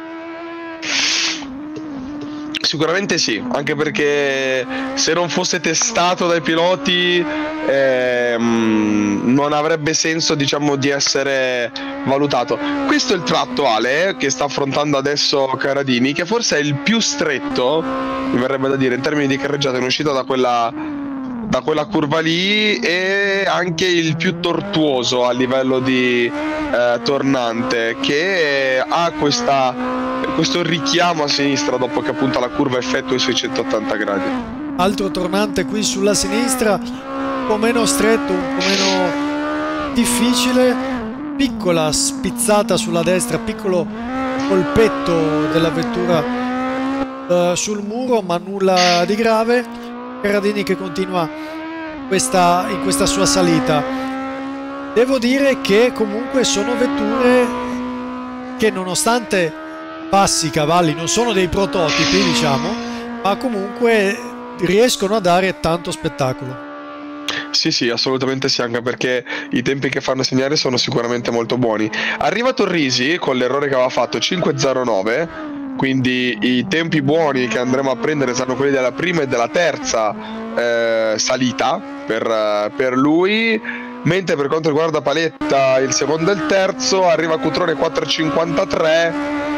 Sicuramente sì, anche perché se non fosse testato dai piloti ehm, non avrebbe senso, diciamo, di essere valutato. Questo è il tratto, Ale, che sta affrontando adesso Caradini, che forse è il più stretto, mi verrebbe da dire, in termini di carreggiata in uscita da quella, da quella curva lì, e anche il più tortuoso a livello di eh, tornante, che ha questa... questo richiamo a sinistra dopo che appunto la curva effettua i suoi centottanta gradi. Altro tornante qui sulla sinistra, un po' meno stretto, un po' meno difficile, piccola spizzata sulla destra, piccolo colpetto della vettura uh, sul muro, ma nulla di grave. Caradini che continua questa, in questa sua salita. Devo dire che comunque sono vetture che, nonostante passi cavalli, non sono dei prototipi, diciamo, ma comunque riescono a dare tanto spettacolo. Sì, sì, assolutamente sì, anche perché i tempi che fanno segnare sono sicuramente molto buoni. Arriva Torrisi con l'errore che aveva fatto, cinque zero nove, quindi i tempi buoni che andremo a prendere saranno quelli della prima e della terza eh, salita per, per lui. Mentre per quanto riguarda Paletta, il secondo e il terzo, arriva Cutrone quattro cinquantatré,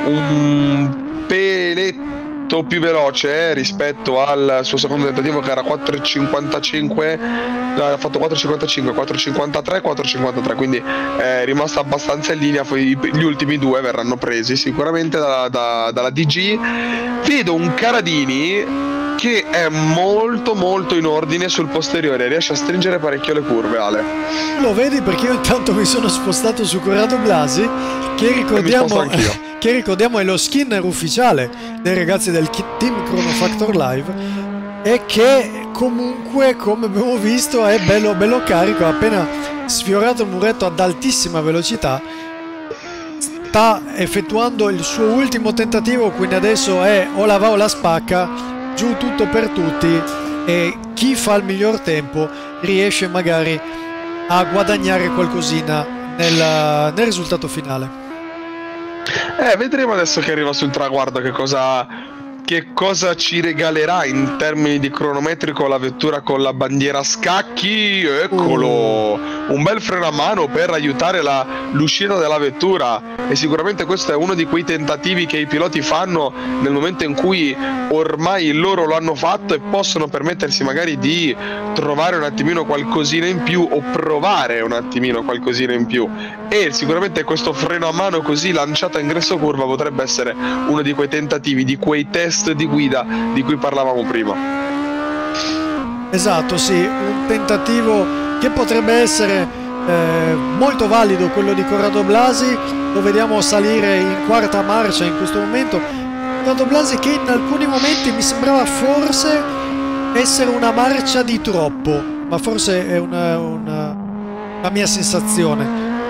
un peletto più veloce rispetto al suo secondo tentativo che era quattro cinquantacinque, no, ha fatto quattro cinquantacinque, quattro cinquantatré, quattro cinquantatré, quindi è rimasto abbastanza in linea. Poi gli ultimi due verranno presi sicuramente da, da, dalla D G. Vedo un Caradini che è molto molto in ordine sul posteriore, riesce a stringere parecchio le curve, Ale. Lo vedi perché io intanto mi sono spostato su Corrado Blasi, che ricordiamo, che ricordiamo è lo skinner ufficiale dei ragazzi del Team Chrono Factor Live, e che comunque, come abbiamo visto, è bello, bello carico. Appena sfiorato il muretto ad altissima velocità, sta effettuando il suo ultimo tentativo, quindi adesso è o la va o la spacca, giù tutto per tutti, e chi fa il miglior tempo riesce magari a guadagnare qualcosina nel, nel risultato finale. Eh, vedremo adesso che arriva sul traguardo che cosa, che cosa ci regalerà in termini di cronometrico la vettura con la bandiera a scacchi. Eccolo, uh. un bel freno a mano per aiutare la, l'uscita della vettura, e sicuramente questo è uno di quei tentativi che i piloti fanno nel momento in cui ormai loro lo hanno fatto e possono permettersi magari di trovare un attimino qualcosina in più o provare un attimino qualcosina in più, e sicuramente questo freno a mano così lanciato a ingresso curva potrebbe essere uno di quei tentativi, di quei test di guida di cui parlavamo prima. Esatto, sì, un tentativo che potrebbe essere eh, molto valido, quello di Corrado Blasi. Lo vediamo salire in quarta marcia in questo momento. Corrado Blasi che in alcuni momenti mi sembrava forse essere una marcia di troppo, ma forse è una, una, una mia sensazione.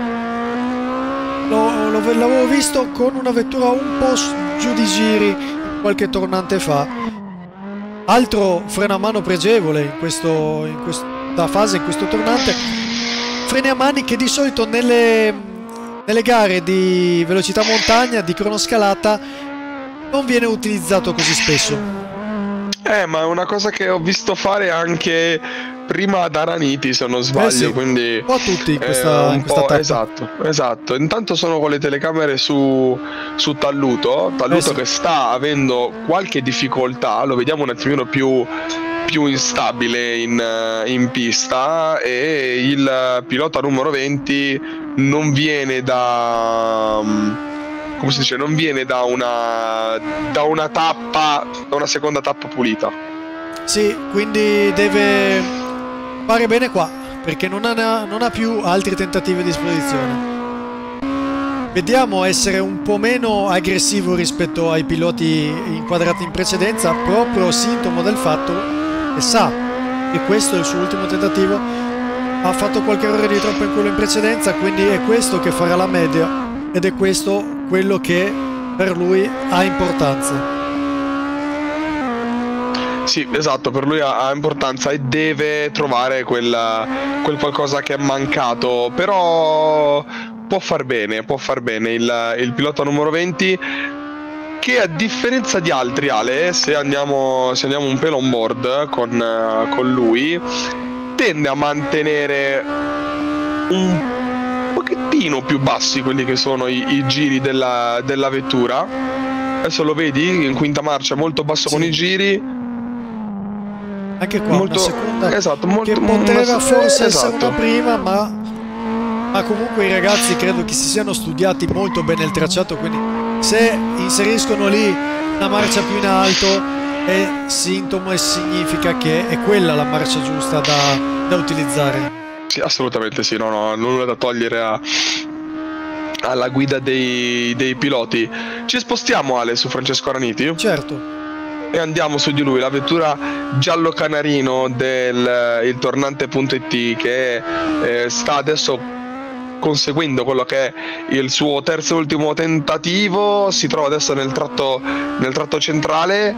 Lo, lo, l'avevo visto con una vettura un po' giù di giri qualche tornante fa. Altro freno a mano pregevole in, questo, in questa fase, in questo tornante. Freni a mani che di solito nelle, nelle gare di velocità montagna, di cronoscalata, non viene utilizzato così spesso. Eh, ma è una cosa che ho visto fare anche prima da Araniti, se non sbaglio, eh sì, quindi un po' tutti in questa, eh, in questa tappa. Esatto, esatto. Intanto sono con le telecamere su, su Talluto, Talluto eh sì. che sta avendo qualche difficoltà, lo vediamo un attimino più, più instabile in, in pista, e il pilota numero venti non viene da... come si dice, non viene da una, da una tappa, da una seconda tappa pulita. Sì, quindi deve fare bene qua, perché non ha, non ha più altri tentativi a disposizione. Vediamo essere un po' meno aggressivo rispetto ai piloti inquadrati in precedenza, proprio sintomo del fatto che sa che questo è il suo ultimo tentativo. Ha fatto qualche errore di troppo in quello in precedenza, quindi è questo che farà la media, ed è questo quello che per lui ha importanza. Sì, esatto, per lui ha, ha importanza e deve trovare quel, quel qualcosa che è mancato, però può far bene, può far bene il, il pilota numero venti, che a differenza di altri, Ale, se andiamo, se andiamo un pelo on board con, con lui, tende a mantenere un pochettino più bassi quelli che sono i, i giri della, della vettura. Adesso lo vedi in quinta marcia, molto basso sì. con i giri. Anche qua molto, una seconda esatto, molto, che poteva una, forse esatto. essere una prima, ma, ma comunque i ragazzi credo che si siano studiati molto bene il tracciato, quindi se inseriscono lì una marcia più in alto è sintomo e significa che è quella la marcia giusta da, da utilizzare. Sì, assolutamente sì, no, no, nulla da togliere a, alla guida dei, dei piloti. Ci spostiamo, Ale, su Francesco Araniti? Certo. E andiamo su di lui, la vettura giallo canarino del il tornante.it, che eh, sta adesso conseguendo quello che è il suo terzo e ultimo tentativo. Si trova adesso nel tratto, nel tratto centrale,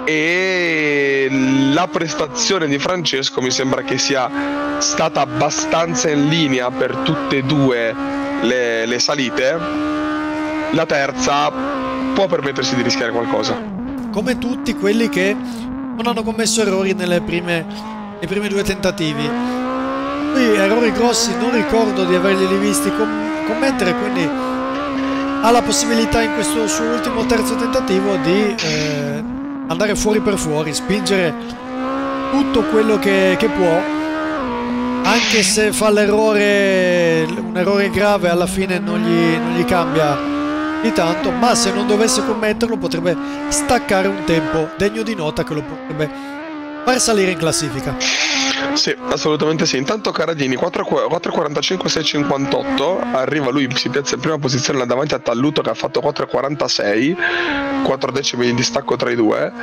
e la prestazione di Francesco mi sembra che sia stata abbastanza in linea per tutte e due le, le salite. La terza può permettersi di rischiare qualcosa, come tutti quelli che non hanno commesso errori nelle prime, nei primi due tentativi. Qui errori grossi non ricordo di averglieli visti com commettere, quindi ha la possibilità in questo suo ultimo terzo tentativo di eh, andare fuori per fuori, spingere tutto quello che, che può, anche se fa l'errore, un errore grave alla fine non gli, non gli cambia di tanto, ma se non dovesse commetterlo potrebbe staccare un tempo degno di nota che lo potrebbe far salire in classifica. Sì, assolutamente sì. Intanto Caradini quattro quarantacinque sei cinquantotto, arriva lui, si piazza in prima posizione là davanti a Talluto che ha fatto quattro quarantasei, quattro decimi di distacco tra i due.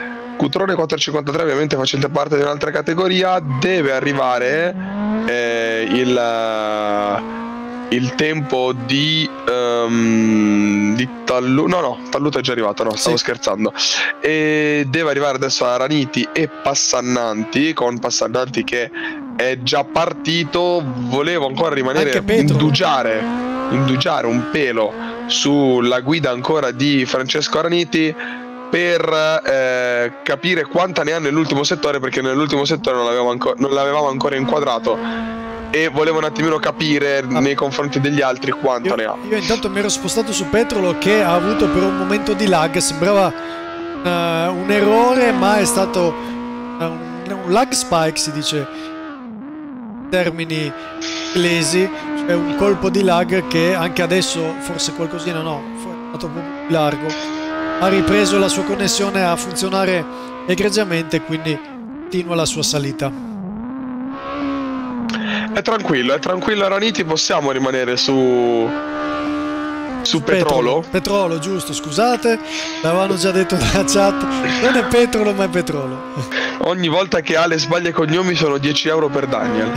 Cutrone quattrocentocinquantatré, ovviamente facente parte di un'altra categoria, deve arrivare eh, il, il tempo di, um, di Talluto. No, no, Talluto è già arrivato, no, stavo sì. scherzando. E deve arrivare adesso a Raniti e Passannanti, con Passannanti che è già partito. Volevo ancora rimanere, indugiare, indugiare un pelo sulla guida ancora di Francesco Raniti per eh, capire quanta ne ha nell'ultimo settore, perché nell'ultimo settore non l'avevamo ancora, non l'avevamo ancora inquadrato e volevo un attimino capire ah. nei confronti degli altri quanto io, ne ha. Io intanto mi ero spostato su Petrolo, che ha avuto per un momento di lag, sembrava uh, un errore, ma è stato uh, un, un lag spike, si dice in termini inglesi, cioè un colpo di lag che anche adesso forse qualcosina no, è andato un po' più largo. Ha ripreso la sua connessione a funzionare egregiamente, quindi continua la sua salita. È tranquillo, è tranquillo Raniti, possiamo rimanere su su Petrolo? Petrolo, giusto, scusate, l'avevano già detto nella chat, non è Petrolo ma è Petrolo. Ogni volta che Ale sbaglia i cognomi sono dieci euro per Daniel.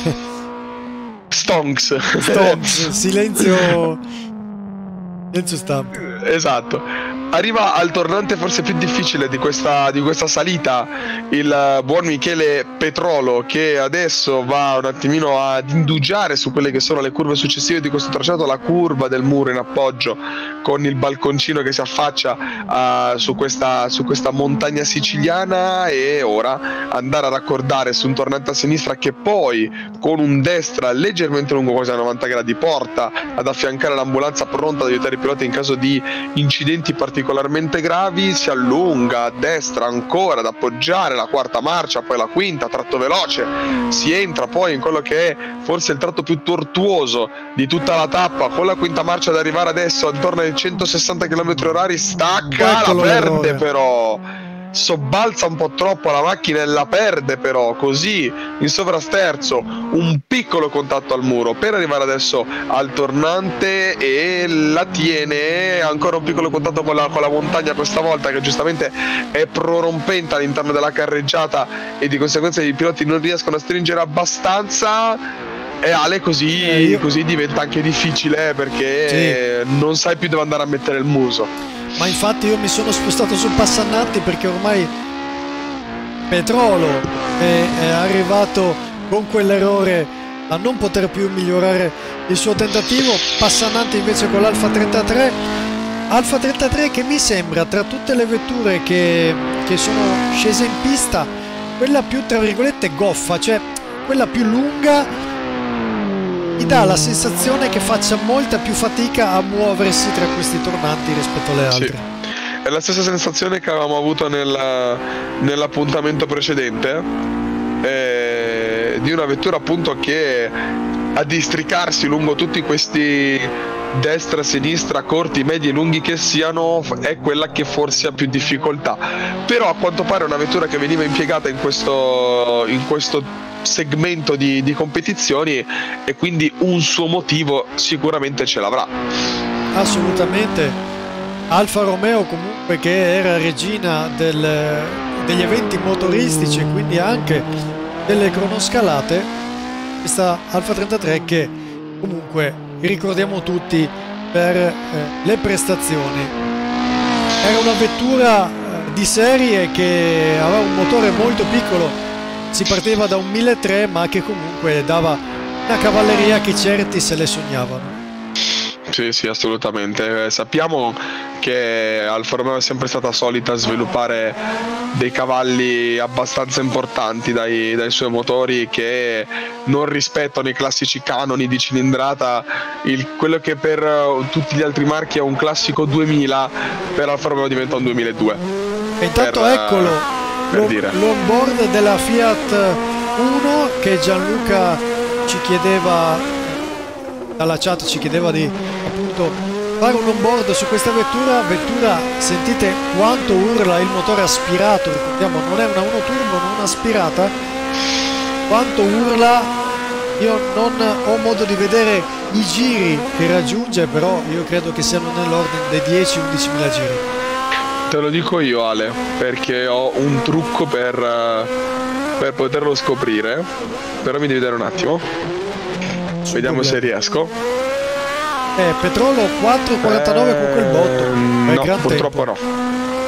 Stonks. Stonks, silenzio, silenzio stampa. Esatto. Arriva al tornante forse più difficile di questa, di questa salita, il buon Michele Petrolo, che adesso va un attimino ad indugiare su quelle che sono le curve successive di questo tracciato, la curva del muro in appoggio con il balconcino che si affaccia uh, su, questa, su questa montagna siciliana, e ora andare a raccordare su un tornante a sinistra che poi con un destra leggermente lungo, quasi a novanta gradi, porta ad affiancare l'ambulanza pronta ad aiutare i piloti in caso di incidenti particolarmente gravi. Si allunga a destra ancora ad appoggiare la quarta marcia, poi la quinta, tratto veloce, si entra poi in quello che è forse il tratto più tortuoso di tutta la tappa, con la quinta marcia ad arrivare adesso attorno ai centosessanta chilometri orari, stacca, la perde però, sobbalza un po' troppo la macchina e la perde però, così in sovrasterzo un piccolo contatto al muro per arrivare adesso al tornante, e la tiene ancora un piccolo contatto con la, con la montagna, questa volta che giustamente è prorompente all'interno della carreggiata e di conseguenza i piloti non riescono a stringere abbastanza. E Ale così, eh, io... così diventa anche difficile, perché sì. non sai più dove andare a mettere il muso. Ma infatti io mi sono spostato su Passannanti, perché ormai Petrolo è, è arrivato con quell'errore a non poter più migliorare il suo tentativo. Passannanti invece con l'Alfa trentatré, Alfa trentatré che mi sembra, tra tutte le vetture che, che sono scese in pista, quella più tra virgolette goffa, cioè quella più lunga, mi dà la sensazione che faccia molta più fatica a muoversi tra questi tornanti rispetto alle altre. Sì. È la stessa sensazione che avevamo avuto nel, nell'appuntamento precedente, eh, di una vettura appunto che a districarsi lungo tutti questi destra, sinistra, corti, medi e lunghi che siano, è quella che forse ha più difficoltà. Però a quanto pare è una vettura che veniva impiegata in questo, in questo segmento di, di competizioni, e quindi un suo motivo sicuramente ce l'avrà. Assolutamente. Alfa Romeo comunque, che era regina del, degli eventi motoristici e quindi anche delle cronoscalate, questa Alfa trentatré che comunque ricordiamo tutti per eh, le prestazioni. Era una vettura eh, di serie che aveva un motore molto piccolo, si partiva da un milletrecento, ma che comunque dava una cavalleria che certi se le sognavano. Sì, sì, assolutamente. Eh, sappiamo che Alfa Romeo è sempre stata solita sviluppare dei cavalli abbastanza importanti dai, dai suoi motori, che non rispettano i classici canoni di cilindrata. Il, quello che per uh, tutti gli altri marchi è un classico duemila, per Alfa Romeo diventa un duemiladue. E intanto per, eccolo, uh, l'onboard della Fiat uno che Gianluca ci chiedeva, dalla chat ci chiedeva di appunto fare un onboard su questa vettura. Vettura, sentite quanto urla il motore aspirato, ricordiamo non è una uno turbo, non aspirata, quanto urla. Io non ho modo di vedere i giri che raggiunge, però io credo che siano nell'ordine dei dieci undici mila giri. Te lo dico io, Ale, perché ho un trucco per, per poterlo scoprire, però mi devi dare un attimo. Vediamo se riesco. Eh, Petrolo quattro quarantanove eh, con quel botto. No, purtroppo tempo. no.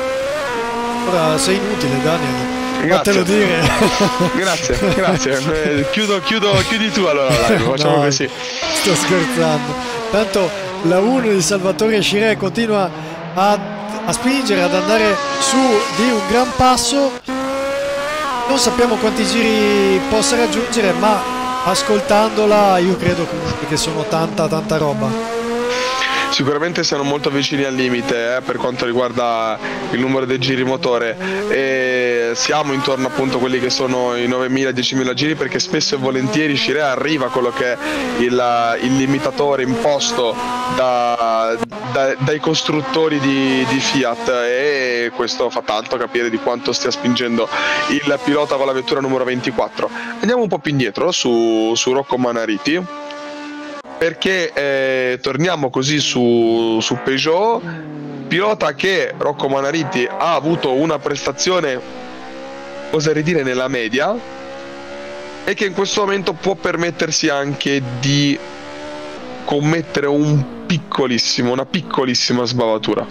Ora sei inutile, Daniel. Grazie. Fatelo dire. Grazie, grazie. Eh, chiudo, chiudo, chiudi tu allora la live, facciamo no, così. Sto scherzando. Tanto la uno di Salvatore Scirè continua a, a spingere, ad andare su di un gran passo. Non sappiamo quanti giri possa raggiungere, ma ascoltandola io credo comunque che sono tanta tanta roba. Sicuramente siamo molto vicini al limite eh, per quanto riguarda il numero dei giri motore, e siamo intorno appunto a quelli che sono i novemila diecimila giri, perché spesso e volentieri Scirè arriva a quello che è il, il limitatore imposto da, da, dai costruttori di, di Fiat, e questo fa tanto capire di quanto stia spingendo il pilota con la vettura numero ventiquattro. Andiamo un po' più indietro su, su Rocco Manariti, perché eh, torniamo così su, su Peugeot, pilota che Rocco Manariti ha avuto una prestazione, oserei dire, nella media, e che in questo momento può permettersi anche di commettere un piccolissimo, una piccolissima sbavatura.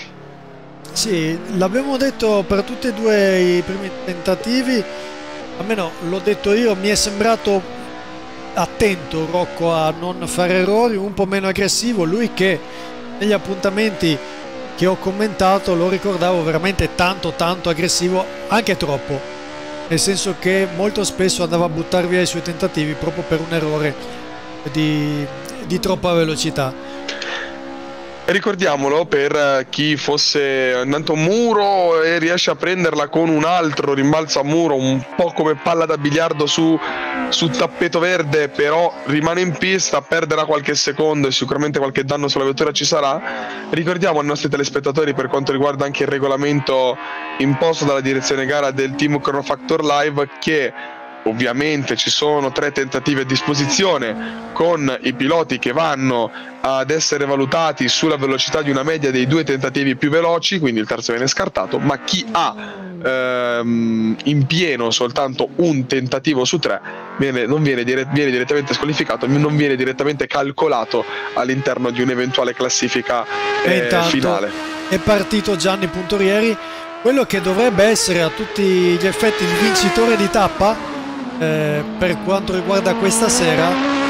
Sì, l'abbiamo detto per tutti e due i primi tentativi, almeno l'ho detto io, mi è sembrato attento Rocco a non fare errori, un po' meno aggressivo, lui che negli appuntamenti che ho commentato lo ricordavo veramente tanto tanto aggressivo, anche troppo, nel senso che molto spesso andava a buttare via i suoi tentativi proprio per un errore di, di troppa velocità. Ricordiamolo per chi fosse andato a muro e riesce a prenderla con un altro rimbalzo a muro, un po' come palla da biliardo su, su tappeto verde, però rimane in pista, perderà qualche secondo e sicuramente qualche danno sulla vettura ci sarà. Ricordiamo ai nostri telespettatori, per quanto riguarda anche il regolamento imposto dalla direzione gara del team Chronofactor Live, che ovviamente ci sono tre tentativi a disposizione, con i piloti che vanno ad essere valutati sulla velocità di una media dei due tentativi più veloci, quindi il terzo viene scartato, ma chi ha ehm, in pieno soltanto un tentativo su tre viene, non viene, dire, viene direttamente squalificato, non viene direttamente calcolato all'interno di un'eventuale classifica eh, finale. È partito Gianni Puntorieri, quello che dovrebbe essere a tutti gli effetti il vincitore di tappa Eh, per quanto riguarda questa sera,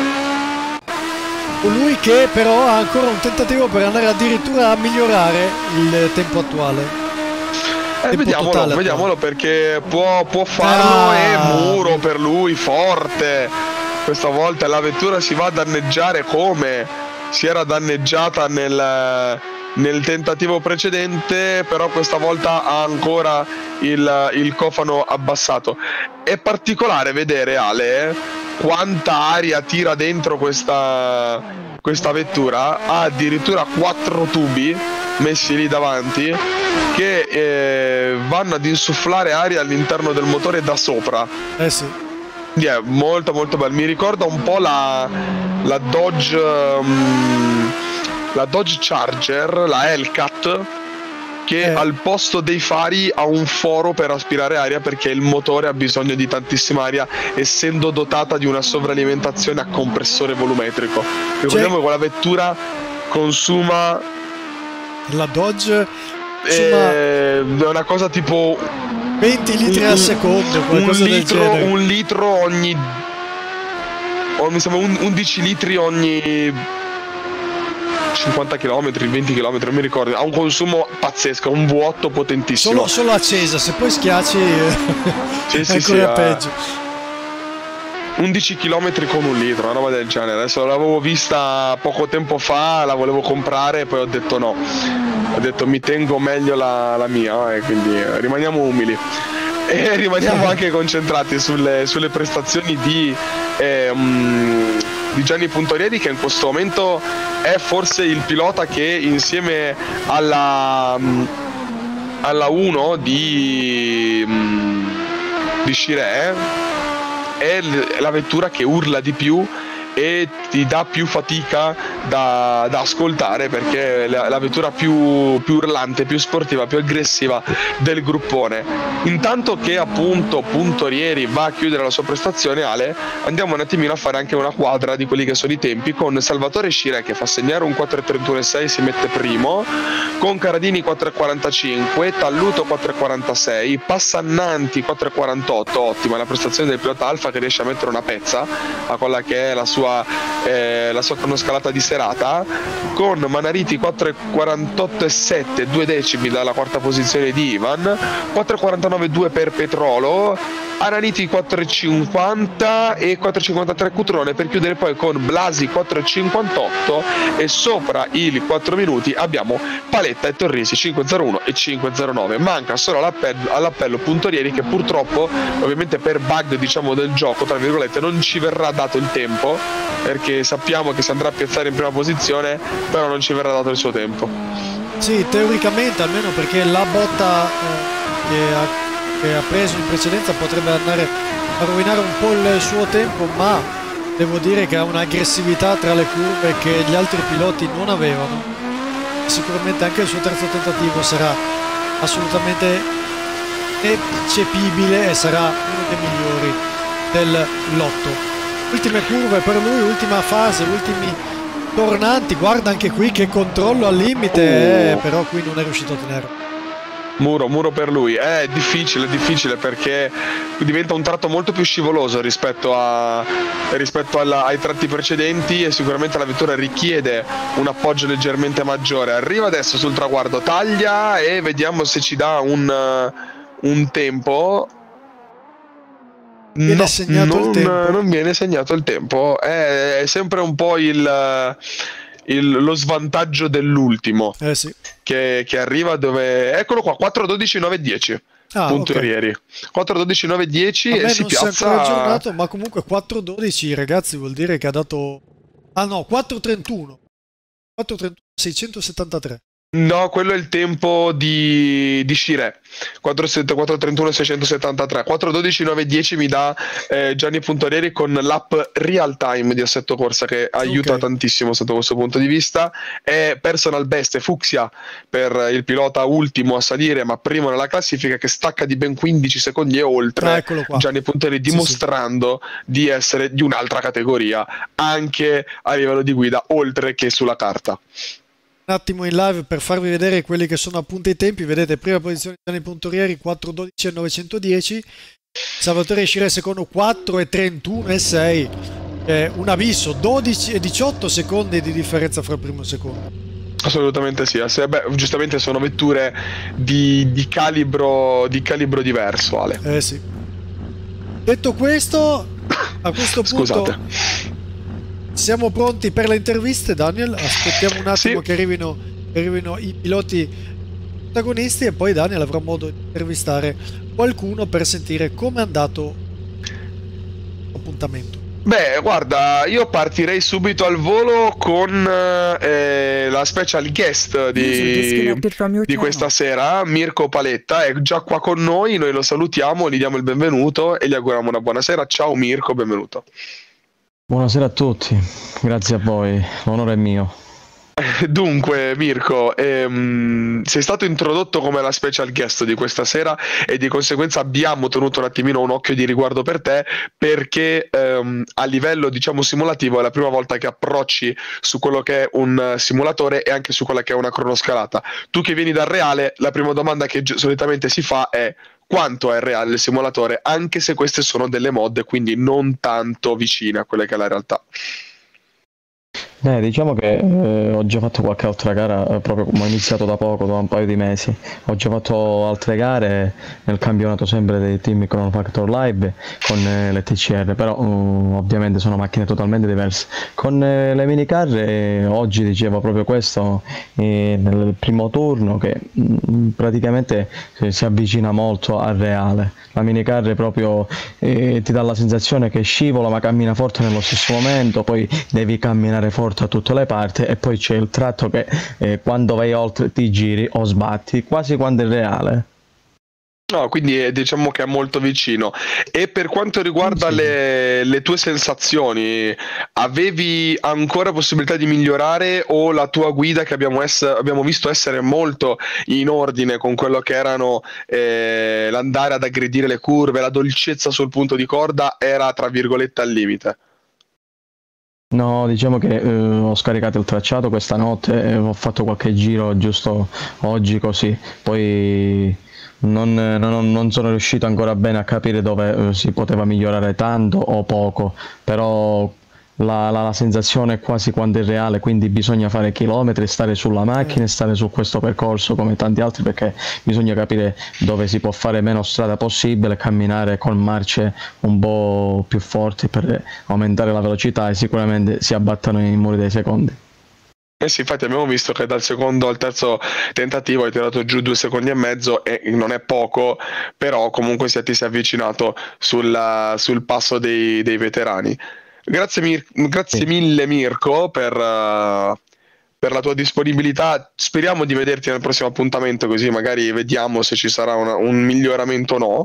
colui che però ha ancora un tentativo per andare addirittura a migliorare il tempo attuale. Eh, tempo vediamolo, totale, vediamolo perché può, può farlo. Ah. E muro per lui forte. Questa volta la vettura si va a danneggiare come si era danneggiata nel, nel tentativo precedente, però questa volta ha ancora il, il cofano abbassato. È particolare vedere, Ale, quanta aria tira dentro questa, questa vettura. Ha addirittura quattro tubi messi lì davanti che eh, vanno ad insufflare aria all'interno del motore da sopra. Eh sì. Yeah, molto molto bello. Mi ricorda un po' la, la Dodge um, la Dodge Charger, la Hellcat, che eh. al posto dei fari ha un foro per aspirare aria, perché il motore ha bisogno di tantissima aria, essendo dotata di una sovralimentazione a compressore volumetrico. Ricordiamo che quella vettura consuma, la Dodge è una cosa tipo venti litri al secondo, qualcosa un del litro, genere. un litro ogni o mi sembra undici litri ogni cinquanta chilometri, venti chilometri, non mi ricordo. Ha un consumo pazzesco, un V otto potentissimo. Solo, solo accesa, se poi schiacci sì, è sì, ancora sì, peggio. undici chilometri con un litro, una roba del genere. Adesso l'avevo vista poco tempo fa, la volevo comprare, poi ho detto no. Ho detto mi tengo meglio la, la mia, e quindi rimaniamo umili. E rimaniamo anche concentrati sulle, sulle prestazioni di, eh, um, di Gianni Puntorieri, che in questo momento è forse il pilota che insieme alla, um, alla uno di, um, di Scirè è la vettura che urla di più e ti dà più fatica da, da ascoltare, perché è la, la vettura più, più urlante, più sportiva, più aggressiva del gruppone. Intanto che appunto Puntorieri va a chiudere la sua prestazione, Ale, andiamo un attimino a fare anche una quadra di quelli che sono i tempi, con Salvatore Scire che fa segnare un quattro trentuno e sei, si mette primo, con Caradini quattro quarantacinque, Talluto quattro quarantasei, Passannanti quattro quarantotto, ottima la prestazione del pilota Alfa, che riesce a mettere una pezza a quella che è la sua, eh, la sua cronoscalata di serata, con Manariti quattro quarantotto e sette, due decimi dalla quarta posizione di Ivan, quattro quarantanove due per Petrolo, Ananiti quattro cinquanta e quattro cinquantatré Cutrone, per chiudere poi con Blasi quattro cinquantotto, e sopra i quattro minuti abbiamo Paletta e Torrisi cinque zero uno e cinque zero nove. Manca solo all'appello, all'appello Puntorieri, che purtroppo, ovviamente per bug diciamo del gioco tra virgolette, non ci verrà dato il tempo, perché sappiamo che si andrà a piazzare in prima posizione, però non ci verrà dato il suo tempo. Sì, teoricamente, almeno, perché la botta eh, che, ha, che ha preso in precedenza potrebbe andare a rovinare un po' il suo tempo, ma devo dire che ha un'aggressività tra le curve che gli altri piloti non avevano. Sicuramente anche il suo terzo tentativo sarà assolutamente eccepibile e sarà uno dei migliori del lotto. Ultime curve per lui, ultima fase, ultimi tornanti. Guarda anche qui che controllo al limite, eh, però qui non è riuscito a tenere. Muro, muro per lui. È difficile, è difficile, perché diventa un tratto molto più scivoloso rispetto, a, rispetto alla, ai tratti precedenti, e sicuramente la vettura richiede un appoggio leggermente maggiore. Arriva adesso sul traguardo, taglia e vediamo se ci dà un, un tempo. Viene no, segnato non, il tempo. non viene segnato il tempo. È, è sempre un po' il, il, lo svantaggio dell'ultimo, Eh sì. che, che arriva dove... Eccolo qua, quattro dodici nove dieci. Ah, Puntorieri. Okay. quattro dodici nove dieci e si non piazza... si è ancora aggiornato, ma comunque quattro dodici, ragazzi, vuol dire che ha dato... Ah no, quattro trentuno. quattro trentuno, seicentosettantatré. No, quello è il tempo di, di Scire, quattro trentuno seicentosettantatré. Quattro dodici nove dieci mi dà eh, Gianni Puntorieri con l'app real time di Assetto Corsa, che aiuta okay. tantissimo sotto questo punto di vista. È personal best, è fucsia per il pilota ultimo a salire ma primo nella classifica, che stacca di ben quindici secondi e oltre. Ah, Gianni Puntorieri dimostrando sì, sì. di essere di un'altra categoria anche a livello di guida, oltre che sulla carta. Un attimo in live per farvi vedere quelli che sono appunto i tempi. Vedete, prima posizione Gianni Puntorieri quattro dodici e novecentodieci, Salvatore Scire secondo quattro e trentuno e sei, eh, un abisso, dodici e diciotto secondi di differenza fra il primo e il secondo. Assolutamente sì, beh, giustamente sono vetture di, di, calibro, di calibro diverso, Ale. Eh sì. Detto questo, a questo punto Scusate. Siamo pronti per le interviste, Daniel. Aspettiamo un attimo sì. che, arrivino, che arrivino i piloti protagonisti, e poi Daniel avrà modo di intervistare qualcuno per sentire come è andato l'appuntamento. Beh, guarda, io partirei subito al volo con eh, la special guest di, di questa sera, Mirko Paletta. È già qua con noi, noi lo salutiamo, gli diamo il benvenuto e gli auguriamo una buona sera. Ciao Mirko, benvenuto. Buonasera a tutti, grazie a voi, l'onore è mio. Dunque Mirko, ehm, sei stato introdotto come la special guest di questa sera e di conseguenza abbiamo tenuto un attimino un occhio di riguardo per te, perché ehm, a livello diciamo simulativo è la prima volta che approcci su quello che è un simulatore e anche su quella che è una cronoscalata. Tu che vieni dal reale, la prima domanda che solitamente si fa è: quanto è reale il simulatore, anche se queste sono delle mod, quindi non tanto vicine a quelle che è la realtà? Eh, diciamo che eh, ho già fatto qualche altra gara, eh, proprio come ho iniziato da poco, da un paio di mesi. Ho già fatto altre gare nel campionato sempre dei team Chrono Factor Live con eh, le T C R, però uh, ovviamente sono macchine totalmente diverse. Con eh, le minicar eh, oggi dicevo proprio questo eh, nel primo turno, che mh, praticamente eh, si avvicina molto al reale. La minicar proprio eh, ti dà la sensazione che scivola ma cammina forte nello stesso momento, poi devi camminare forte a tutte le parti, e poi c'è il tratto che eh, quando vai oltre ti giri o sbatti, quasi quando è reale. No, quindi eh, diciamo che è molto vicino. E per quanto riguarda Sì. le, le tue sensazioni, avevi ancora possibilità di migliorare o la tua guida che abbiamo, ess- abbiamo visto essere molto in ordine con quello che erano eh, l'andare ad aggredire le curve, la dolcezza sul punto di corda era tra virgolette al limite? No, diciamo che eh, ho scaricato il tracciato questa notte e ho fatto qualche giro giusto oggi così, poi non, non- non sono riuscito ancora bene a capire dove eh, si poteva migliorare tanto o poco, però la, la- la sensazione è quasi quanto è reale, quindi bisogna fare chilometri, stare sulla macchina e stare su questo percorso come tanti altri perché bisogna capire dove si può fare meno strada possibile, camminare con marce un po' più forti per aumentare la velocità e sicuramente si abbattono i muri dei secondi. Eh sì, infatti abbiamo visto che dal secondo al terzo tentativo hai tirato giù due secondi e mezzo e non è poco, però comunque si- ti sei avvicinato sul, sul passo dei, dei veterani. Grazie, Mir- grazie Sì. mille Mirko per, eh, per la tua disponibilità. Speriamo di vederti nel prossimo appuntamento così magari vediamo se ci sarà una- un miglioramento o no.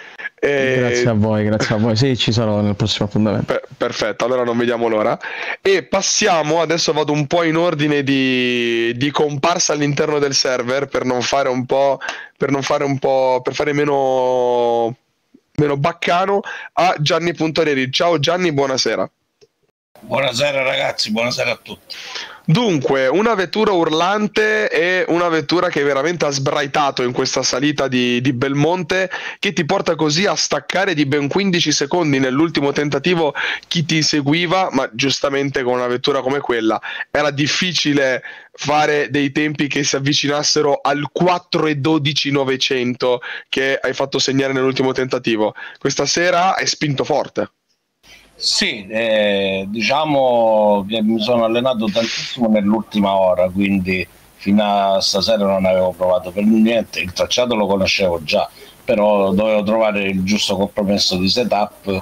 Grazie E a voi, grazie a voi. Sì, ci sarò nel prossimo appuntamento. Per- perfetto, allora non vediamo l'ora. E passiamo, adesso vado un po' in ordine di, di comparsa all'interno del server per non fare un po', per non fare un po', per fare meno, meno baccano a Gianni Puntoreri. Ciao Gianni, buonasera. Buonasera ragazzi, buonasera a tutti. Dunque, una vettura urlante e una vettura che veramente ha sbraitato in questa salita di, di Belmonte, che ti porta così a staccare di ben quindici secondi nell'ultimo tentativo chi ti seguiva, ma giustamente con una vettura come quella era difficile fare dei tempi che si avvicinassero al quattro e dodici novecento che hai fatto segnare nell'ultimo tentativo. Questa sera hai spinto forte. Sì, eh, diciamo che mi sono allenato tantissimo nell'ultima ora, quindi fino a stasera non avevo provato per niente, il tracciato lo conoscevo già, però dovevo trovare il giusto compromesso di setup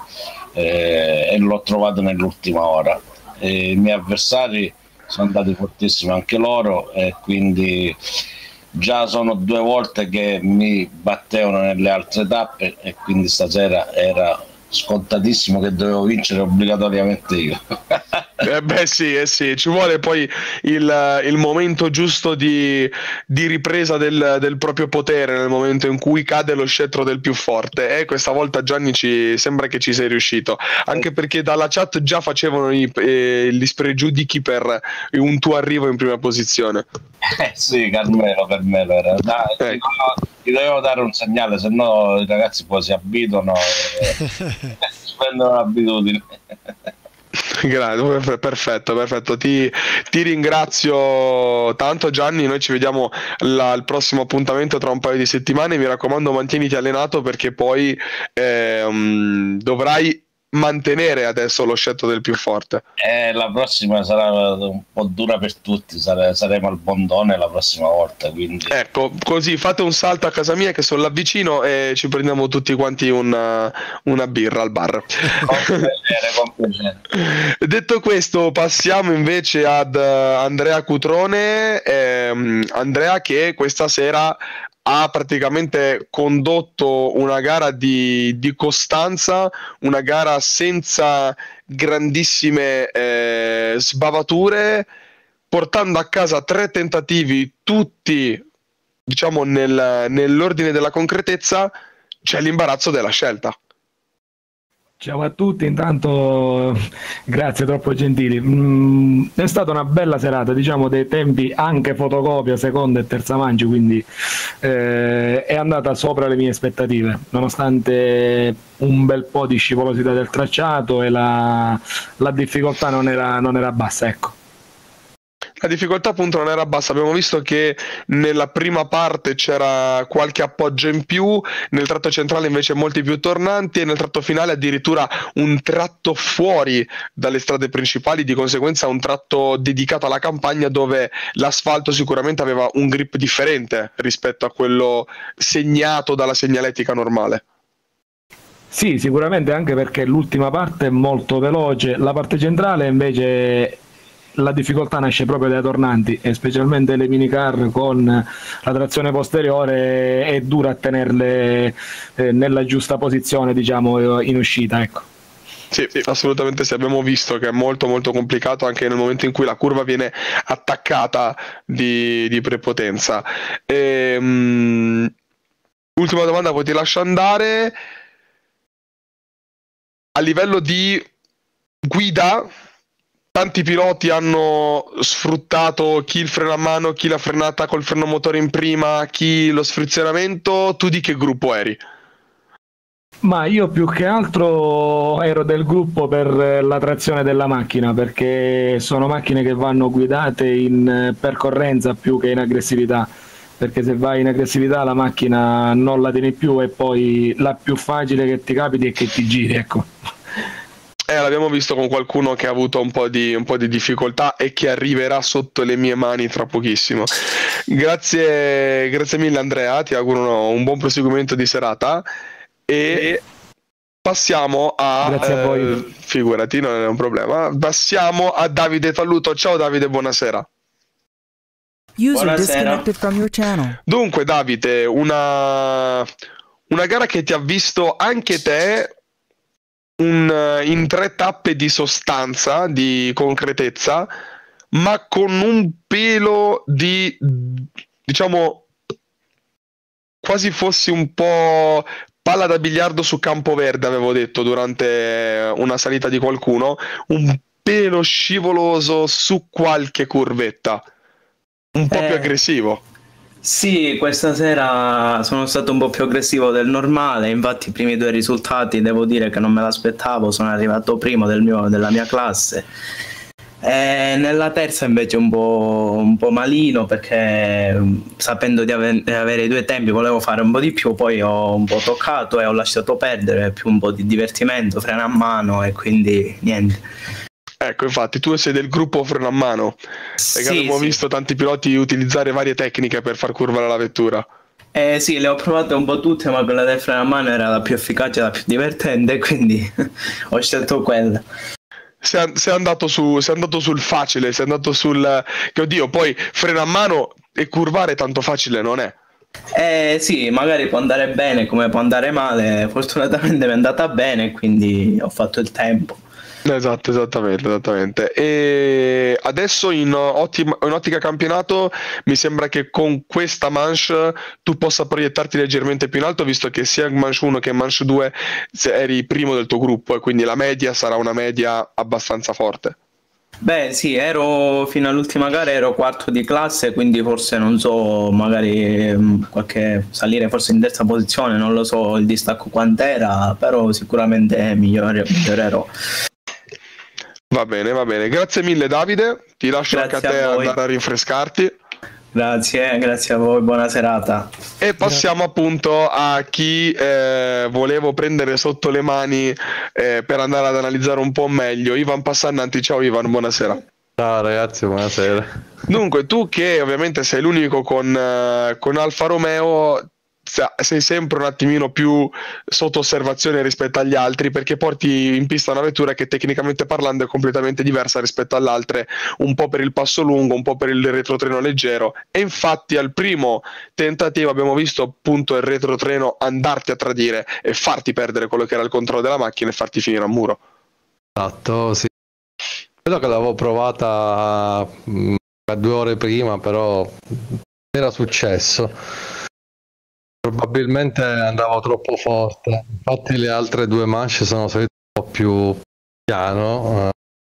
eh, e l'ho trovato nell'ultima ora. E i miei avversari sono andati fortissimi anche loro e quindi già sono due volte che mi battevano nelle altre tappe e quindi stasera era scontatissimo che dovevo vincere obbligatoriamente io. Eh beh sì, eh sì, ci vuole poi il, il momento giusto di, di ripresa del, del proprio potere nel momento in cui cade lo scettro del più forte e questa volta Gianni ci sembra che ci sei riuscito, anche perché dalla chat già facevano i, eh, gli spregiudichi per un tuo arrivo in prima posizione. Eh sì, Carmelo, Carmelo era. Dai, Ecco. gli dovevo- gli dovevo dare un segnale, se no i ragazzi poi si abituano e si prendono l'abitudine. Grazie, perfetto, perfetto. Ti, ti ringrazio tanto Gianni, noi ci vediamo la- al prossimo appuntamento tra un paio di settimane, mi raccomando mantieniti allenato perché poi ehm, dovrai mantenere adesso lo scettro del più forte. E la prossima sarà un po' dura per tutti, sare- saremo al Bondone la prossima volta, quindi Ecco, così fate un salto a casa mia che sono là vicino e ci prendiamo tutti quanti una, una birra al bar. con piacere, con piacere. Detto questo, passiamo invece ad eh, Andrea Cutrone. Ehm, Andrea che questa sera ha praticamente condotto una gara di, di costanza, una gara senza grandissime eh, sbavature, portando a casa tre tentativi, tutti diciamo nel- nell'ordine della concretezza. C'è l'imbarazzo della scelta. Ciao a tutti, intanto grazie, troppo gentili. Mm, è stata una bella serata, diciamo dei tempi anche fotocopia, seconda e terza manche, quindi eh, è andata sopra le mie aspettative, nonostante un bel po' di scivolosità del tracciato e la, la difficoltà non era, non era bassa, ecco. La difficoltà appunto non era bassa, abbiamo visto che nella prima parte c'era qualche appoggio in più, nel tratto centrale invece molti più tornanti e nel tratto finale addirittura un tratto fuori dalle strade principali, di conseguenza un tratto dedicato alla campagna dove l'asfalto sicuramente aveva un grip differente rispetto a quello segnato dalla segnaletica normale. Sì, sicuramente, anche perché l'ultima parte è molto veloce, la parte centrale invece la difficoltà nasce proprio dai tornanti, e specialmente le minicar con la trazione posteriore è dura a tenerle eh, nella giusta posizione, diciamo, in uscita, ecco. Sì, sì, assolutamente sì, abbiamo visto che è molto molto complicato anche nel momento in cui la curva viene attaccata di, di prepotenza. E, um, ultima domanda, poi ti lascio andare. A livello di guida, tanti piloti hanno sfruttato chi il freno a mano, chi la frenata col freno motore in prima, chi lo sfrizionamento. Tu di che gruppo eri? Ma io più che altro ero del gruppo per la trazione della macchina, perché sono macchine che vanno guidate in percorrenza più che in aggressività, perché se vai in aggressività la macchina non la tieni più e poi la più facile che ti capiti è che ti giri, ecco. Eh, l'abbiamo visto con qualcuno che ha avuto un po' di, un po' di difficoltà e che arriverà sotto le mie mani tra pochissimo. Grazie, grazie mille Andrea, ti auguro un buon proseguimento di serata. E passiamo a, Grazie a voi. Eh, figurati, non è un problema. Passiamo a Davide Talluto. Ciao Davide, buonasera. User disconnected from your channel. Dunque Davide, una, una gara che ti ha visto anche te un, in tre tappe di sostanza, di concretezza, ma con un pelo di, diciamo, quasi fossi un po' palla da biliardo su campo verde, avevo detto durante una salita di qualcuno, un pelo scivoloso su qualche curvetta, un po' eh, più aggressivo. Sì, questa sera sono stato un po' più aggressivo del normale, infatti i primi due risultati devo dire che non me l'aspettavo, sono arrivato primo del mio, della mia classe. E nella terza invece un po', un po' malino, perché sapendo di ave- avere i due tempi volevo fare un po' di più, poi ho un po' toccato e ho lasciato perdere, più un po' di divertimento, freno a mano e quindi niente. Ecco, infatti tu sei del gruppo freno a mano, perché Sì, abbiamo sì. visto tanti piloti utilizzare varie tecniche per far curvare la vettura. Eh sì, le ho provate un po' tutte, ma quella del freno a mano era la più efficace, la più divertente, quindi ho scelto quella. Sei, sei andato su, sei andato sul facile, sei andato sul... che oddio, poi freno a mano e curvare tanto facile non è. Eh sì, magari può andare bene come può andare male, fortunatamente mi è andata bene, quindi ho fatto il tempo. Esatto, esattamente, esattamente. E adesso in, ottima, in ottica campionato mi sembra che con questa manche tu possa proiettarti leggermente più in alto, visto che sia in manche uno che in manche due eri primo del tuo gruppo e quindi la media sarà una media abbastanza forte. Beh sì, ero fino all'ultima gara ero quarto di classe, quindi forse non so, magari mh, qualche salire forse in terza posizione, non lo so il distacco quant'era, però sicuramente migliore, migliorerò. Va bene, va bene. Grazie mille Davide, ti lascio Grazie anche a te a voi. andare a rinfrescarti. Grazie, grazie a voi, buona serata. E passiamo appunto a chi eh, volevo prendere sotto le mani eh, per andare ad analizzare un po' meglio. Ivan Passannanti, ciao Ivan, buonasera. Ciao ragazzi, buonasera. Dunque, tu che ovviamente sei l'unico con, eh, con Alfa Romeo, sei sempre un attimino più sotto osservazione rispetto agli altri, perché porti in pista una vettura che tecnicamente parlando è completamente diversa rispetto alle altre, un po' per il passo lungo, un po' per il retrotreno leggero, e infatti al primo tentativo abbiamo visto appunto il retrotreno andarti a tradire e farti perdere quello che era il controllo della macchina e farti finire a muro. Esatto, sì. Credo che l'avevo provata mh, due ore prima, però non era successo. Probabilmente andavo troppo forte, infatti le altre due manche sono salite un po' più piano, eh,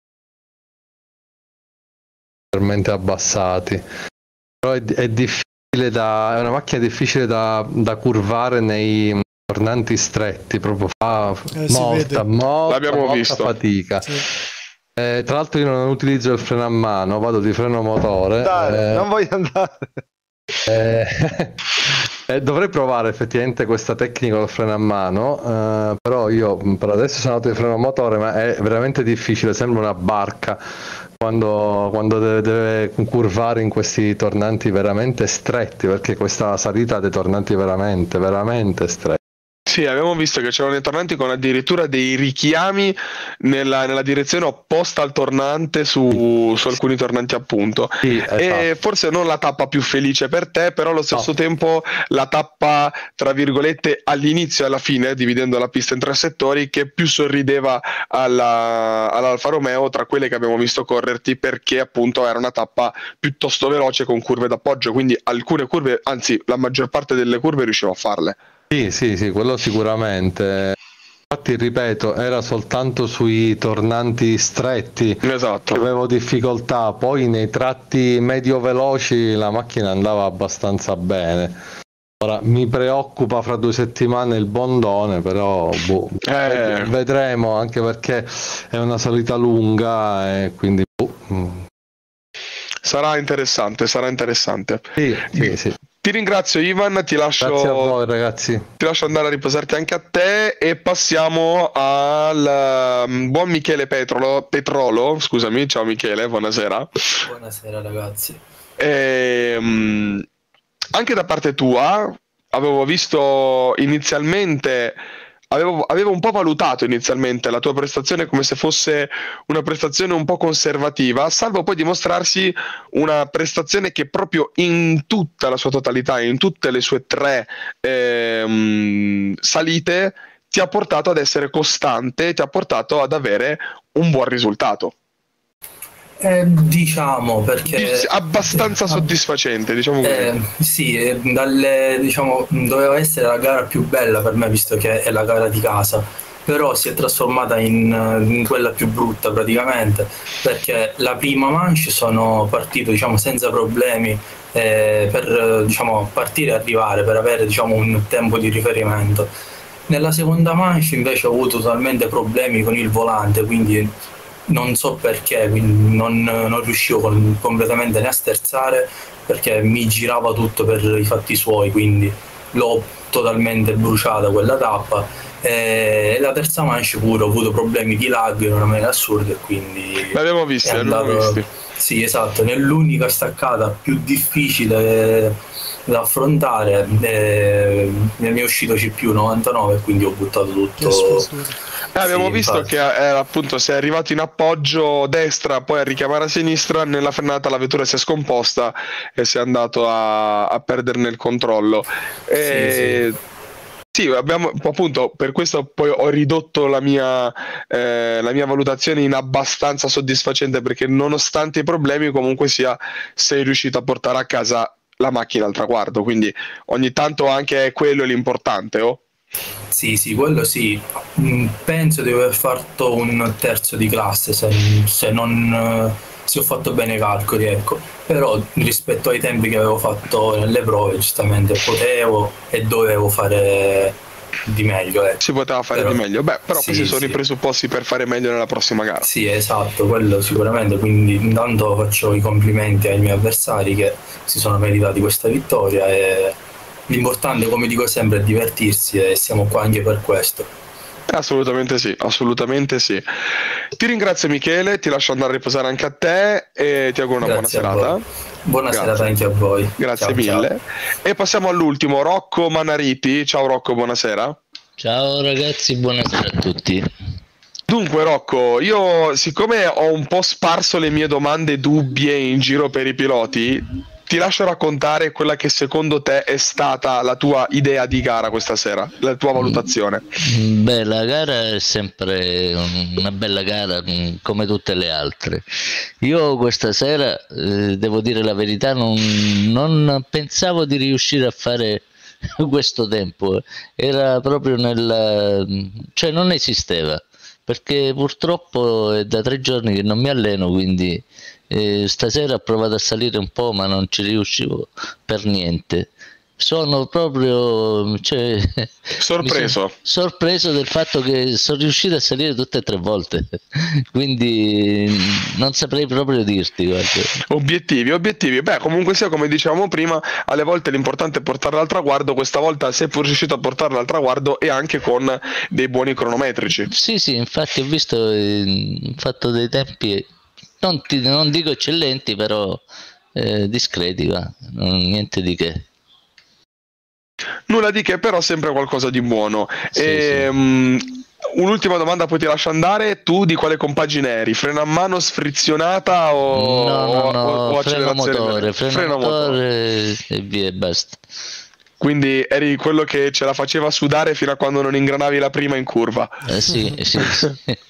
leggermente abbassati, però è, è difficile da, è una macchina difficile da, da curvare nei tornanti stretti, proprio fa Eh, si molta, vede. molta, L'abbiamo molta visto. fatica. Sì. Eh, tra l'altro io non utilizzo il freno a mano, vado di freno motore. Dai, eh, non voglio andare. Eh, eh, dovrei provare effettivamente questa tecnica col freno a mano, eh, però io per adesso sono andato di freno a motore, ma è veramente difficile, sembra una barca quando, quando deve, deve curvare in questi tornanti veramente stretti, perché questa salita ha dei tornanti veramente, veramente stretti. Sì, abbiamo visto che c'erano dei tornanti con addirittura dei richiami nella, nella direzione opposta al tornante su, su alcuni tornanti appunto. Sì, esatto. E forse non la tappa più felice per te, però allo stesso No. tempo la tappa tra virgolette all'inizio e alla fine, dividendo la pista in tre settori, che più sorrideva alla, all'Alfa Romeo tra quelle che abbiamo visto correrti, perché appunto era una tappa piuttosto veloce con curve d'appoggio, quindi alcune curve, anzi la maggior parte delle curve riuscivo a farle. Sì, sì, sì, quello sicuramente. Infatti, ripeto, era soltanto sui tornanti stretti Esatto. che avevo difficoltà, poi nei tratti medio veloci la macchina andava abbastanza bene. Ora mi preoccupa fra due settimane il Bondone, però boh, Eh. vedremo, anche perché è una salita lunga e quindi boh. Sarà interessante, sarà interessante. Sì, sì, sì. Ti ringrazio Ivan, ti lascio, Grazie a voi ragazzi. ti lascio andare a riposarti anche a te e passiamo al um, buon Michele Petrolo, Petrolo, scusami, ciao Michele, buonasera. Buonasera ragazzi. E, um, anche da parte tua avevo visto inizialmente, avevo, avevo un po' valutato inizialmente la tua prestazione come se fosse una prestazione un po' conservativa, salvo poi dimostrarsi una prestazione che proprio in tutta la sua totalità, in tutte le sue tre ehm, salite, ti ha portato ad essere costante, ti ha portato ad avere un buon risultato. Eh, diciamo perché abbastanza soddisfacente, diciamo così. Eh, sì, eh, dalle, diciamo, doveva essere la gara più bella per me, visto che è la gara di casa, però si è trasformata in, in quella più brutta praticamente, perché la prima manche sono partito, diciamo, senza problemi eh, per, diciamo, partire e arrivare, per avere, diciamo, un tempo di riferimento. Nella seconda manche invece ho avuto totalmente problemi con il volante, quindi non so perché, quindi non, non riuscivo con, completamente né a sterzare, perché mi girava tutto per i fatti suoi, quindi l'ho totalmente bruciata quella tappa. E la terza manche pure ho avuto problemi di lag in una maniera assurda e quindi l'abbiamo visto, l'abbiamo visti. Sì, esatto, nell'unica staccata più difficile da affrontare eh, mi è uscito C P U novantanove e quindi ho buttato tutto. Eh, abbiamo sì, visto infatti. che eh, appunto sei arrivato in appoggio destra, poi a richiamare a sinistra, nella frenata la vettura si è scomposta e sei andato a, a perderne il controllo. E... Sì, sì. Sì, abbiamo, appunto, per questo poi ho ridotto la mia, eh, la mia valutazione in abbastanza soddisfacente, perché nonostante i problemi comunque sia sei riuscito a portare a casa la macchina al traguardo, quindi ogni tanto anche è quello l'importante, oh? Sì, sì, quello sì. Mm, penso di aver fatto un terzo di classe se, se non eh, se ho fatto bene i calcoli, ecco. Però rispetto ai tempi che avevo fatto nelle prove, giustamente potevo e dovevo fare di meglio, ecco. Si poteva fare Però- di meglio, beh, però sì, questi sono sì. i presupposti per fare meglio nella prossima gara. Sì, esatto, quello sicuramente, quindi intanto faccio i complimenti ai miei avversari che si sono meritati questa vittoria e l'importante, come dico sempre, è divertirsi e siamo qua anche per questo. Assolutamente sì, assolutamente sì. Ti ringrazio Michele, ti lascio andare a riposare anche a te e ti auguro una Grazie a buona serata. voi. Buona Grazie. serata anche a voi. Grazie Ciao, mille. ciao. E passiamo all'ultimo, Rocco Manariti. Ciao Rocco, buonasera. Ciao ragazzi, buonasera a tutti. Dunque Rocco, io siccome ho un po' sparso le mie domande dubbie in giro per i piloti, ti lascio raccontare quella che secondo te è stata la tua idea di gara questa sera, la tua valutazione. Beh, la gara è sempre una bella gara mm, come tutte le altre. Io questa sera, eh, devo dire la verità, non, non pensavo di riuscire a fare questo tempo. Era proprio nel... cioè non esisteva. Perché purtroppo è da tre giorni che non mi alleno, quindi eh, stasera ho provato a salire un po', ma non ci riuscivo per niente. Sono proprio cioè, Sorpreso. mi sono sorpreso del fatto che sono riuscito a salire tutte e tre volte, quindi non saprei proprio dirti. Guarda. Obiettivi, obiettivi. Beh, comunque sia, come dicevamo prima, alle volte l'importante è portarla al traguardo. Questa volta sei pur riuscito a portarla al traguardo e anche con dei buoni cronometrici. Sì, sì, infatti ho visto, eh, ho fatto dei tempi, non, ti- non dico eccellenti, però eh, discreti, va. Non- niente di che. Nulla di che, però sempre qualcosa di buono. Sì, e, sì. um, un'ultima domanda, poi ti lascio andare. Tu di quale compagine eri? Freno a mano sfrizionata o, No, no, no, o, o freno accelerazione? motore, freno, Freno motore e via e basta. Quindi eri quello che ce la faceva sudare fino a quando non ingranavi la prima in curva. Eh, sì, sì, sì.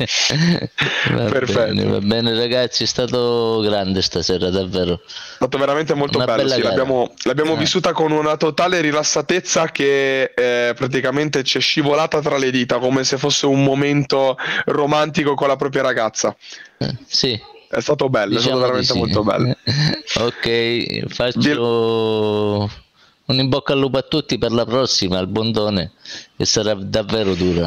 Va Perfetto. bene, va bene ragazzi, è stato grande stasera, davvero. È stato veramente molto Una bello, bella sì, gara. l'abbiamo, l'abbiamo Eh. vissuta con una totale rilassatezza che eh, praticamente ci è scivolata tra le dita, come se fosse un momento romantico con la propria ragazza. Eh, sì. È stato bello, Diciamo è stato veramente di sì. molto bello. Ok, faccio un in bocca al lupo a tutti per la prossima, al Bondone, che sarà davvero dura.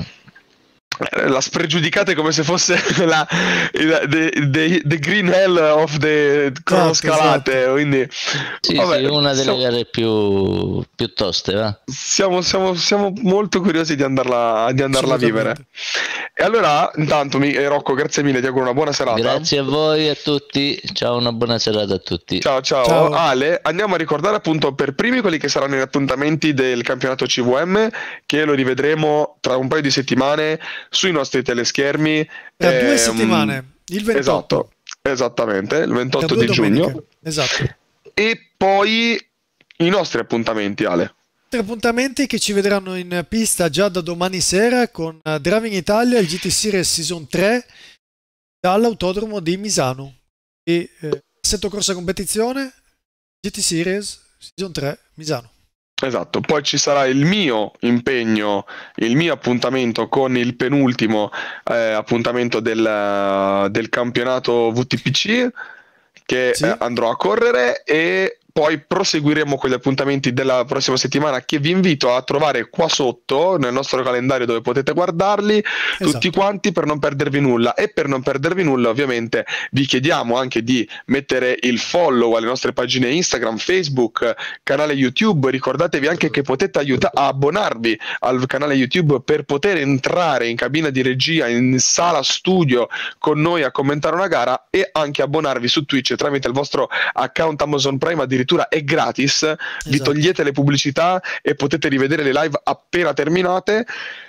La spregiudicate come se fosse la, la- the, the- the green hell of the cronoscalate, esatto. quindi Sì, vabbè, sì, una delle siamo, gare più, più toste, va? siamo, siamo- siamo molto curiosi di andarla, di andarla a vivere. Assolutamente. E allora, intanto, mi, eh, Rocco, grazie mille, ti auguro una buona serata. Grazie a voi e a tutti, ciao, una buona serata a tutti. Ciao, ciao, Ciao. Ale, andiamo a ricordare appunto per primi quelli che saranno gli appuntamenti del campionato C V M, che lo rivedremo tra un paio di settimane sui nostri teleschermi. Tra due Ehm, settimane, il ventotto. Esatto, esattamente, il Tra ventotto due di giugno. domeniche. Esatto. E poi i nostri appuntamenti, Ale. Tre appuntamenti che ci vedranno in pista già da domani sera con eh, Driving Italia, il G T Series Season tre dall'autodromo di Misano. E eh, assetto corsa competizione, G T Series Season tre Misano. Esatto, poi ci sarà il mio impegno, il mio appuntamento con il penultimo eh, appuntamento del, del campionato V T P C che Sì. eh, andrò a correre, e poi proseguiremo con gli appuntamenti della prossima settimana, che vi invito a trovare qua sotto nel nostro calendario, dove potete guardarli tutti quanti per non perdervi nulla. E per non perdervi nulla, ovviamente, vi chiediamo anche di mettere il follow alle nostre pagine Instagram, Facebook, canale YouTube. Ricordatevi anche che potete aiutare a abbonarvi al canale YouTube per poter entrare in cabina di regia, in sala studio con noi a commentare una gara, e anche abbonarvi su Twitch tramite il vostro account Amazon Prime. Addirittura è gratis, vi Esatto. togliete le pubblicità e potete rivedere le live appena terminate.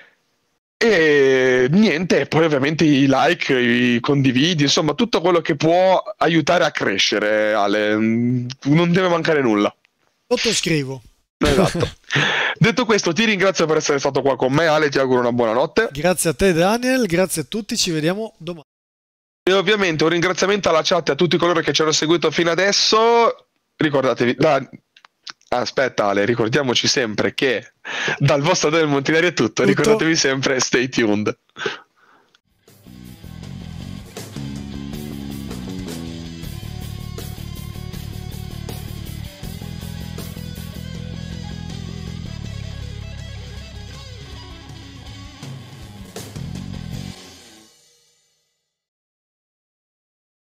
E niente, poi ovviamente i like, i condividi, insomma tutto quello che può aiutare a crescere, Ale, non deve mancare nulla. Sottoscrivo. Esatto. Detto questo, ti ringrazio per essere stato qua con me, Ale, ti auguro una buona notte. Grazie a te Daniel, grazie a tutti, ci vediamo domani. E ovviamente un ringraziamento alla chat e a tutti coloro che ci hanno seguito fino adesso. Ricordatevi, da... aspetta Ale, ricordiamoci sempre che dal vostro del Montinari è tutto, Tutto. ricordatevi sempre, stay tuned.